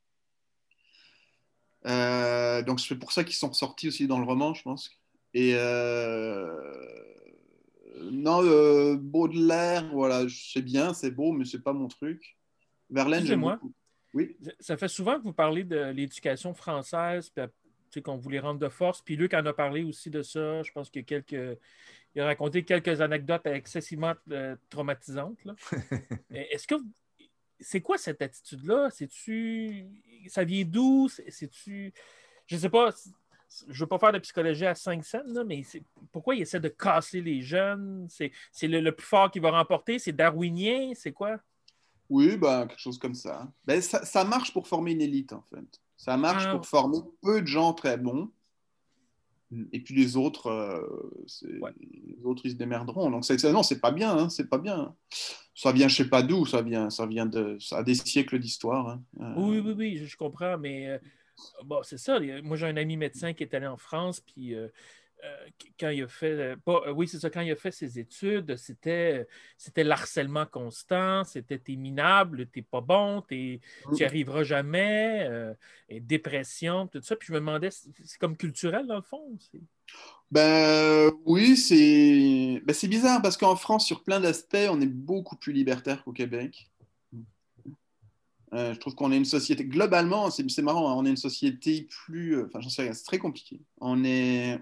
euh, donc c'est pour ça qu'ils sont sortis aussi dans le roman, je pense. Et euh, non, euh, Baudelaire, voilà, c'est bien, c'est beau, mais c'est pas mon truc. Verlaine, j'aime Excusez-moi, beaucoup. Oui. ça fait souvent que vous parlez de l'éducation française, puis tu sais, qu'on voulait rendre de force. Puis Luc en a parlé aussi de ça. Je pense qu'il y a quelques... Il a raconté quelques anecdotes excessivement euh, traumatisantes. Là. Est-ce que c'est quoi cette attitude-là? C'est-tu. Ça vient d'où? C'est-tu. Je sais pas. Je ne veux pas faire de psychologie à cinq cents, là, mais c'est... pourquoi il essaie de casser les jeunes? C'est, c'est le, le plus fort qui va remporter? C'est darwinien? C'est quoi? Oui, bah, quelque chose comme ça. Ben, ça. Ça marche pour former une élite, en fait. Ça marche Ah, pour former peu de gens très bons. Et puis les autres, euh, c'est- ouais. les autres, ils se démerderont. Donc, c'est, c'est- non, c'est pas bien. Hein, c'est pas bien. Ça vient, je sais pas d'où. Ça vient, ça vient de, ça a des siècles d'histoire. Hein. Oui, Euh, oui, oui, je, je comprends, mais euh, bon, c'est ça. Moi, j'ai un ami médecin qui est allé en France, puis euh, euh, quand il a fait, euh, pas, euh, oui, c'est ça, quand il a fait ses études, c'était, c'était l'harcèlement constant, c'était t'es minable, t'es pas bon, t'es, tu n'y arriveras jamais, euh, et dépression, tout ça. Puis je me demandais, c'est c'est comme culturel dans le fond? C'est... ben oui, c'est, ben, c'est bizarre parce qu'en France, sur plein d'aspects, on est beaucoup plus libertaire qu'au Québec. Euh, je trouve qu'on est une société, globalement, c'est, c'est marrant, hein, on est une société plus, euh, enfin, j'en sais rien, c'est très compliqué. On est,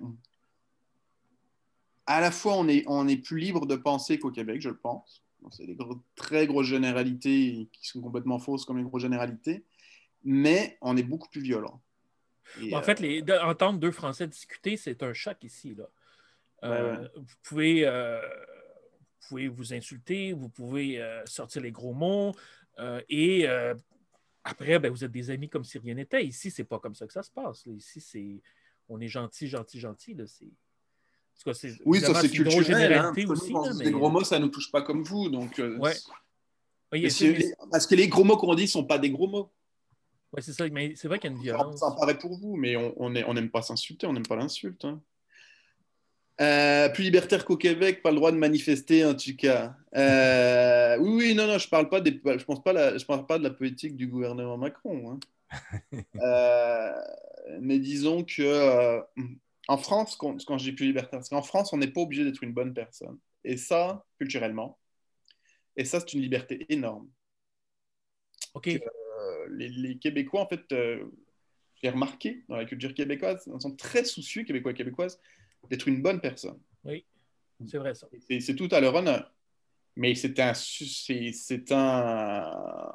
à la fois, on est, on est plus libre de penser qu'au Québec, je le pense. Bon, c'est des gros- très grosses généralités qui sont complètement fausses comme les grosses généralités, mais on est beaucoup plus violent. Et, En euh, fait, les, de- entendre deux Français discuter, c'est un choc ici, là. ouais, ouais. Euh, vous pouvez, euh, vous pouvez vous insulter, vous pouvez euh, sortir les gros mots, euh, et euh, après, ben, vous êtes des amis comme si rien n'était. Ici, c'est pas comme ça que ça se passe. Là. Ici, c'est on est gentil, gentil, gentil. Là. C'est... En tout cas, c'est... Oui, ça Évidemment, c'est c'est une grosse culturel. Hein. généralité Parce que nous, aussi, quand on là, dit des mais gros euh, mots, ça ne nous touche pas comme vous. Donc, euh, ouais. Oui, mais c'est, mais, c'est- parce que les gros mots qu'on dit ne sont pas des gros mots. ouais, c'est ça, mais c'est vrai qu'il y a une Ça, ça violence. paraît pour vous, mais on on est- on n'aime pas s'insulter, on n'aime pas l'insulte. Hein. Euh, plus libertaire qu'au Québec, pas le droit de manifester en tout cas. Euh, oui, oui, non, non, je parle pas des, je pense pas la, je parle pas de la politique du gouvernement Macron. Hein. Euh, mais disons que euh, en France, quand, quand je dis plus libertaire, parce qu'en France, on n'est pas obligé d'être une bonne personne. Et ça, culturellement, et ça, c'est une liberté énorme. OK. que euh, les, les Québécois, en fait, euh, j'ai remarqué dans la culture québécoise, ils sont très soucieux, Québécois et Québécoises, d'être une bonne personne. Oui, c'est vrai ça. Et c'est tout à leur honneur. Mais c'est un, c'est, c'est un,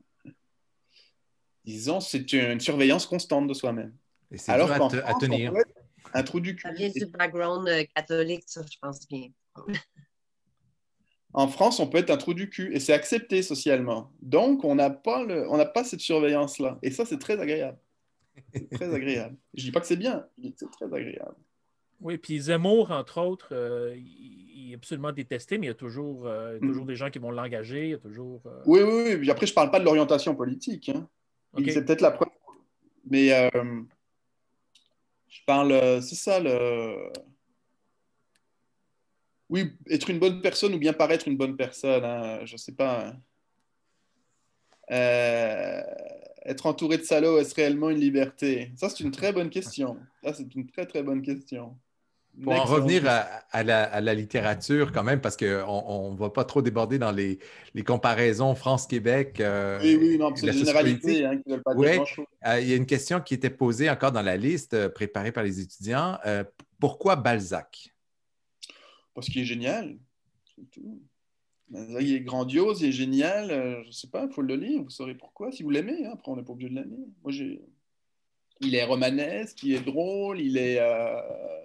disons, c'est une surveillance constante de soi-même. Et c'est dur Alors à, qu'en te- à France, on tenir. peut être un trou du Ça cul. vient du background euh, catholique, ça, je pense bien. En France, on peut être un trou du cul et c'est accepté socialement. Donc, on n'a pas, le, on n'a pas cette surveillance-là. Et ça, c'est très agréable. C'est très agréable. Je dis pas que c'est bien, c'est très agréable. Oui, puis Zemmour, entre autres, euh, il, il est absolument détesté, mais il y a toujours, euh, il y a toujours Mhm. des gens qui vont l'engager. Il y a toujours. euh, Oui, oui, oui. Puis après, je parle pas de l'orientation politique. Hein. OK. C'est peut-être la preuve. Mais euh, je parle, euh, c'est ça, le... Oui, être une bonne personne ou bien paraître une bonne personne. Hein, je sais pas. Hein. Euh, être entouré de salauds, est-ce réellement une liberté? Ça, c'est une très bonne question. Ça, c'est une très, très bonne question. Une Pour en excellente revenir question. à, à la, à la littérature quand même, parce qu'on ne va pas trop déborder dans les, les comparaisons France-Québec euh, Oui, oui, non, et c'est la des sociopolitique. généralités hein, qui ne veulent pas dire Oui, grand-chose. euh, il y a une question qui était posée encore dans la liste euh, préparée par les étudiants. Euh, pourquoi Balzac? Parce qu'il est génial. C'est tout. Ben, il est grandiose, il est génial. euh, je ne sais pas, il faut le lire. Vous saurez pourquoi, si vous l'aimez. Hein. Après, on n'est pas obligé de l'aimer. Moi, j'ai... Il est romanesque, il est drôle, il est, euh,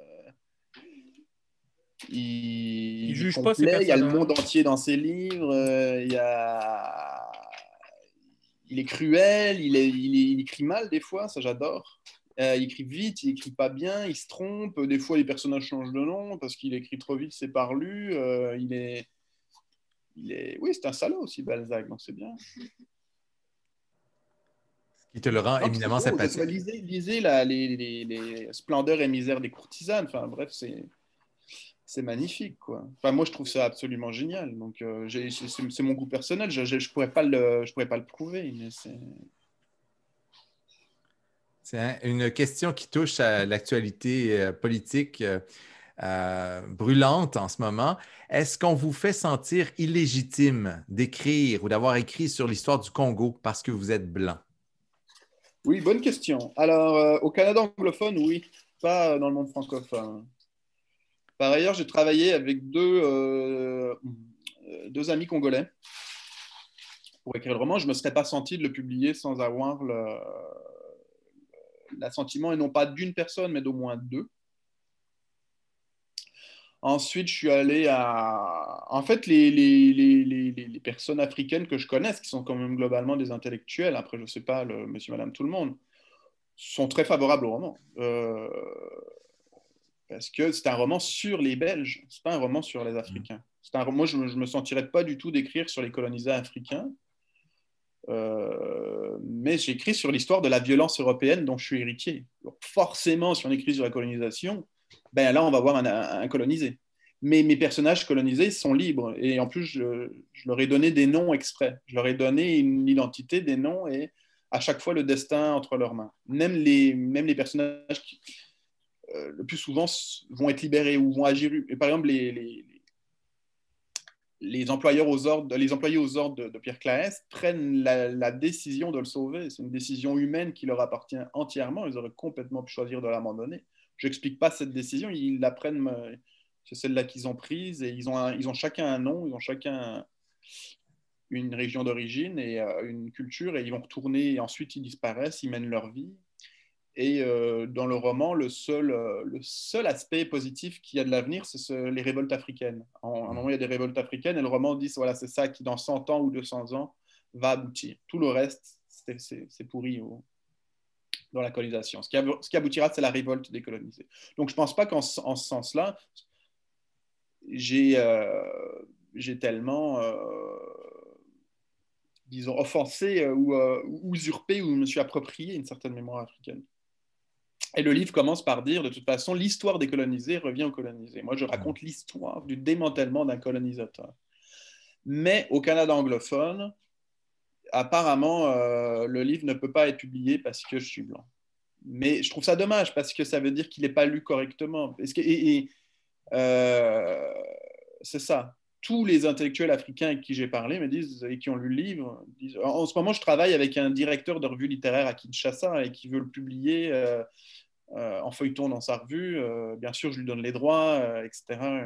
il, Il il est juge pas ses complet. Il y a le monde personnages. entier dans ses livres. euh, il, y a... il est cruel, il, est, il, est, il écrit mal des fois, ça j'adore. Euh, il écrit vite, il écrit pas bien, il se trompe. Des fois, les personnages changent de nom parce qu'il écrit trop vite, c'est parlu. Euh, il est, il est, oui, c'est un salaud aussi Balzac, donc c'est bien. Qui te le rend Non, puis c'est éminemment beau. sympathique. Lisez, lisez la, les, les, les splendeurs et misères des courtisanes. Enfin bref, c'est c'est magnifique quoi. Enfin moi je trouve ça absolument génial. Donc euh, j'ai, c'est, c'est mon goût personnel. Je, je, je pourrais pas le, je pourrais pas le prouver, mais c'est. C'est une question qui touche à l'actualité euh, politique euh, euh, brûlante en ce moment. Est-ce qu'on vous fait sentir illégitime d'écrire ou d'avoir écrit sur l'histoire du Congo parce que vous êtes blanc? Oui, bonne question. Alors euh, au Canada anglophone, oui, pas dans le monde francophone. Par ailleurs, j'ai travaillé avec deux, euh, deux amis congolais pour écrire le roman. Je ne me serais pas senti de le publier sans avoir le, l'assentiment, et non pas d'une personne, mais d'au moins deux. Ensuite, je suis allé à... En fait, les, les, les, les, les personnes africaines que je connaisse, qui sont quand même globalement des intellectuels, après, je ne sais pas, le monsieur, madame, tout le monde, sont très favorables au roman. Euh, parce que c'est un roman sur les Belges, c'est pas un roman sur les Africains. C'est un, moi, je ne me sentirais pas du tout d'écrire sur les colonisés africains, euh, mais j'écris sur l'histoire de la violence européenne dont je suis héritier. Donc forcément, si on écrit sur la colonisation, ben là, on va voir un, un, un colonisé. Mais mes personnages colonisés sont libres, et en plus, je, je leur ai donné des noms exprès. Je leur ai donné une identité, des noms, et à chaque fois, le destin entre leurs mains. Même les, même les personnages qui... Euh, le plus souvent vont être libérés ou vont agir. Et par exemple, les, les, les, employeurs aux ordres, les employés aux ordres de, de Pierre Claës prennent la, la décision de le sauver. C'est une décision humaine qui leur appartient entièrement. Ils auraient complètement pu choisir de l'abandonner. Je n'explique pas cette décision. Ils la prennent, c'est celle-là qu'ils ont prise. Et ils ont, un, ils ont chacun un nom, ils ont chacun une région d'origine et euh, une culture. Et ils vont retourner et ensuite ils disparaissent, ils mènent leur vie. Et euh, dans le roman, le seul, euh, le seul aspect positif qu'il y a de l'avenir, c'est ce, les révoltes africaines. En, à un moment, il y a des révoltes africaines et le roman dit voilà, c'est ça qui, dans cent ans ou deux cents ans, va aboutir. Tout le reste, c'est, c'est, c'est pourri au, dans la colonisation. Ce qui, ce qui aboutira, c'est la révolte des colonisés. Donc, je ne pense pas qu'en en ce sens-là, j'ai, euh, j'ai tellement, euh, disons, offensé euh, ou euh, usurpé ou me suis approprié une certaine mémoire africaine. Et le livre commence par dire, de toute façon, l'histoire des colonisés revient aux colonisés. Moi, je raconte l'histoire du démantèlement d'un colonisateur. Mais au Canada anglophone, apparemment, euh, le livre ne peut pas être publié parce que je suis blanc. Mais je trouve ça dommage parce que ça veut dire qu'il n'est pas lu correctement. Et, et euh, c'est ça. tous les intellectuels africains avec qui j'ai parlé me disent, et qui ont lu le livre, disent, en, en ce moment, je travaille avec un directeur de revue littéraire à Kinshasa et qui veut le publier euh, euh, en feuilleton dans sa revue. Euh, bien sûr, je lui donne les droits, euh, et cetera.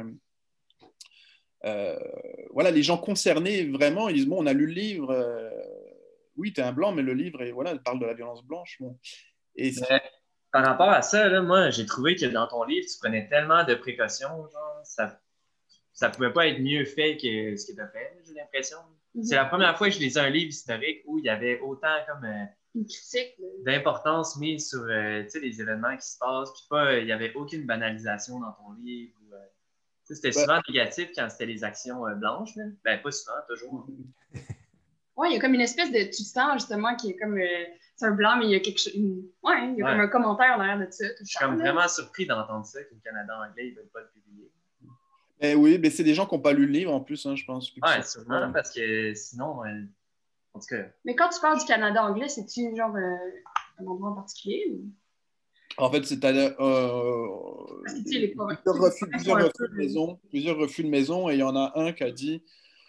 Euh, voilà, les gens concernés, vraiment, ils disent, bon, on a lu le livre, euh, oui, tu es un blanc, mais le livre et, voilà, parle de la violence blanche. Bon. Et Mais, par rapport à ça, là, moi, j'ai trouvé que dans ton livre, tu prenais tellement de précautions, genre, ça ça pouvait pas être mieux fait que ce que tu as fait, j'ai l'impression. Mm-hmm. C'est la première fois que je lisais un livre historique où il y avait autant comme euh, une critique d'importance mise sur euh, les événements qui se passent, puis pas, euh, il n'y avait aucune banalisation dans ton livre. Euh, c'était souvent ouais. négatif quand c'était les actions euh, blanches, là. Ben pas souvent, toujours. Oui, il y a comme une espèce de... Tu sens justement qu'il y a comme... Euh, c'est un blanc, mais il y a quelque chose... Une, ouais, il y a ouais. comme un commentaire derrière de ça. Je suis comme là. Vraiment surpris d'entendre ça, qu'au Canada anglais, ils ne veulent pas le publier. Eh oui, mais c'est des gens qui n'ont pas lu le livre en plus, hein, je pense. Oui, sûrement, parce que sinon, euh, en tout cas... Mais quand tu parles du Canada anglais, c'est-tu genre euh, un endroit en particulier? Ou... En fait, c'est à, euh, plusieurs refus, plusieurs refus de maison, plusieurs refus de maison, et il y en a un qui a dit,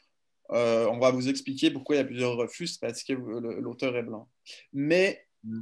euh, on va vous expliquer pourquoi il y a plusieurs refus, c'est parce que l'auteur est blanc. Mais... Mm.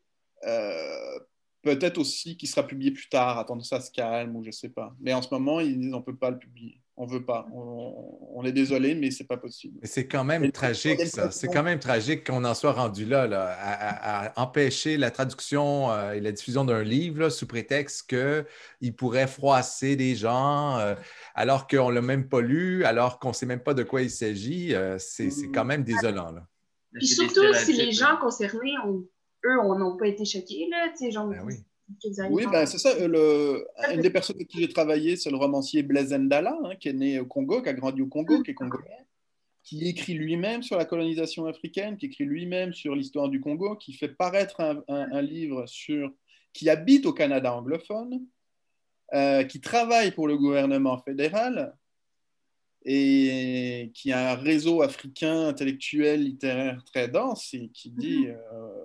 Euh, peut-être aussi qu'il sera publié plus tard, attendre que ça se calme, ou je ne sais pas. Mais en ce moment, ils disent on ne peut pas le publier. On ne veut pas. On, on est désolé, mais ce n'est pas possible. Mais c'est quand même et tragique, ça. C'est quand même tragique qu'on en soit rendu là, là à, à, à empêcher la traduction euh, et la diffusion d'un livre là, sous prétexte qu'il pourrait froisser des gens, euh, alors qu'on ne l'a même pas lu, alors qu'on ne sait même pas de quoi il s'agit. Euh, c'est mmh. quand même désolant. Là. Puis surtout, si les gens concernés ont... eux, on n'a pas été choqués, là, tu sais, genre... Ben oui, oui ben, c'est ça. Le, une des personnes avec qui j'ai travaillé, c'est le romancier Blaise Ndala, hein, qui est né au Congo, qui a grandi au Congo, qui est congolais, qui écrit lui-même sur la colonisation africaine, qui écrit lui-même sur l'histoire du Congo, qui fait paraître un, un, un livre sur... qui habite au Canada anglophone, euh, qui travaille pour le gouvernement fédéral et qui a un réseau africain intellectuel, littéraire très dense et qui dit... Euh,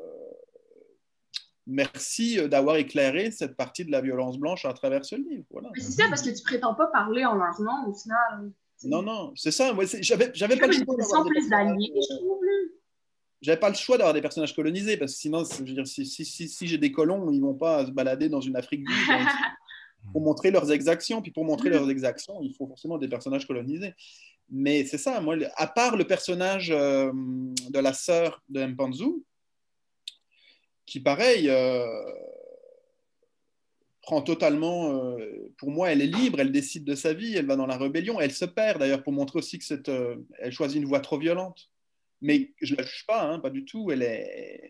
merci d'avoir éclairé cette partie de la violence blanche à travers ce livre. Voilà. C'est ça, parce que tu prétends pas parler en leur nom, au final. Non, non, c'est ça. Moi, j'avais, j'avais pas le choix d'avoir plus d'alliés, je trouve. J'avais pas le choix d'avoir des personnages colonisés, parce que sinon, je veux dire, si, si, si, si j'ai des colons, ils vont pas se balader dans une Afrique vide. Donc, pour montrer leurs exactions, puis pour montrer leurs exactions, il faut forcément des personnages colonisés. Mais c'est ça, moi, à part le personnage euh, de la sœur de Mpanzu, qui, pareil, euh, prend totalement... Euh, pour moi, elle est libre, elle décide de sa vie, elle va dans la rébellion, elle se perd, d'ailleurs, pour montrer aussi que c'est, euh, elle choisit une voie trop violente. Mais je ne la juge pas, hein, pas du tout. Elle est...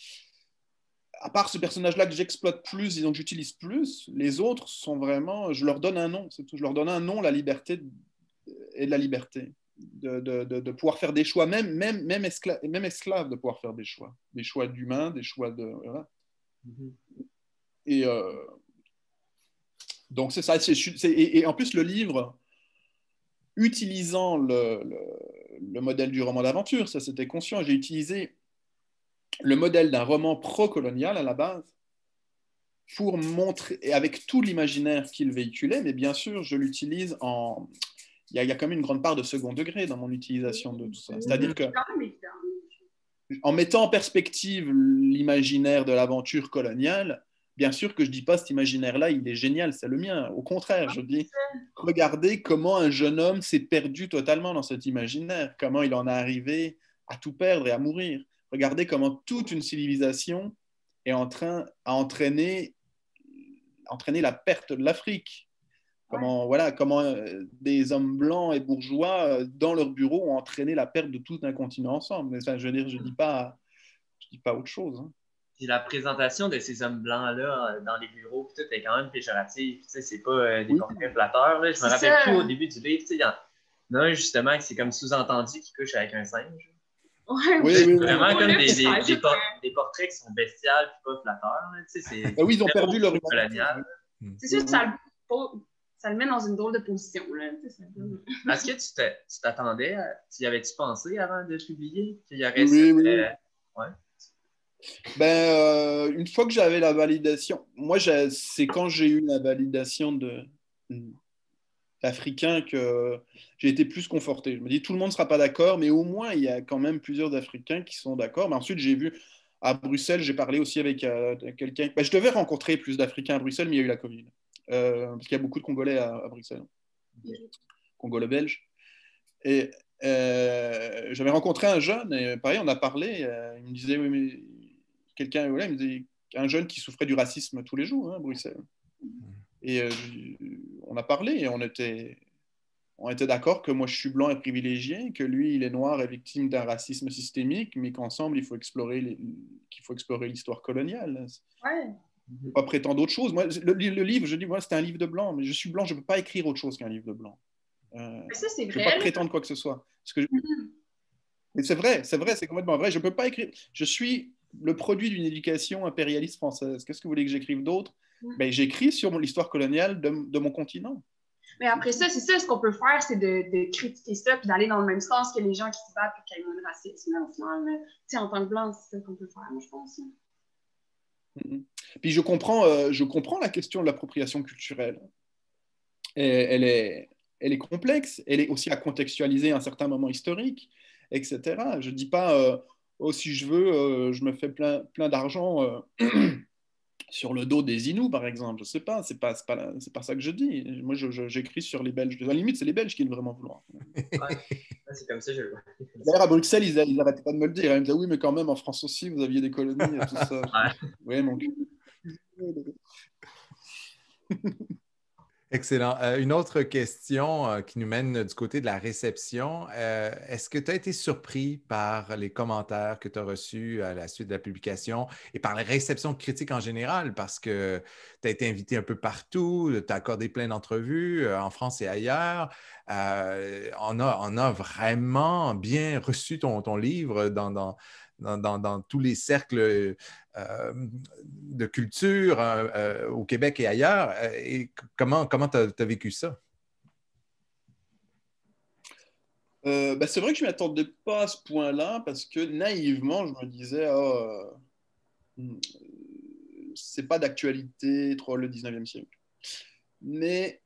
À part ce personnage-là que j'exploite plus, disons que j'utilise plus, les autres sont vraiment... Je leur donne un nom, c'est tout. Je leur donne un nom, la liberté et de la liberté. De, de, de, de pouvoir faire des choix, même, même, même, esclave, même esclave de pouvoir faire des choix, des choix d'humains, des choix de... Voilà. Mm-hmm. Et euh, donc c'est ça, c'est, c'est, et, et en plus le livre, utilisant le, le, le modèle du roman d'aventure, ça c'était conscient, j'ai utilisé le modèle d'un roman pro-colonial à la base, pour montrer, et avec tout l'imaginaire qu'il véhiculait, mais bien sûr je l'utilise en... Il y, a, il y a quand même une grande part de second degré dans mon utilisation de tout ça. C'est-à-dire que, en mettant en perspective l'imaginaire de l'aventure coloniale, bien sûr que je ne dis pas cet imaginaire-là, il est génial, c'est le mien. Au contraire, je dis, regardez comment un jeune homme s'est perdu totalement dans cet imaginaire, comment il en est arrivé à tout perdre et à mourir. Regardez comment toute une civilisation est en train à entraîner, entraîner la perte de l'Afrique. Comment, ouais. voilà, comment euh, des hommes blancs et bourgeois, euh, dans leur bureau, ont entraîné la perte de tout un continent ensemble. Mais ça, je veux dire, je ne dis pas, je dis pas autre chose. Hein. Puis la présentation de ces hommes blancs-là dans les bureaux, tout est quand même péjoratif. Tu sais, c'est pas euh, des oui. portraits flatteurs. Là. Je me rappelle ça. plus au début du livre. Il y en a un, justement, que c'est comme sous-entendu qui couche avec un singe. Ouais, oui, c'est oui, vraiment oui. comme des, des, des, des, por- des portraits qui sont bestiales et pas flatteurs. Là. Tu sais, c'est, ah oui, ils ont perdu leur colonial. C'est sûr que ça le... ça le met dans une drôle de position. Là. Est-ce que tu, te, tu t'attendais, à, tu y avais-tu pensé avant de publier qu'il y aurait oui, cette, oui. Euh, ouais. Ben, euh, une fois que j'avais la validation, moi, j'ai, c'est quand j'ai eu la validation de, d'Africains que j'ai été plus conforté. Je me dis, tout le monde ne sera pas d'accord, mais au moins, il y a quand même plusieurs Africains qui sont d'accord. Mais ensuite, j'ai vu, à Bruxelles, j'ai parlé aussi avec euh, quelqu'un. Ben, je devais rencontrer plus d'Africains à Bruxelles, mais il y a eu la Covid. Euh, parce qu'il y a beaucoup de Congolais à, à Bruxelles. Congolais-belges. Et euh, j'avais rencontré un jeune, et pareil, on a parlé. Euh, il me disait, oui, mais quelqu'un, voilà, il me disait, un jeune qui souffrait du racisme tous les jours, hein, à Bruxelles. Et euh, on a parlé et on était, on était d'accord que moi je suis blanc et privilégié, que lui il est noir et victime d'un racisme systémique, mais qu'ensemble il faut explorer les, qu'il faut explorer l'histoire coloniale. Ouais. Je ne peux pas prétendre autre chose. Moi, le, le livre, je dis, moi, c'était un livre de blanc, mais je suis blanc, je ne peux pas écrire autre chose qu'un livre de blanc. Euh, Mais ça, c'est je ne peux vrai. pas prétendre quoi que ce soit. Parce que je... Mm-hmm. Mais c'est vrai, c'est vrai, c'est complètement vrai. Je ne peux pas écrire. Je suis le produit d'une éducation impérialiste française. Qu'est-ce que vous voulez que j'écrive d'autre? Mm. Ben, j'écris sur l'histoire coloniale de, de mon continent. Mais après ça, c'est ça, ce qu'on peut faire, c'est de, de critiquer ça puis d'aller dans le même sens que les gens qui se battent pour qu'il y ait moins de racisme, là, au final. Là. Tu sais, en tant que blanc, c'est ça qu'on peut faire, moi, je pense. Mm-hmm. Puis je comprends, euh, je comprends la question de l'appropriation culturelle. Et elle est, elle est complexe, elle est aussi à contextualiser un certain moment historique, et cetera. Je ne dis pas, euh, oh, si je veux, euh, je me fais plein, plein d'argent euh, sur le dos des Inuits, par exemple. Je ne sais pas, ce n'est pas, c'est pas, c'est pas ça que je dis. Moi, je, je, j'écris sur les Belges. À la limite, c'est les Belges qui veulent vraiment vouloir. Ouais, c'est comme ça, je le vois. D'ailleurs, à Bruxelles, ils n'arrêtaient pas de me le dire. Ils me disaient, oui, mais quand même, en France aussi, vous aviez des colonies et tout ça. Ouais. Oui, mon cul. Excellent. Euh, une autre question euh, qui nous mène du côté de la réception. Euh, est-ce que tu as été surpris par les commentaires que tu as reçus à la suite de la publication et par la réception critique en général? Parce que tu as été invité un peu partout, tu as accordé plein d'entrevues euh, en France et ailleurs. Euh, on a, on a vraiment bien reçu ton, ton livre dans, dans, dans, dans, dans tous les cercles euh, de culture euh, euh, au Québec et ailleurs. Et comment comment tu as vécu ça? Euh, bah c'est vrai que je ne m'y attendais pas à ce point-là parce que naïvement, je me disais, oh, euh, c'est pas d'actualité trop le dix-neuvième siècle. Mais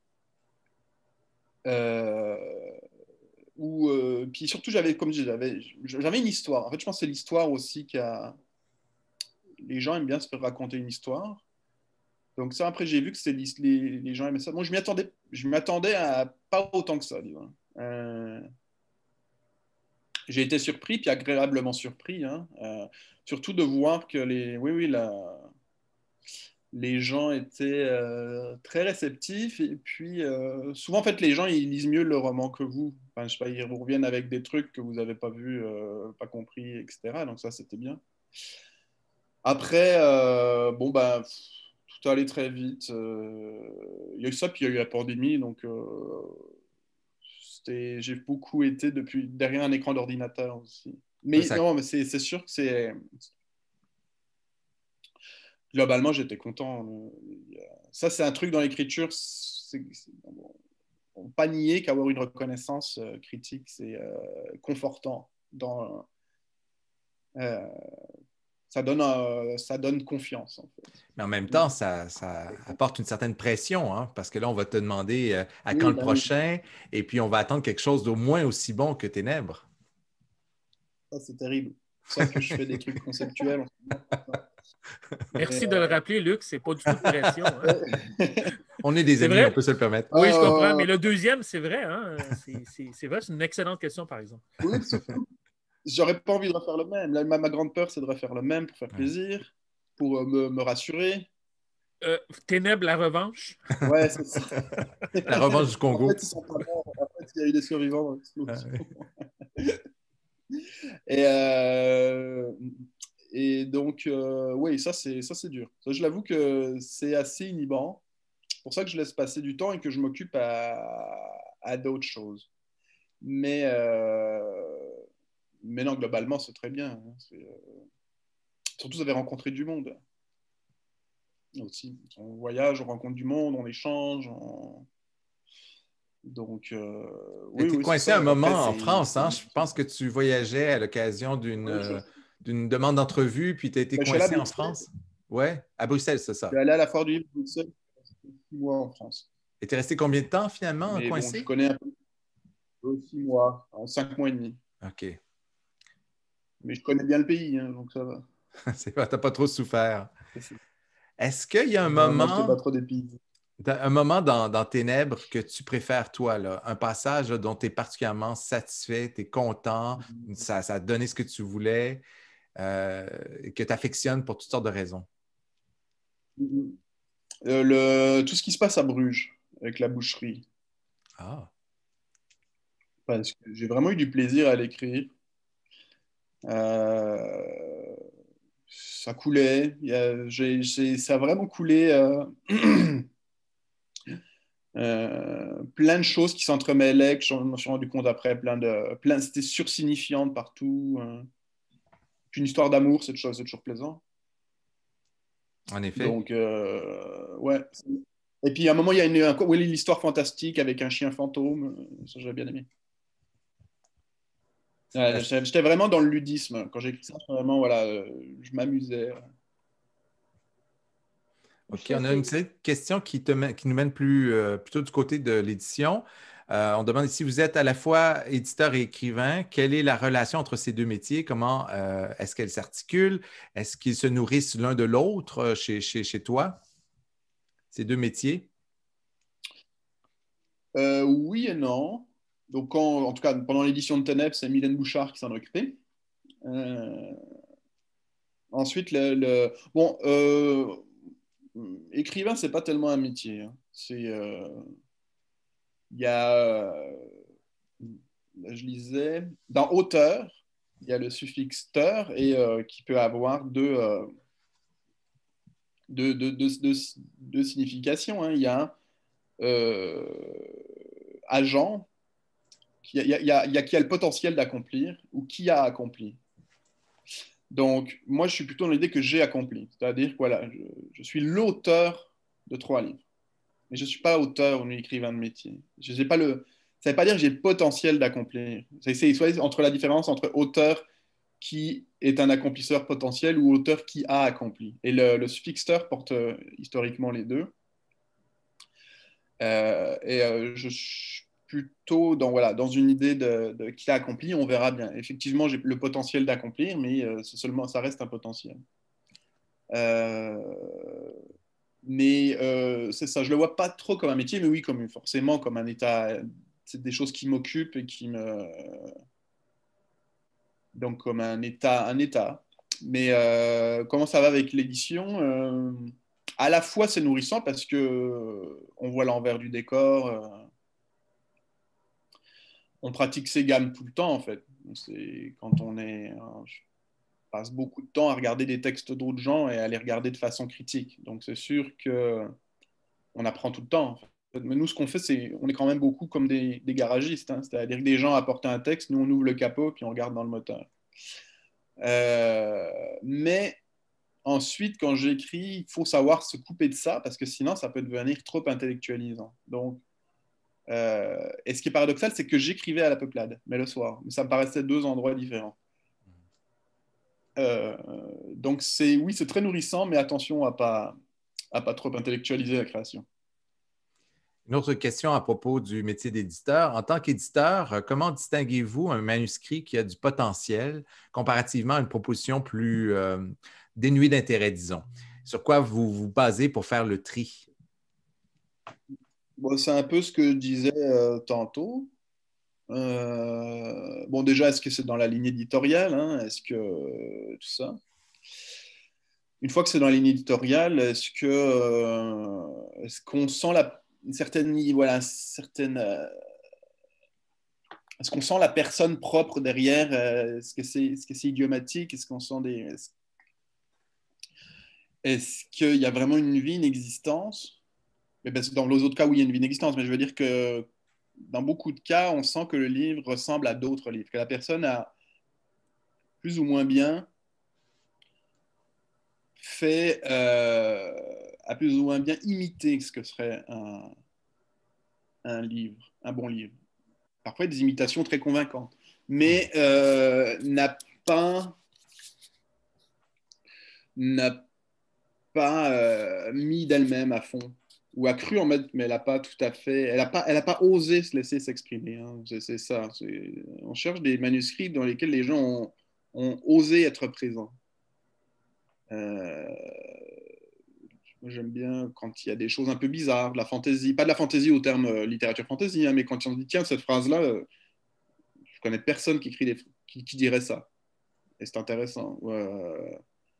euh, ou euh, puis surtout j'avais comme je j'avais j'avais une histoire. En fait, je pense que c'est l'histoire aussi qui a les gens aiment bien se faire raconter une histoire. Donc ça, après, j'ai vu que c'est les, les gens aimaient ça. Moi, je m'y attendais, je m'attendais à pas autant que ça, disons. Euh, j'ai été surpris, puis agréablement surpris, hein, euh, surtout de voir que les, oui, oui, la, les gens étaient euh, très réceptifs. Et puis, euh, souvent, en fait, les gens, ils lisent mieux le roman que vous. Enfin, je sais pas, ils vous reviennent avec des trucs que vous n'avez pas vus, euh, pas compris, et cetera. Donc ça, c'était bien. Après, euh, bon, bah, tout allait très vite. Euh, il y a eu ça, puis il y a eu la pandémie. Donc, euh, c'était, j'ai beaucoup été depuis derrière un écran d'ordinateur aussi. Mais Ça... non, mais c'est, c'est sûr que c'est. Globalement, j'étais content. Ça, c'est un truc dans l'écriture. C'est, c'est... On pas nier qu'avoir une reconnaissance euh, critique, c'est euh, confortant. Dans, euh, ça, donne, euh, ça donne confiance. En fait. Mais en même temps, ça, ça apporte une certaine pression, hein, parce que là, on va te demander euh, à oui, quand le ben prochain, oui. Et puis on va attendre quelque chose d'au moins aussi bon que Ténèbres. Ça, c'est terrible. C'est ça que je fais des trucs conceptuels. Merci de le rappeler, Luc, c'est pas du tout de pression. Hein. On est des c'est amis, vrai? On peut se le permettre. Oui, euh... je comprends, mais le deuxième, c'est vrai. Hein? C'est, c'est, c'est vrai, c'est une excellente question, par exemple. Oui, j'aurais pas envie de refaire le même. Là, ma, ma grande peur, c'est de refaire le même pour faire plaisir, pour euh, me, me rassurer. Euh, Ténèbres, la revanche. Ouais, c'est ça. La revanche du Congo. En fait, ils sont pas morts. En fait, il y a eu des survivants dans l'explosion. Ah, ouais. Et, euh, et donc, euh, oui, ça c'est, ça, c'est dur. Ça, je l'avoue que c'est assez inhibant. C'est pour ça que je laisse passer du temps et que je m'occupe à, à d'autres choses. Mais, euh, mais non, globalement, c'est très bien. C'est, euh... Surtout, vous avez rencontré du monde. Aussi. On voyage, on rencontre du monde, on échange. On... Donc, euh, oui, tu es oui, coincé un moment Après, en France. Hein? Je pense que tu voyageais à l'occasion d'une, oui, je... euh, d'une demande d'entrevue, puis tu as été ben, coincé en France. Oui, à Bruxelles, c'est ça. Je suis allé à la Foire du Livre de Bruxelles, six mois en France. Et tu es resté combien de temps finalement Mais bon, coincé? je connais un peu six mois, en cinq mois et demi. OK. Mais je connais bien le pays, hein, donc ça va. Tu n'as pas trop souffert. C'est- Est-ce qu'il y a un Non, non, j'étais pas moment, trop d'épices. dans- un moment dans, dans Ténèbres que tu préfères, toi, là, un passage là, dont tu es particulièrement satisfait, tu es content, ça, ça a donné ce que tu voulais, euh, et que tu affectionnes pour toutes sortes de raisons? Euh, le... Tout ce qui se passe à Bruges, avec la boucherie. Ah, Parce que j'ai vraiment eu du plaisir à l'écrire. Euh, Ça coulait. Il y a- j'ai- j'ai- ça a vraiment coulé. euh, euh, plein de choses qui s'entremêlaient, que je me suis rendu compte après. Plein de, plein, c'était sursignifiant de partout. euh. Puis une histoire d'amour, c'est toujours, c'est toujours plaisant. en effet. Donc, euh, ouais. Et puis à un moment, il y a une, un, oui, l'histoire fantastique avec un chien fantôme. Ça, j'avais bien aimé. Ouais, j'étais j'étais vraiment dans le ludisme. Quand j'ai écrit ça, vraiment, voilà, euh, je m'amusais. OK, on a une petite question qui, te mène- qui nous mène plus, euh, plutôt du côté de l'édition. Euh, on demande si vous êtes à la fois éditeur et écrivain, quelle est la relation entre ces deux métiers? Comment euh, est-ce qu'elles s'articulent? Est-ce qu'ils se nourrissent l'un de l'autre euh, chez, chez, chez toi, ces deux métiers? Euh, oui et non. Donc, quand, en tout cas, pendant l'édition de Ténèbres, c'est Mylène Bouchard qui s'en occupait. Euh, ensuite, le, le- bon, euh, écrivain, c'est pas tellement un métier, hein. C'est, euh, il y a, euh, je lisais, dans auteur, il y a le suffixe teur et euh, qui peut avoir deux, euh, deux, deux, deux, deux- deux significations, hein. Il y a euh, agent, qui a- il y a, il y a- il y a qui a le potentiel d'accomplir ou qui a accompli. Donc, moi, je suis plutôt dans l'idée que j'ai accompli. C'est-à-dire que voilà, je, je suis l'auteur de trois livres. Mais je ne suis pas auteur ou écrivain de métier. Je sais pas le... Ça ne veut pas dire que j'ai le potentiel d'accomplir. C'est c'est soit entre la différence entre auteur qui est un accomplisseur potentiel ou auteur qui a accompli. Et le, le suffixe teur porte euh, historiquement les deux. Euh, et euh, je suis plutôt dans, voilà, dans une idée de, de qui a accompli, on verra bien. Effectivement, j'ai le potentiel d'accomplir, mais euh, c'est seulement, ça reste un potentiel. Euh, mais euh, c'est ça, je le vois pas trop comme un métier, mais oui, comme, forcément comme un état. C'est des choses qui m'occupent et qui me. Donc, comme un état. Un état. Mais euh, comment ça va avec l'édition? euh, À la fois, c'est nourrissant parce que on voit l'envers du décor. euh, on pratique ces gammes tout le temps, en fait. C'est quand on est. Je passe beaucoup de temps à regarder des textes d'autres gens et à les regarder de façon critique. Donc, c'est sûr que on apprend tout le temps, en fait. Mais nous, ce qu'on fait, c'est on est quand même beaucoup comme des, des garagistes. Hein. C'est-à-dire que des gens apportent un texte, nous, on ouvre le capot puis on regarde dans le moteur. Euh, mais ensuite, quand j'écris, il faut savoir se couper de ça parce que sinon, ça peut devenir trop intellectualisant. Donc, euh, et ce qui est paradoxal, c'est que j'écrivais à la peuplade, mais le soir. Mais ça me paraissait deux endroits différents. Euh, donc, c'est, oui, c'est très nourrissant, mais attention à pas, à pas trop intellectualiser la création. Une autre question à propos du métier d'éditeur. En tant qu'éditeur, euh, comment distinguez-vous un manuscrit qui a du potentiel comparativement à une proposition plus euh, dénuée d'intérêt, disons? Sur quoi vous vous basez pour faire le tri? Bon, c'est un peu ce que je disais euh, tantôt. Euh, bon, déjà, est-ce que c'est dans la ligne éditoriale, hein? Est-ce que euh, tout ça? Une fois que c'est dans la ligne éditoriale, est-ce que euh, est-ce qu'on sent la, une certaine, voilà, une certaine, euh, est-ce qu'on sent la personne propre derrière? euh, Est-ce que c'est, est-ce que c'est idiomatique? Est-ce qu'on sent des, est-ce, est-ce qu'il y a vraiment une vie, une existence? Mais parce que dans les autres cas, oui, il y a une vie, une existence, mais je veux dire que dans beaucoup de cas, on sent que le livre ressemble à d'autres livres, que la personne a plus ou moins bien fait, euh, a plus ou moins bien imité ce que serait un, un livre, un bon livre. Parfois des imitations très convaincantes, mais euh, n'a pas, n'a pas euh, mis d'elle-même à fond, ou a cru en mettre, mais elle n'a pas tout à fait, elle n'a pas, elle a pas osé se laisser s'exprimer. Hein. C'est, c'est ça. C'est, on cherche des manuscrits dans lesquels les gens ont, ont osé être présents. Euh, moi, j'aime bien quand il y a des choses un peu bizarres, de la fantaisie, pas de la fantaisie au terme euh, littérature fantaisie, hein, mais quand on dit tiens cette phrase-là, euh, je connais personne qui écrit des, qui, qui dirait ça. Et c'est intéressant. Euh,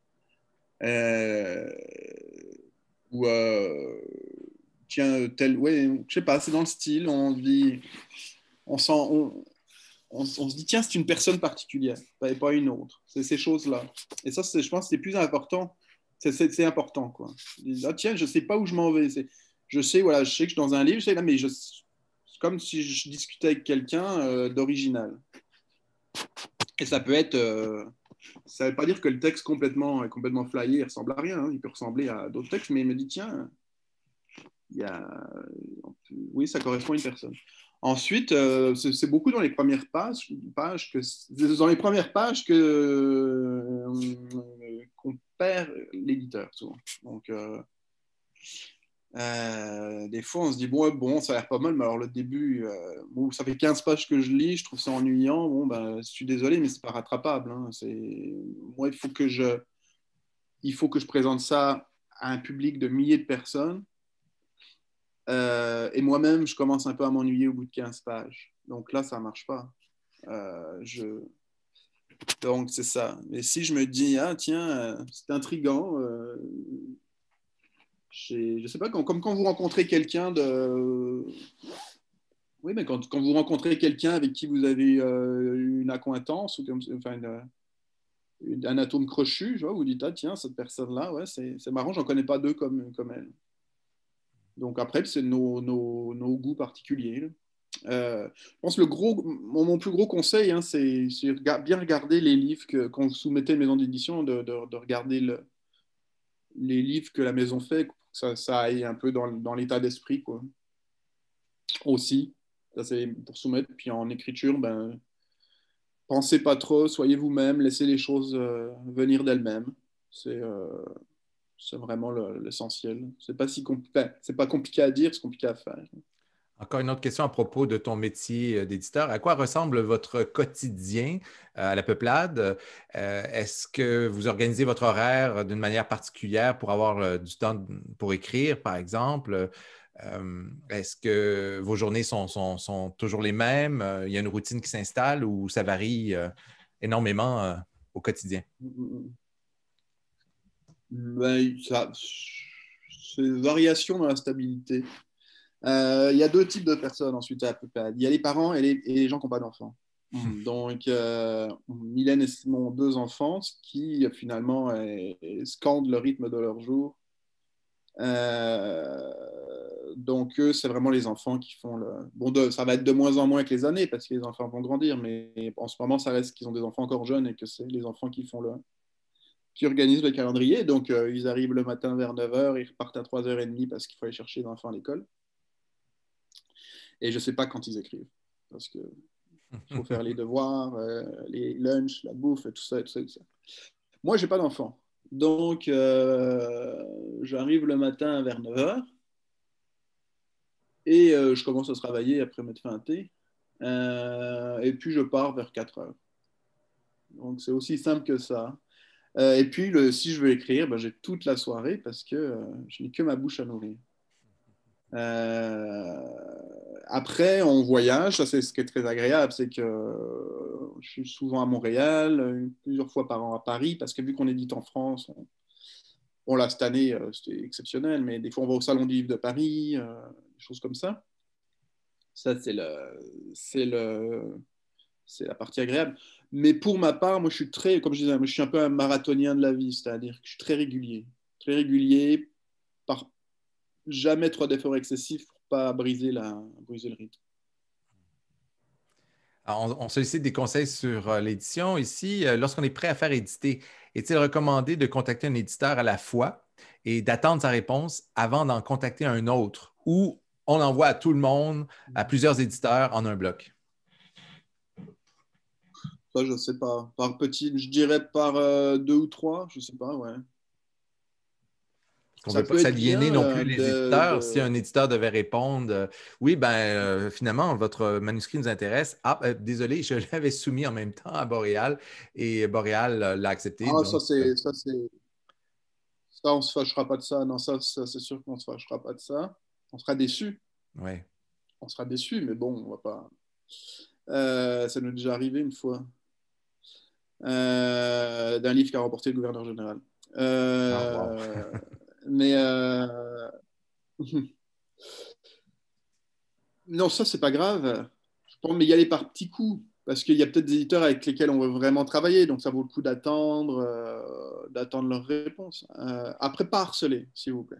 euh, ou euh, tiens, tel, ouais, je sais pas, c'est dans le style, on dit, on sent, on, on, on se dit, tiens, c'est une personne particulière, et pas une autre. C'est ces choses-là. Et ça, c'est, je pense, que c'est plus important. C'est, c'est, c'est important, quoi. Dis, ah, tiens, je sais pas où je m'en vais. C'est, je sais, voilà, je sais que je suis dans un livre, je sais, là, mais je, c'est comme si je discutais avec quelqu'un euh, d'original. Et ça peut être, euh, ça ne veut pas dire que le texte complètement, complètement flyé, il ressemble à rien. Hein. Il peut ressembler à d'autres textes, mais il me dit, tiens, il y a... oui, ça correspond à une personne. Ensuite, euh, c'est, c'est beaucoup dans les premières pages, pages que, c'est dans les premières pages que, euh, qu'on perd l'éditeur, souvent. Donc, euh, euh, des fois, on se dit, bon, ouais, bon, ça a l'air pas mal, mais alors le début, euh, bon, ça fait quinze pages que je lis, je trouve ça ennuyant. Bon, ben, je suis désolé, mais c'est pas rattrapable. Hein. C'est... Moi, il faut que je... il faut que je présente ça à un public de milliers de personnes. Euh, et moi-même, je commence un peu à m'ennuyer au bout de quinze pages. Donc là, ça ne marche pas. Euh, je... Donc, c'est ça. Mais si je me dis, ah, tiens, c'est intriguant, euh, je ne sais pas, quand, comme quand vous rencontrez quelqu'un de... Oui, mais quand, quand vous rencontrez quelqu'un avec qui vous avez euh, une accointance, ou comme, enfin, une, une, un atome crochu, je vois, vous dites, ah, tiens, cette personne-là, ouais, c'est, c'est marrant, j'en connais pas deux comme, comme elle. Donc après, c'est nos, nos, nos goûts particuliers. Euh, je pense que le gros, mon, mon plus gros conseil, hein, c'est, c'est bien regarder les livres que, quand vous soumettez une maison d'édition, de, de, de regarder le, les livres que la maison fait, pour que ça, ça aille un peu dans, dans l'état d'esprit, quoi. Aussi, ça c'est pour soumettre. Puis en écriture, ben, pensez pas trop, soyez vous-même, laissez les choses euh, venir d'elles-mêmes. C'est, euh, c'est vraiment le, l'essentiel. C'est pas si compli- enfin, c'est pas compliqué à dire, c'est compliqué à faire. Encore une autre question à propos de ton métier d'éditeur. À quoi ressemble votre quotidien à la Peuplade? Euh, est-ce que vous organisez votre horaire d'une manière particulière pour avoir du temps pour écrire, par exemple? Euh, est-ce que vos journées sont, sont, sont toujours les mêmes? Il y a une routine qui s'installe ou ça varie euh, énormément euh, au quotidien? Ben, ça, c'est une variation dans la stabilité. Euh, il y a deux types de personnes ensuite à la Peuplade. Il y a les parents et les, et les gens qui n'ont pas d'enfants. Mmh. Donc, euh, Mylène et Simon ont deux enfants, ce qui finalement est, est, scande le rythme de leur jour. Euh, donc, eux, c'est vraiment les enfants qui font le. Bon, de, ça va être de moins en moins avec les années parce que les enfants vont grandir, mais en ce moment, ça reste qu'ils ont des enfants encore jeunes et que c'est les enfants qui font le. qui organisent le calendrier. Donc, euh, ils arrivent le matin vers neuf heures, ils repartent à trois heures trente parce qu'il faut aller chercher les enfants à l'école. Et je ne sais pas quand ils écrivent, parce qu'il faut faire les devoirs, euh, les lunchs, la bouffe, tout ça, tout ça, tout ça. Moi, je n'ai pas d'enfant. Donc, euh, j'arrive le matin vers neuf heures et euh, je commence à travailler après m'être fait un thé. Euh, et puis, je pars vers quatre heures. Donc, c'est aussi simple que ça. Euh, et puis, le, si je veux écrire, ben, j'ai toute la soirée parce que euh, je n'ai que ma bouche à nourrir. Euh, après, on voyage, ça c'est ce qui est très agréable, c'est que euh, je suis souvent à Montréal, plusieurs fois par an à Paris, parce que vu qu'on édite en France, on, bon là cette année euh, c'était exceptionnel, mais des fois on va au Salon du Livre de Paris, euh, des choses comme ça. Ça c'est le, c'est le, c'est la partie agréable. Mais pour ma part, moi je suis très, comme je disais, moi, je suis un peu un marathonien de la vie, c'est-à-dire que je suis très régulier, très régulier par jamais trop d'efforts excessifs pour pas briser, la, briser le rythme. Alors, on, on sollicite des conseils sur euh, l'édition ici. Euh, lorsqu'on est prêt à faire éditer, est-il recommandé de contacter un éditeur à la fois et d'attendre sa réponse avant d'en contacter un autre ou on envoie à tout le monde, à plusieurs éditeurs en un bloc? Ça, je ne sais pas. Par petit, je dirais par euh, deux ou trois, je ne sais pas, ouais. On ne Ça veut pas peut être s'aliéner bien non plus euh, les de, éditeurs. de- Si un éditeur devait répondre, euh, oui, ben euh, finalement, votre manuscrit nous intéresse. Ah, euh, désolé, je l'avais soumis en même temps à Boréal et Boréal euh, l'a accepté. Ah, ça, Donc, euh, c'est, ça, c'est, ça, on se fâchera pas de ça. Non, ça, ça c'est sûr qu'on se fâchera pas de ça. On sera déçus. ouais. On sera déçus, mais bon, on va pas. Euh, ça nous est déjà arrivé une fois. Euh, d'un livre qui a remporté le gouverneur général. Ah, wow. Euh, mais euh, non, ça, c'est pas grave. Je pense, mais y aller par petits coups, parce qu'il y a peut-être des éditeurs avec lesquels on veut vraiment travailler, donc ça vaut le coup d'attendre, euh, d'attendre leur réponse. Euh, après, pas harceler, s'il vous plaît.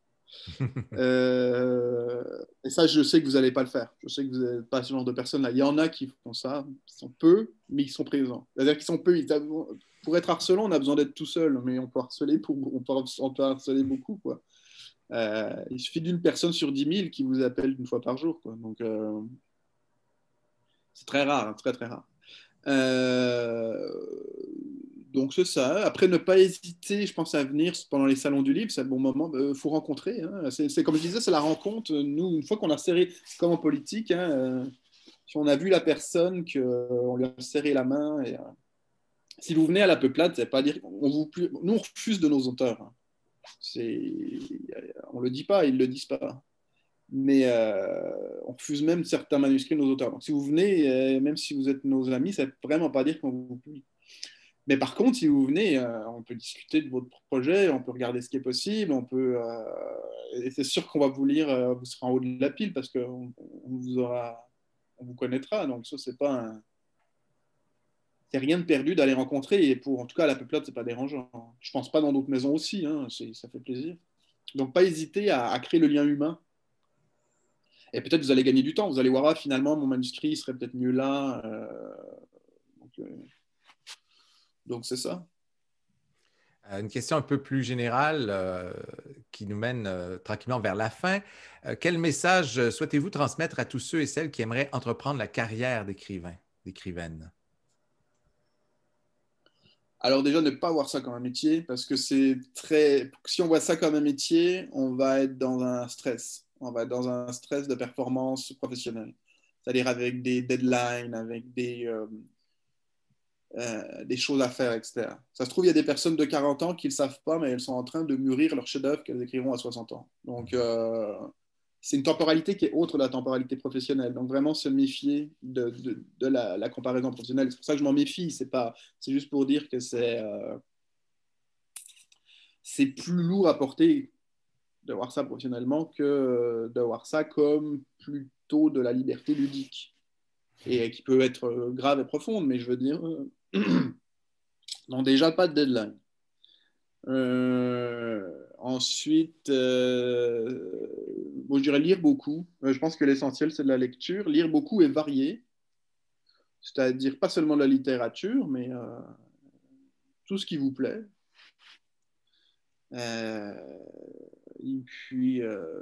Euh, et ça, je sais que vous n'allez pas le faire. Je sais que vous n'êtes pas ce genre de personne-là. Il y en a qui font ça, ils sont peu, mais ils sont présents. C'est-à-dire qu'ils sont peu. Ils, pour être harcelant, on a besoin d'être tout seul, mais on peut harceler, pour, on peut, on peut harceler beaucoup, quoi. Euh, il suffit d'une personne sur dix mille qui vous appelle une fois par jour, quoi. Donc, euh, c'est très rare, hein, très très rare. Euh, donc c'est ça. Après, ne pas hésiter, je pense, à venir pendant les salons du livre, c'est le bon moment. Il faut rencontrer. Hein. C'est, c'est comme je disais, c'est la rencontre. Nous, une fois qu'on a serré, comme en politique, hein, euh, si on a vu la personne, qu'on lui a serré la main, et, euh, si vous venez à la peuplade, c'est pas dire, on vous, nous on refuse de nos auteurs. Hein. C'est, on le dit pas, ils le disent pas. Mais euh, on refuse même certains manuscrits de nos auteurs. Donc si vous venez, euh, même si vous êtes nos amis, ça ne veut vraiment pas dire qu'on vous publie. Mais par contre, si vous venez, euh, on peut discuter de votre projet, on peut regarder ce qui est possible, on peut, euh, et c'est sûr qu'on va vous lire, euh, vous serez en haut de la pile parce qu'on on vous aura, on vous connaîtra. Donc ça, c'est pas un, c'est rien de perdu d'aller rencontrer. Et pour, en tout cas, à la peuplade, c'est pas dérangeant. Je pense pas dans d'autres maisons aussi. Hein, c'est, ça fait plaisir. Donc pas hésiter à, à créer le lien humain. Et peut-être vous allez gagner du temps. Vous allez voir, ah, finalement, mon manuscrit serait peut-être mieux là. Euh, donc, euh, donc c'est ça. Euh, Une question un peu plus générale euh, qui nous mène euh, tranquillement vers la fin. Euh, quel message euh, souhaitez-vous transmettre à tous ceux et celles qui aimeraient entreprendre la carrière d'écrivain, d'écrivaine? Alors déjà, ne pas voir ça comme un métier, parce que c'est très... Si on voit ça comme un métier, on va être dans un stress. On va être dans un stress de performance professionnelle. C'est-à-dire avec des deadlines, avec des, euh, euh, des choses à faire, et cetera. Ça se trouve, il y a des personnes de quarante ans qui ne le savent pas, mais elles sont en train de mûrir leur chef-d'œuvre qu'elles écriront à soixante ans. Donc, euh, c'est une temporalité qui est autre de la temporalité professionnelle. Donc, vraiment se méfier de, de, de la, la, comparaison professionnelle. C'est pour ça que je m'en méfie. C'est pas, c'est juste pour dire que c'est, euh, c'est plus lourd à porter de voir ça professionnellement que de voir ça comme plutôt de la liberté ludique. Et qui peut être grave et profonde, mais je veux dire... non, déjà pas de deadline. Euh, ensuite, euh, bon, je dirais lire beaucoup. Euh, je pense que l'essentiel, c'est de la lecture. Lire beaucoup et varier. C'est-à-dire pas seulement de la littérature, mais euh, tout ce qui vous plaît. Euh, et puis, euh,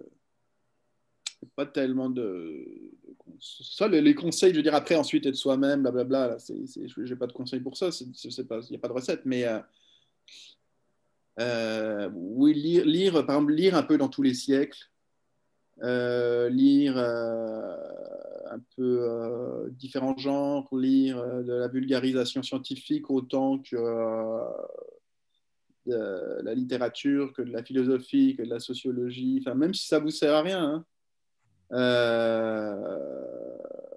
pas tellement de... Ça, les, les conseils, je veux dire, après, ensuite, être soi-même, blablabla, là, c'est, c'est, je n'ai pas de conseils pour ça, c'est, c'est pas, il n'y a pas de recette, mais... Euh, Euh, oui, lire, lire, par exemple, lire un peu dans tous les siècles, euh, lire euh, un peu euh, différents genres, lire euh, de la vulgarisation scientifique autant que euh, de la littérature, que de la philosophie, que de la sociologie, enfin, même si ça ne vous sert à rien. Hein. Euh,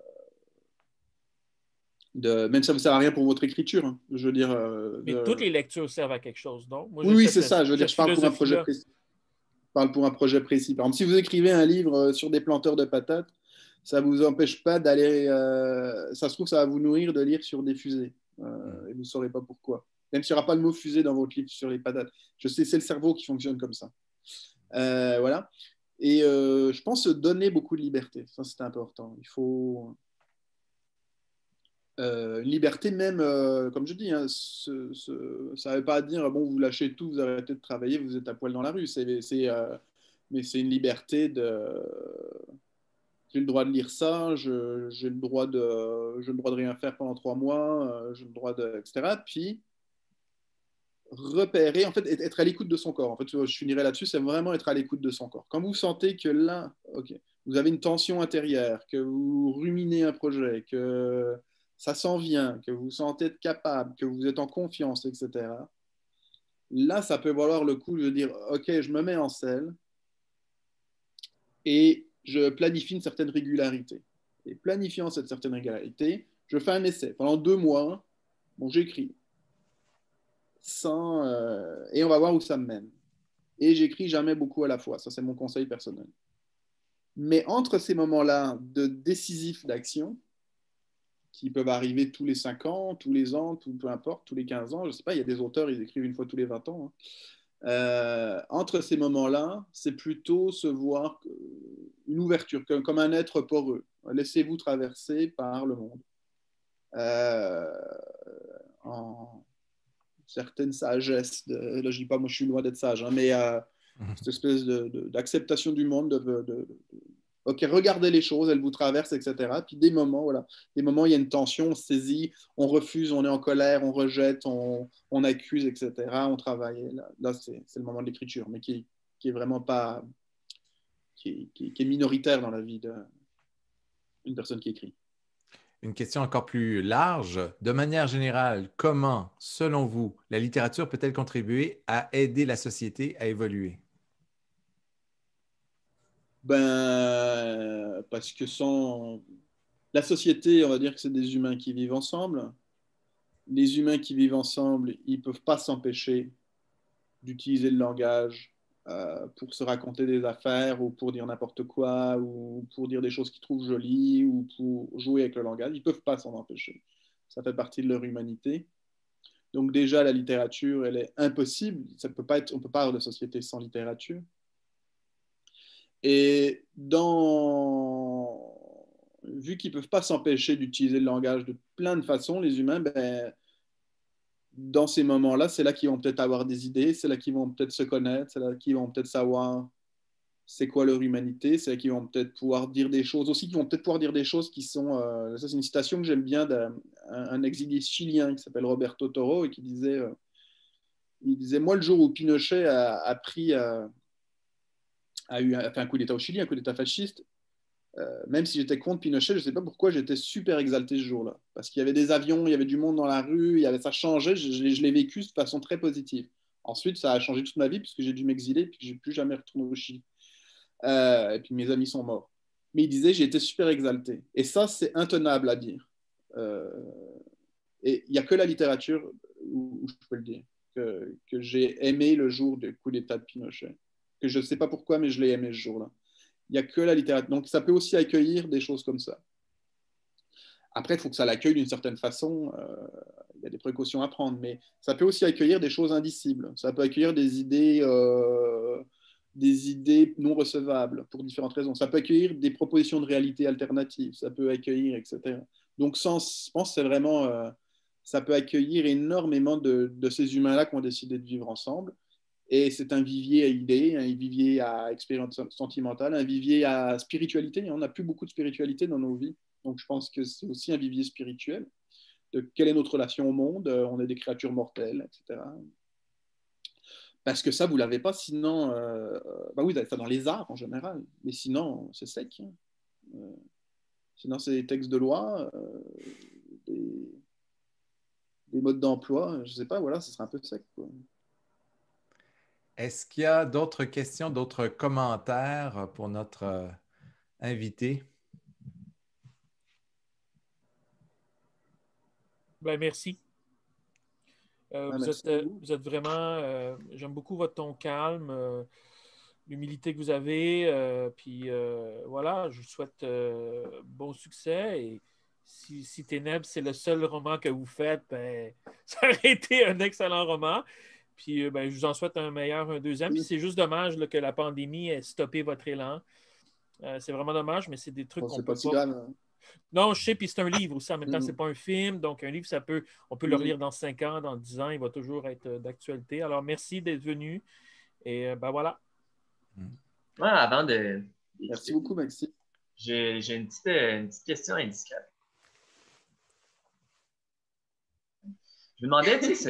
de, même si ça ne vous sert à rien pour votre écriture. Hein. Je veux dire. Euh, Mais de... toutes les lectures servent à quelque chose, non? Moi, Oui, j'ai oui, cette, c'est ça. Je veux dire, cette je parle pour un projet philosophie-là. précis. Parle pour un projet précis. Par exemple, si vous écrivez un livre sur des planteurs de patates, ça ne vous empêche pas d'aller. Euh, ça se trouve, ça va vous nourrir de lire sur des fusées. Euh, et vous ne saurez pas pourquoi. Même s'il n'y aura pas le mot fusée dans votre livre sur les patates. Je sais, c'est le cerveau qui fonctionne comme ça. Euh, voilà. Et euh, je pense donner beaucoup de liberté. Ça, c'est important. Il faut. Euh, une liberté même, euh, comme je dis, hein, ce, ce, ça ne veut pas dire, bon, vous lâchez tout, vous arrêtez de travailler, vous êtes à poil dans la rue. C'est, c'est, euh, mais c'est une liberté de... J'ai le droit de lire ça, je, j'ai le droit de, j'ai le droit de rien faire pendant trois mois, euh, j'ai le droit de... et cetera. Puis, repérer, en fait, être à l'écoute de son corps. En fait, je finirai là-dessus, c'est vraiment être à l'écoute de son corps. Quand vous sentez que là, ok, vous avez une tension intérieure, que vous ruminez un projet, que ça s'en vient, que vous sentez être capable, que vous êtes en confiance, et cetera. Là, ça peut valoir le coup de dire, ok, je me mets en selle et je planifie une certaine régularité. Et planifiant cette certaine régularité, je fais un essai. Pendant deux mois, bon, j'écris. Sans, euh, et on va voir où ça me mène. Et j'écris jamais beaucoup à la fois. Ça, c'est mon conseil personnel. Mais entre ces moments-là de décisifs d'action, qui peuvent arriver tous les cinq ans, tous les ans, tout, peu importe, tous les quinze ans, je ne sais pas, il y a des auteurs, ils écrivent une fois tous les vingt ans. Hein. Euh, entre ces moments-là, c'est plutôt se voir une ouverture, comme, comme un être poreux. Laissez-vous traverser par le monde. Euh, en certaine sagesse, de, là je dis pas, moi je suis loin d'être sage, hein, mais euh, cette espèce de, de, d'acceptation du monde, de, de, de, ok, regardez les choses, elles vous traversent, et cetera. Puis des moments, voilà, des moments, il y a une tension, on se saisit, on refuse, on est en colère, on rejette, on, on accuse, et cetera. On travaille. Là, là c'est, c'est le moment de l'écriture, mais qui, qui est vraiment pas, qui est, qui, qui est minoritaire dans la vie d'une personne qui écrit. Une question encore plus large. De manière générale, comment, selon vous, la littérature peut-elle contribuer à aider la société à évoluer? Ben, parce que sans la société, on va dire que c'est des humains qui vivent ensemble. Les humains qui vivent ensemble, ils ne peuvent pas s'empêcher d'utiliser le langage euh, pour se raconter des affaires ou pour dire n'importe quoi ou pour dire des choses qu'ils trouvent jolies ou pour jouer avec le langage. Ils ne peuvent pas s'en empêcher. Ça fait partie de leur humanité. Donc déjà, la littérature, elle est impossible. Ça peut pas être, on ne peut pas avoir de société sans littérature. Et dans... vu qu'ils ne peuvent pas s'empêcher d'utiliser le langage de plein de façons, les humains, ben, dans ces moments-là, c'est là qu'ils vont peut-être avoir des idées, c'est là qu'ils vont peut-être se connaître, c'est là qu'ils vont peut-être savoir c'est quoi leur humanité, c'est là qu'ils vont peut-être pouvoir dire des choses, aussi qu'ils vont peut-être pouvoir dire des choses qui sont... Euh, ça, c'est une citation que j'aime bien d'un un exilé chilien qui s'appelle Roberto Toro et qui disait, euh, il disait, moi, le jour où Pinochet a, a pris... Euh, a eu a fait un coup d'État au Chili, un coup d'État fasciste, euh, même si j'étais contre Pinochet, je ne sais pas pourquoi j'étais super exalté ce jour-là. Parce qu'il y avait des avions, il y avait du monde dans la rue, il y avait, ça changeait, je, je, je l'ai vécu de façon très positive. Ensuite, ça a changé toute ma vie puisque j'ai dû m'exiler et que je n'ai plus jamais retourné au Chili. Euh, et puis mes amis sont morts. Mais il disait, j'ai été super exalté. Et ça, c'est intenable à dire. Euh, et il n'y a que la littérature où, où je peux le dire, que, que j'ai aimé le jour du coup d'État de Pinochet. Que je ne sais pas pourquoi, mais je l'ai aimé ce jour-là. Il n'y a que la littérature. Donc, ça peut aussi accueillir des choses comme ça. Après, il faut que ça l'accueille d'une certaine façon. Euh, il y a des précautions à prendre, mais ça peut aussi accueillir des choses indicibles. Ça peut accueillir des idées, euh, des idées non recevables pour différentes raisons. Ça peut accueillir des propositions de réalité alternatives. Ça peut accueillir, et cetera. Donc, sans, je pense que c'est vraiment... Euh, ça peut accueillir énormément de, de ces humains-là qui ont décidé de vivre ensemble. Et c'est un vivier à idées, un vivier à expérience sentimentale, un vivier à spiritualité. On n'a plus beaucoup de spiritualité dans nos vies. Donc, je pense que c'est aussi un vivier spirituel. De quelle est notre relation au monde? On est des créatures mortelles, et cetera. Parce que ça, vous ne l'avez pas, sinon... Euh, bah oui, vous avez ça dans les arts en général. Mais sinon, c'est sec. Hein. Euh, sinon, c'est des textes de loi, euh, des, des modes d'emploi. Je ne sais pas, voilà, ce serait un peu sec, quoi. Est-ce qu'il y a d'autres questions, d'autres commentaires pour notre euh, invité? Ben, merci. Euh, Ah, vous, merci êtes, à euh, vous. vous êtes vraiment... euh, j'aime beaucoup votre ton calme, euh, l'humilité que vous avez. euh, puis euh, voilà, je vous souhaite euh, bon succès. Et si, si Ténèbres, c'est le seul roman que vous faites, ben, ça aurait été un excellent roman. Puis euh, ben, je vous en souhaite un meilleur, un deuxième. Puis c'est juste dommage là, que la pandémie ait stoppé votre élan. Euh, c'est vraiment dommage, mais c'est des trucs Bon, qu'on c'est peut pas si pas. grave. Hein. Non, je sais, puis c'est un livre aussi. En même temps, c'est Mm-hmm. pas un film. Donc, un livre, ça peut, on peut le Mm-hmm. relire dans cinq ans, dans dix ans. Il va toujours être euh, d'actualité. Alors, merci d'être venu. Et euh, ben voilà. Ouais, avant de. Merci beaucoup, Maxime. J'ai, j'ai une, petite, une petite question indiscrète. Je me demandais, tu sais,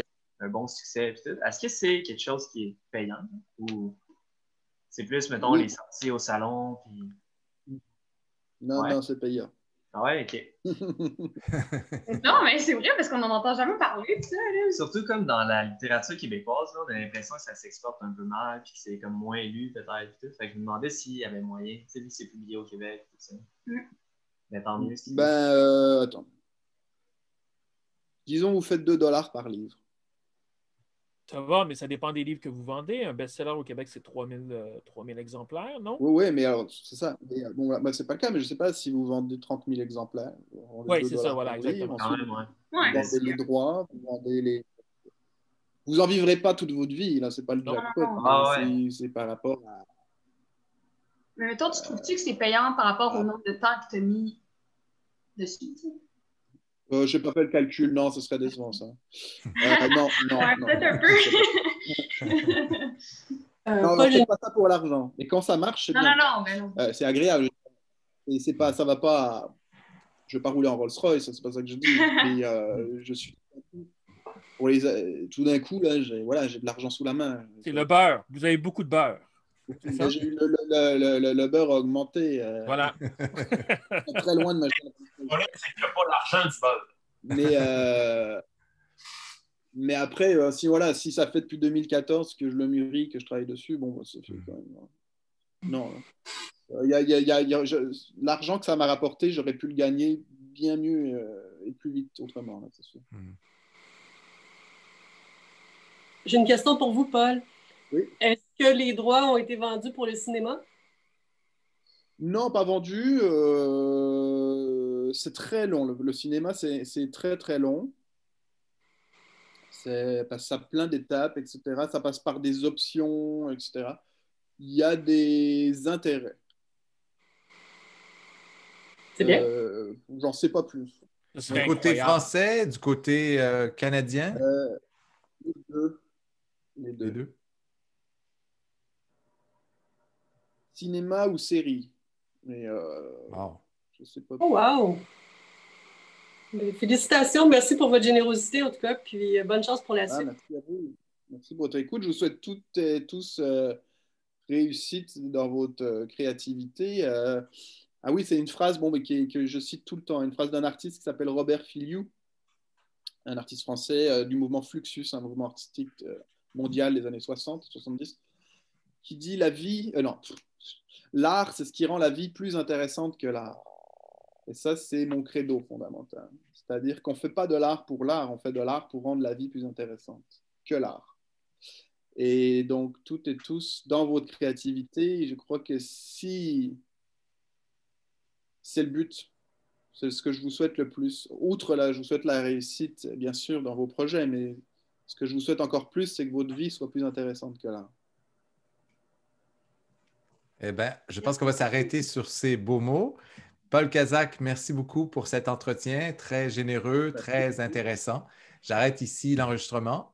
un bon succès. Puis tout. Est-ce que c'est quelque chose qui est payant ou c'est plus, mettons, Oui. les sorties au salon? Puis... Non, Ouais. non, c'est payant. Ah ouais, OK. Non, mais c'est vrai parce qu'on n'en entend jamais parler de ça. Là. Surtout comme dans la littérature québécoise, là, on a l'impression que ça s'exporte un peu mal puis que c'est comme moins lu peut-être. Tout. Fait que je me demandais s'il y avait moyen. Tu sais, vu que c'est publié au Québec, tout ça. Mm. Mais tant mieux. c'est- Ben, euh, attends. Disons, vous faites deux dollars par livre. Ça va, mais ça dépend des livres que vous vendez. Un best-seller au Québec, c'est trois mille, euh, trois mille exemplaires, non? Oui, oui, mais alors, c'est ça. Mais, euh, bon, là, moi, c'est pas le cas, mais je sais pas si vous vendez trente mille exemplaires. Vous vendez Oui, deux c'est ça, dollars voilà, par livre. exactement. Quand Ensuite, même, ouais. Ouais, vous vendez les droits, vous vendez les. Vous en vivrez pas toute votre vie, là, c'est pas le Non. jackpot, Non, non, mais Ah ouais. c'est- c'est par rapport à. Mais mettons, tu trouves-tu que c'est payant par rapport au nombre de temps que tu as mis dessus? Tu sais? Euh, je n'ai pas fait le calcul, non, ce serait décevant ça. Euh, non, non, Ouais, non. peut-être un peu. Euh, Non, on Paul, fait j'ai- pas ça pour l'argent. Et quand ça marche, c'est non, bien. non, non, mais non. Euh, c'est agréable. Et c'est pas, ça va pas. Je vais pas rouler en Rolls-Royce, c'est pas ça que je dis. Mais euh, je suis. Pour les, euh, tout d'un coup, là, j'ai voilà, j'ai de l'argent sous la main. C'est le beurre. Vous avez beaucoup de beurre. C'est ça? J'ai eu le, le, le, le, le beurre a augmenté. Euh, Voilà. Très loin de ma chaîne. Le problème, c'est qu'il n'y a pas l'argent du beurre. Mais, euh, mais après, euh, si, voilà, si ça fait depuis deux mille quatorze que je le mûris, que je travaille dessus, bon, bah, ça fait quand même. Non. Euh, y a, y a, y a, y a, je, l'argent que ça m'a rapporté, j'aurais pu le gagner bien mieux euh, et plus vite autrement, là, c'est sûr. j'ai une question pour vous, Paul. Oui. Est-ce que les droits ont été vendus pour le cinéma? Non, pas vendu. Euh, c'est très long. Le, le cinéma, c'est, c'est très, très long. C'est, parce que ça a plein d'étapes, et cetera. Ça passe par des options, et cetera. Il y a des intérêts. C'est bien. Euh, j'en sais pas plus. Ce serait Du côté incroyable. français, du côté euh, canadien? Euh, les deux. Les deux. Les deux. Cinéma ou série. Mais euh, Wow. je sais pas. Oh, wow! Félicitations, merci pour votre générosité en tout cas, puis euh, bonne chance pour la Ah, suite. merci à vous. Merci pour votre écoute. Je vous souhaite toutes et tous euh, réussite dans votre euh, créativité. Euh, ah oui, c'est une phrase bon, mais qui est- que je cite tout le temps, une phrase d'un artiste qui s'appelle Robert Filiou, un artiste français euh, du mouvement Fluxus, un mouvement artistique euh, mondial des années soixante, soixante-dix, qui dit la vie, euh, non, l'art, c'est ce qui rend la vie plus intéressante que l'art. Et ça, c'est mon credo fondamental. C'est-à-dire qu'on ne fait pas de l'art pour l'art, on fait de l'art pour rendre la vie plus intéressante que l'art. Et donc, toutes et tous, dans votre créativité, je crois que si c'est le but, c'est ce que je vous souhaite le plus. Outre là, je vous souhaite la réussite, bien sûr, dans vos projets, mais ce que je vous souhaite encore plus, c'est que votre vie soit plus intéressante que l'art. Eh bien, je pense qu'on va s'arrêter sur ces beaux mots. Paul Kazak, merci beaucoup pour cet entretien très généreux, très intéressant. J'arrête ici l'enregistrement